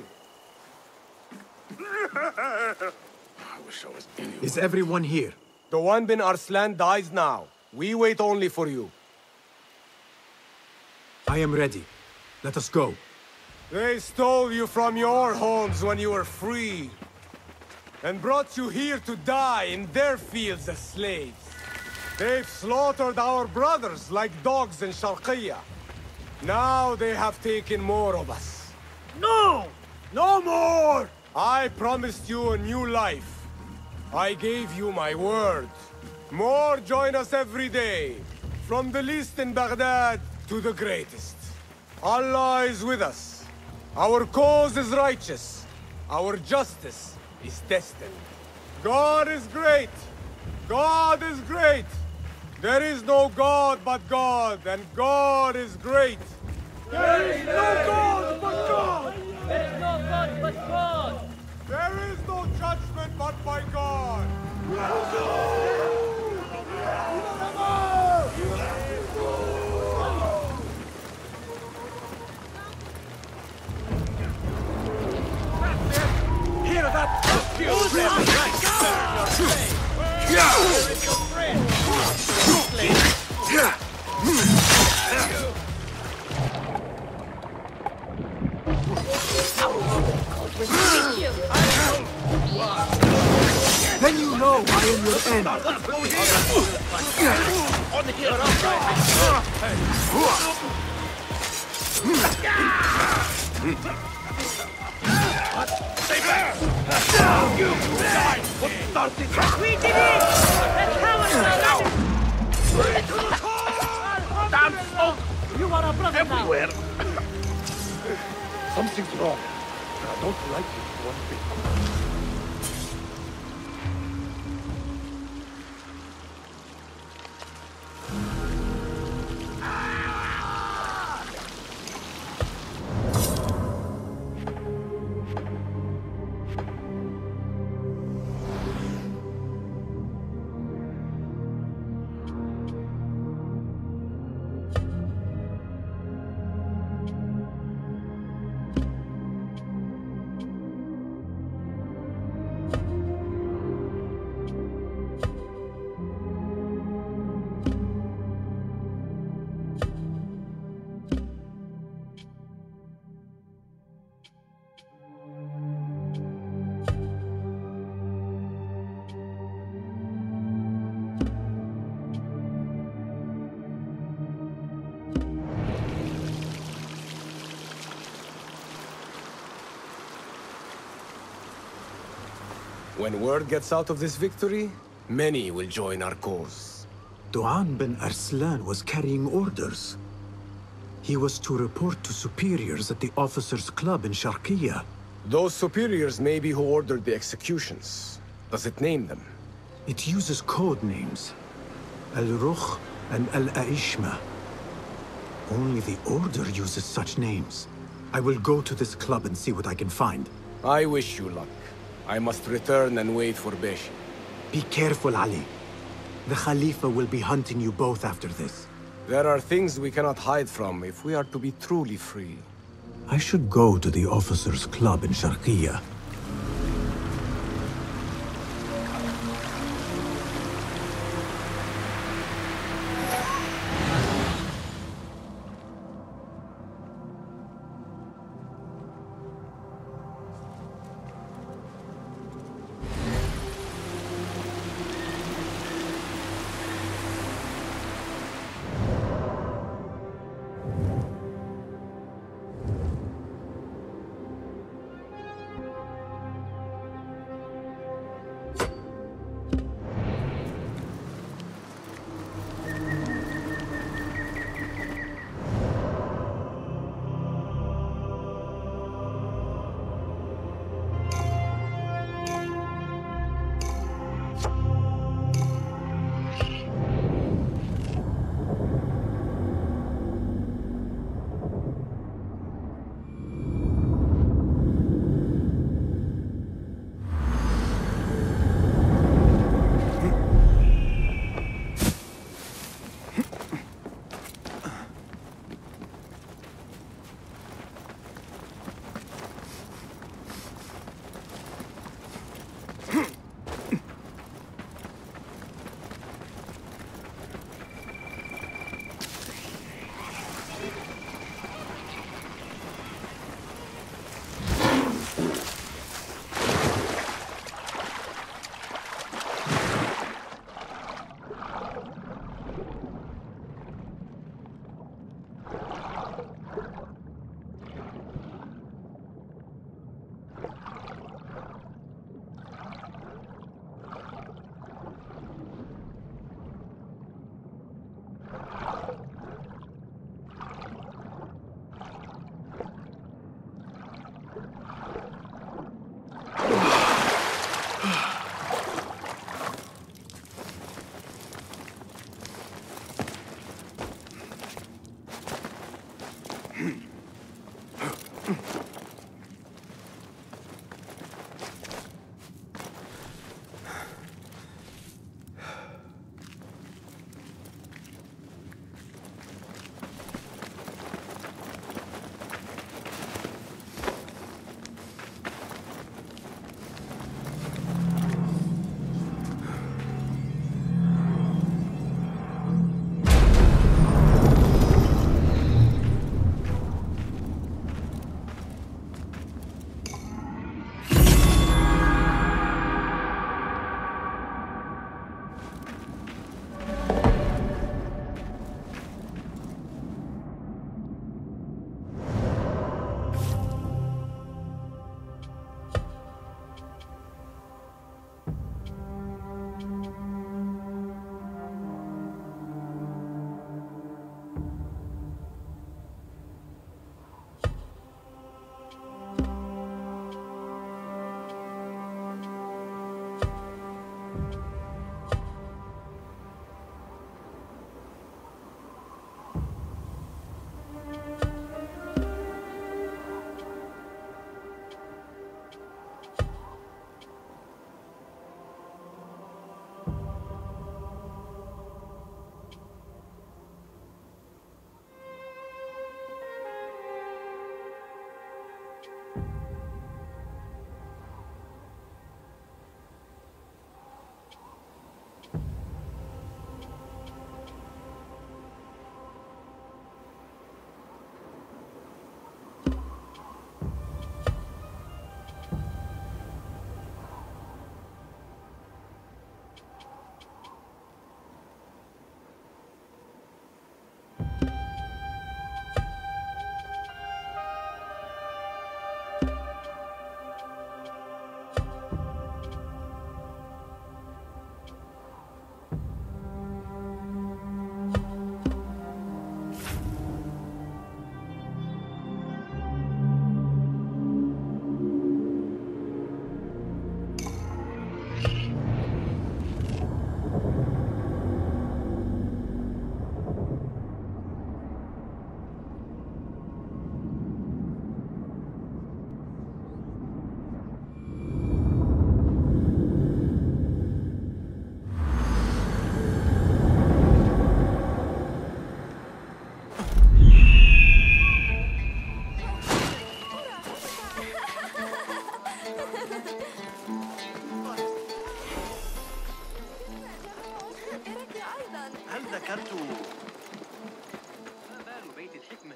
I wish I was anywhere. Is everyone here? The one bin Arslan dies now. We wait only for you. I am ready. Let us go. They stole you from your homes when you were free, and brought you here to die in their fields as slaves. They've slaughtered our brothers like dogs in Sharqiyya. Now they have taken more of us. No! No more! I promised you a new life. I gave you my word. More join us every day, from the least in Baghdad to the greatest. Allah is with us. Our cause is righteous. Our justice is destined. God is great. God is great. There is no God but God, and God is great. There is no God but God! There is no God but God. There is no judgment but by God. Hear that? Then you know I am your end. On here, Stay back! You died! What started? We did it! The cowards are not... Damn smoke! You are a brother everywhere! Something's wrong. I don't like it one bit. When word gets out of this victory, many will join our cause. Duan bin Arslan was carrying orders. He was to report to superiors at the officers' club in Sharqiya. Those superiors may be who ordered the executions. Does it name them? It uses code names. Al-Rukh and Al-Aishma. Only the Order uses such names. I will go to this club and see what I can find. I wish you luck. I must return and wait for Beshi. Be careful, Ali. The Khalifa will be hunting you both after this. There are things we cannot hide from if we are to be truly free. I should go to the officers' club in Sharqiya.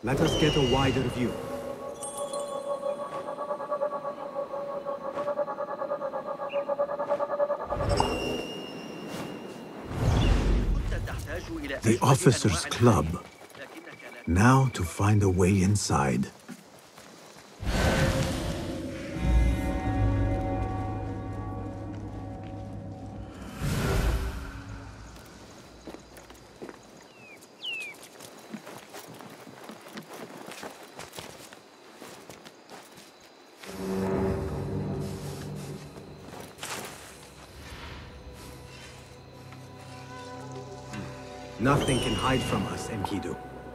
Let us get a wider view. The Officers' Club. Now to find a way inside. Nothing can hide from us, Enkidu.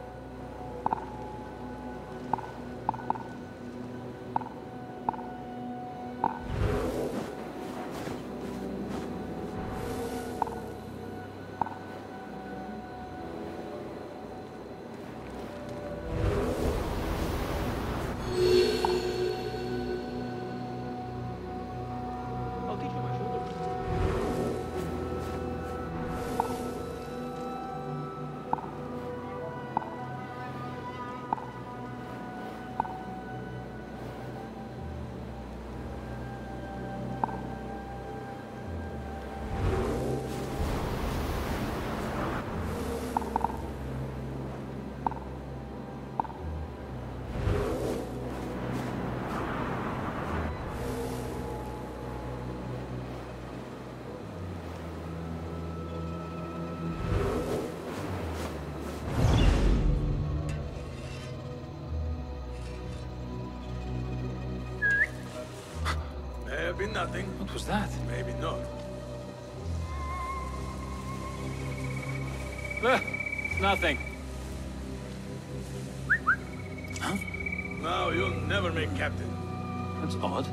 Maybe nothing. What was that? Maybe not. Eh, nothing. Huh? No, you'll never make captain. That's odd.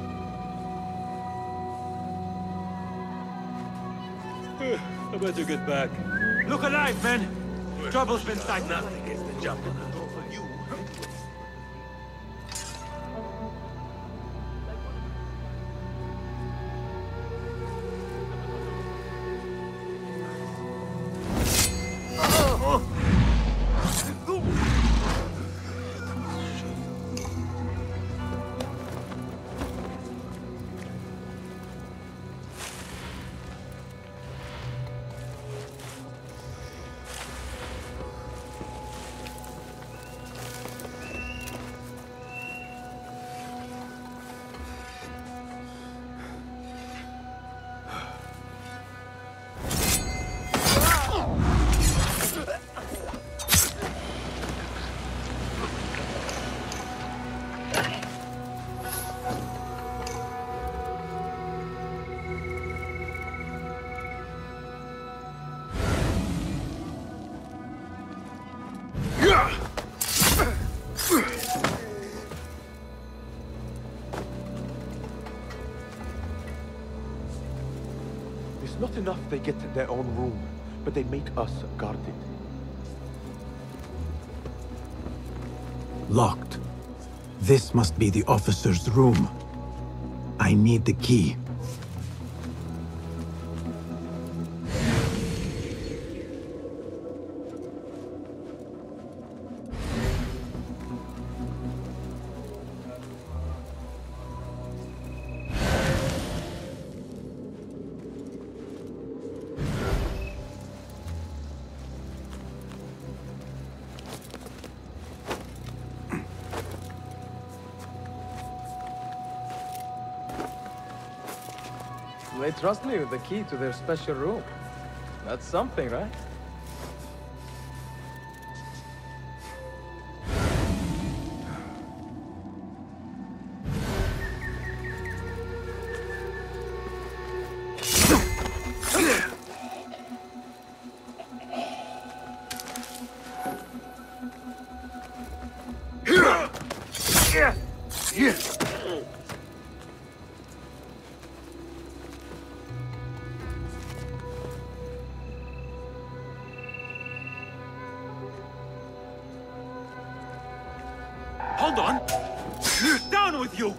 Eh, I better get back. Look alive, men! Trouble's been sighted. Nothing is the jump. It's not enough they get their own room, but they make us guard it. Locked. This must be the officer's room. I need the key. They trust me with the key to their special room. That's something, right? Hold on! Down with you!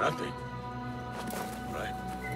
Nothing. Right.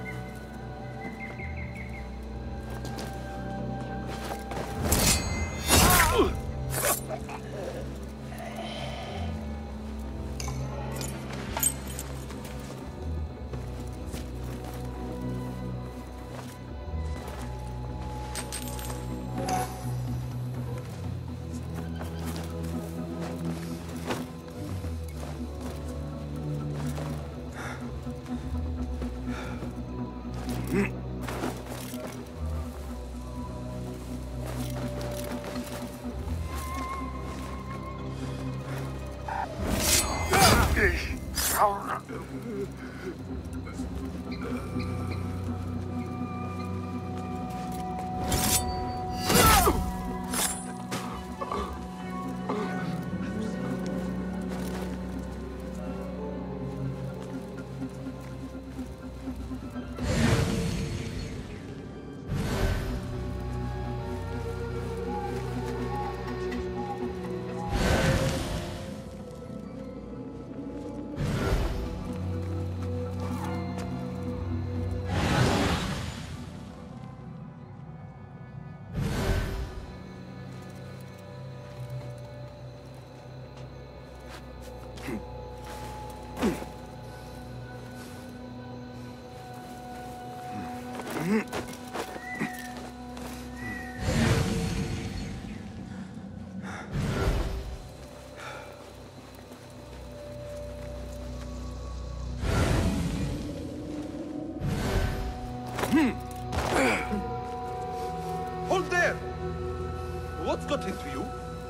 Hold there! What's got into you?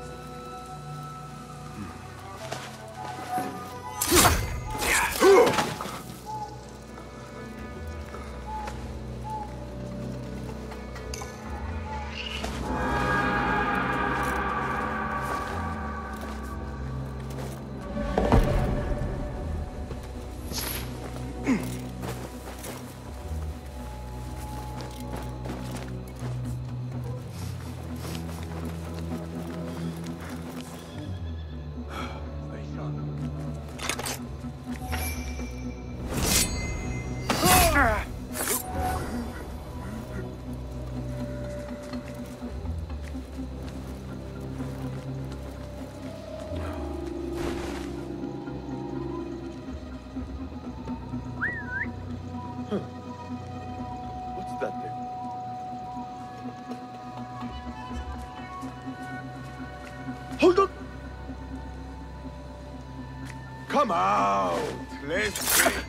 What's that then? Hold on! Come out! Let's go!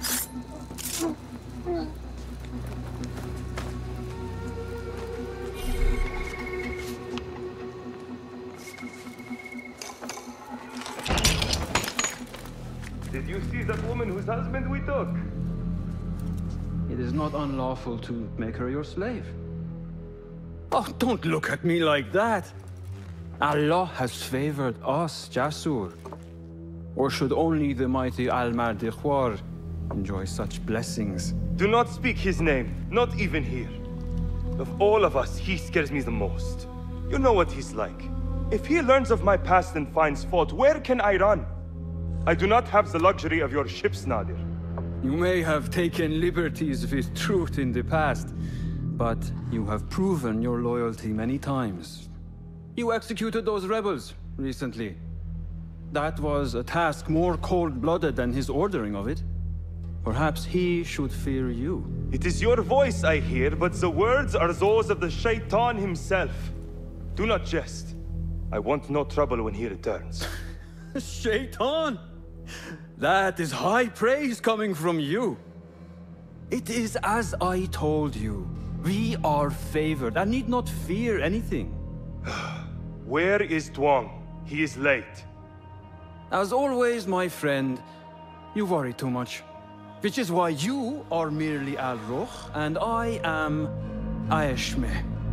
Did you see that woman whose husband we took? It is not unlawful to make her your slave. Oh, don't look at me like that. Allah has favored us, Jasur. Or should only the mighty Al-Mardikhwar enjoy such blessings? Do not speak his name, not even here. Of all of us, he scares me the most. You know what he's like. If he learns of my past and finds fault, where can I run? I do not have the luxury of your ships, Nadir. You may have taken liberties with truth in the past, but you have proven your loyalty many times. You executed those rebels recently. That was a task more cold-blooded than his ordering of it. Perhaps he should fear you. It is your voice I hear, but the words are those of the Shaitan himself. Do not jest. I want no trouble when he returns. Shaitan! That is high praise coming from you. It is as I told you. We are favored and need not fear anything. Where is Duang? He is late. As always, my friend, you worry too much. Which is why you are merely Al-Ruh, and I am Aeshme.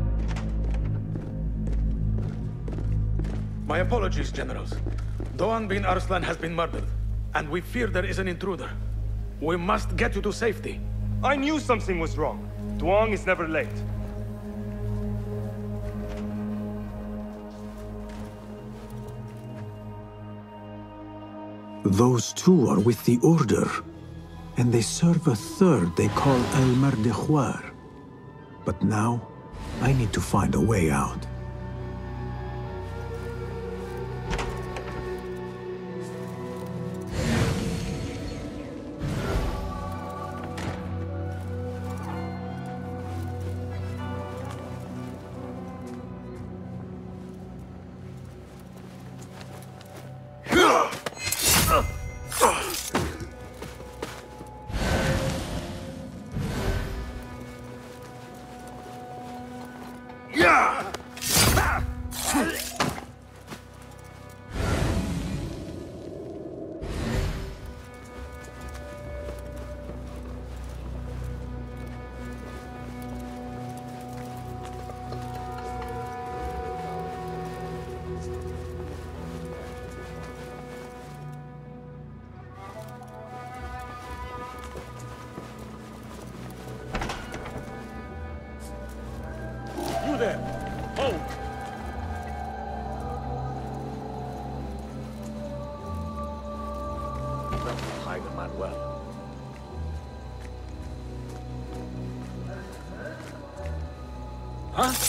My apologies, generals. Doğan bin Arslan has been murdered, and we fear there is an intruder. We must get you to safety. I knew something was wrong. Duang is never late. Those two are with the Order. and they serve a third they call El Mardejuar. But now, I need to find a way out. You there! Hold! Hide the man well. Huh?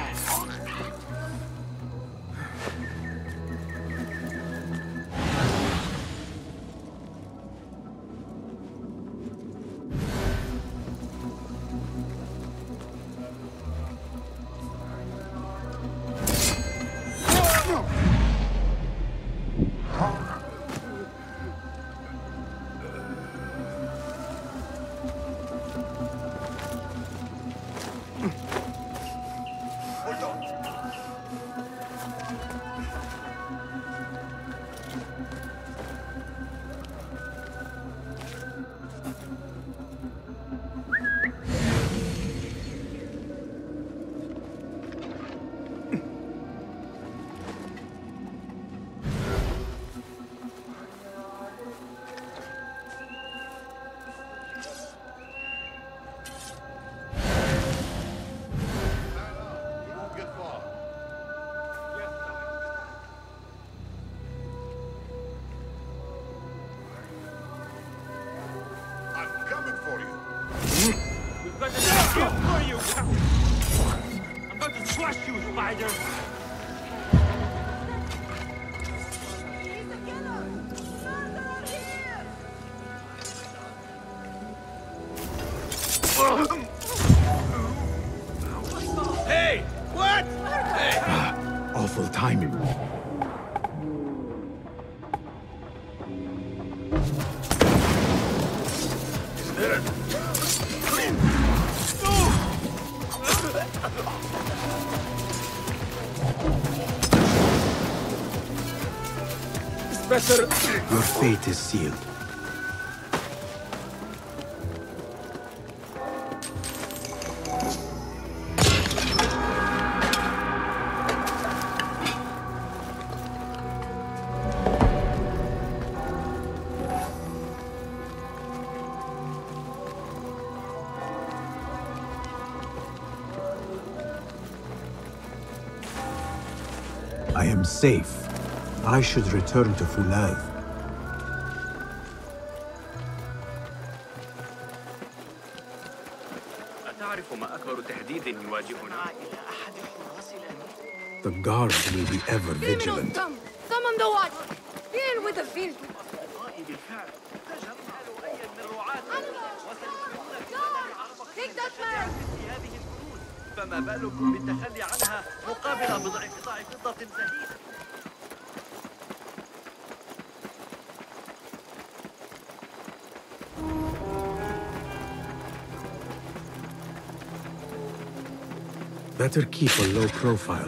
Hey! What? Hey! Awful timing. Is there a... It's better... Your fate is sealed. I am safe. I should return to Fulad. The guards will be ever vigilant. Summon the watch! Deal with the field! Take that man! فما بالكم بالتخلي عنها مقابل بضع قطع فضة زهيدة. Better keep a low profile.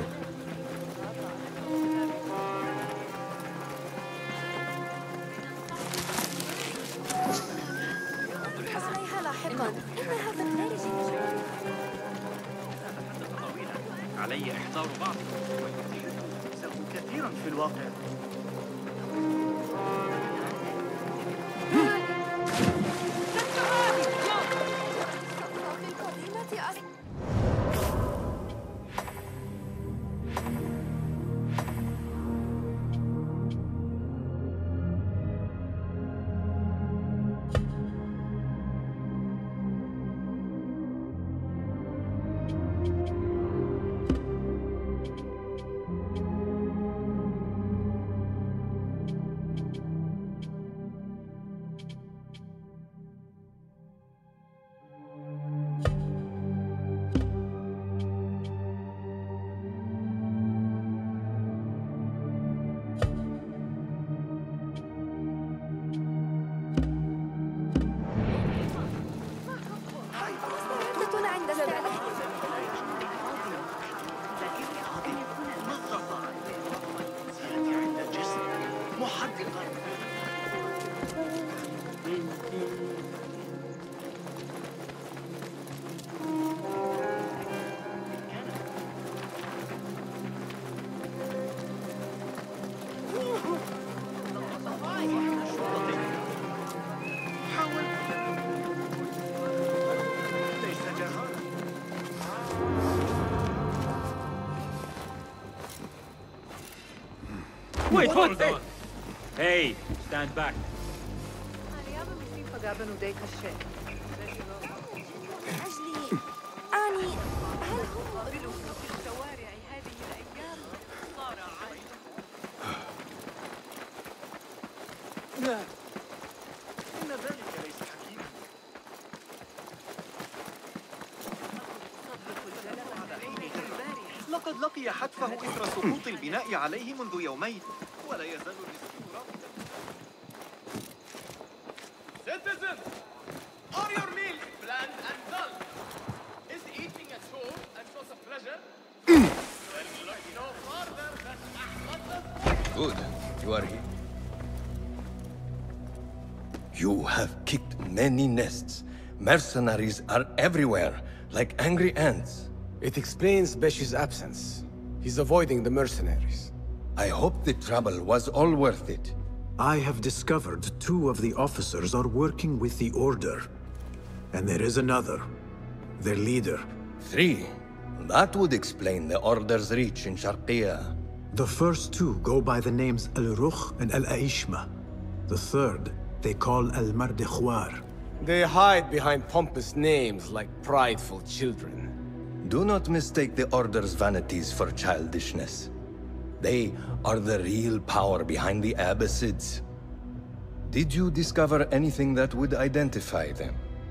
علي إحضار بعض كثيرا في الواقع. Wait, hold on! Hey, stand back. העלייה במיסים פגעה בנו די קשה. أجلي أني هل هو في الشوارع هذه الأيام صار عادة. لا إن ذلك ليس حكيما. لقد لقي حتفه إثر سقوط البناء عليه منذ يومين ولا يزال الرزق رافدا. Citizens, are your meals bland and dull? Is eating at home a source of pleasure? Well, look no farther than Ahmad. Good, you are here. You have kicked many nests. Mercenaries are everywhere, like angry ants. It explains Beshi's absence. He's avoiding the mercenaries. I hope the trouble was all worth it. I have discovered two of the officers are working with the Order. And there is another. Their leader. Three. That would explain the Order's reach in Sharqiya. The first two go by the names Al-Rukh and Al-Aishma. The third, they call Al-Mardikhwar. They hide behind pompous names like prideful children. Do not mistake the Order's vanities for childishness. They are the real power behind the Abbasids. Did you discover anything that would identify them?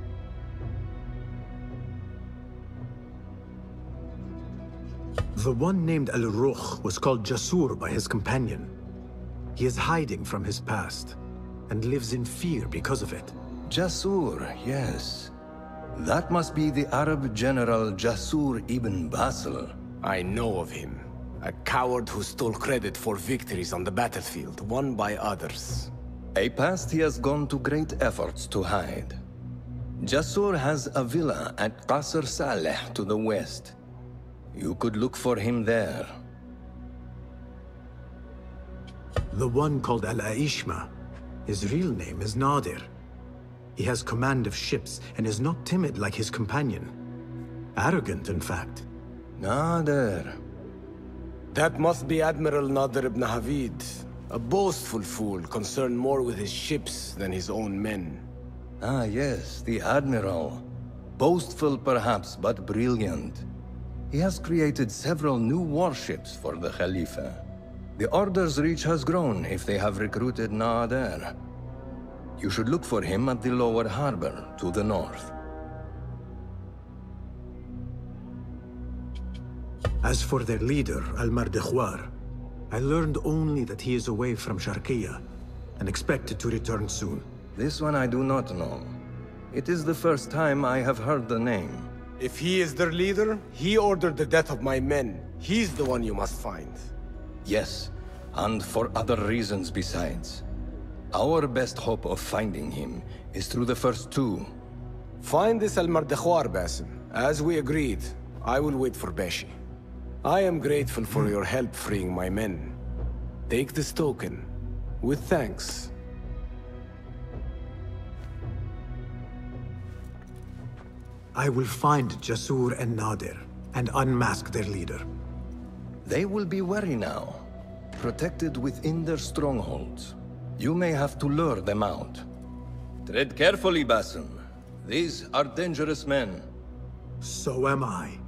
The one named Al-Rukh was called Jasur by his companion. He is hiding from his past, and lives in fear because of it. Jasur, yes. That must be the Arab general Jasur ibn Basil. I know of him. A coward who stole credit for victories on the battlefield, won by others. A past he has gone to great efforts to hide. Jasur has a villa at Qasr Saleh to the west. You could look for him there. The one called Al-Aishma, his real name is Nadir. He has command of ships and is not timid like his companion. Arrogant, in fact. Nadir. That must be Admiral Nadir ibn Havid. A boastful fool, concerned more with his ships than his own men. Ah, yes, the Admiral. Boastful perhaps, but brilliant. He has created several new warships for the Khalifa. The Order's reach has grown if they have recruited Nadir. You should look for him at the lower harbor, to the north. As for their leader, Al-Mardikhwar, I learned only that he is away from Sharqiya, and expected to return soon. This one I do not know. It is the first time I have heard the name. If he is their leader, he ordered the death of my men. He's the one you must find. Yes, and for other reasons besides. Our best hope of finding him is through the first two. Find this Al-Mardikhwar, Basim. As we agreed, I will wait for Beshi. I am grateful for your help freeing my men. Take this token, with thanks. I will find Jasur and Nadir, and unmask their leader. They will be wary now, protected within their strongholds. You may have to lure them out. Tread carefully, Basim. These are dangerous men. So am I.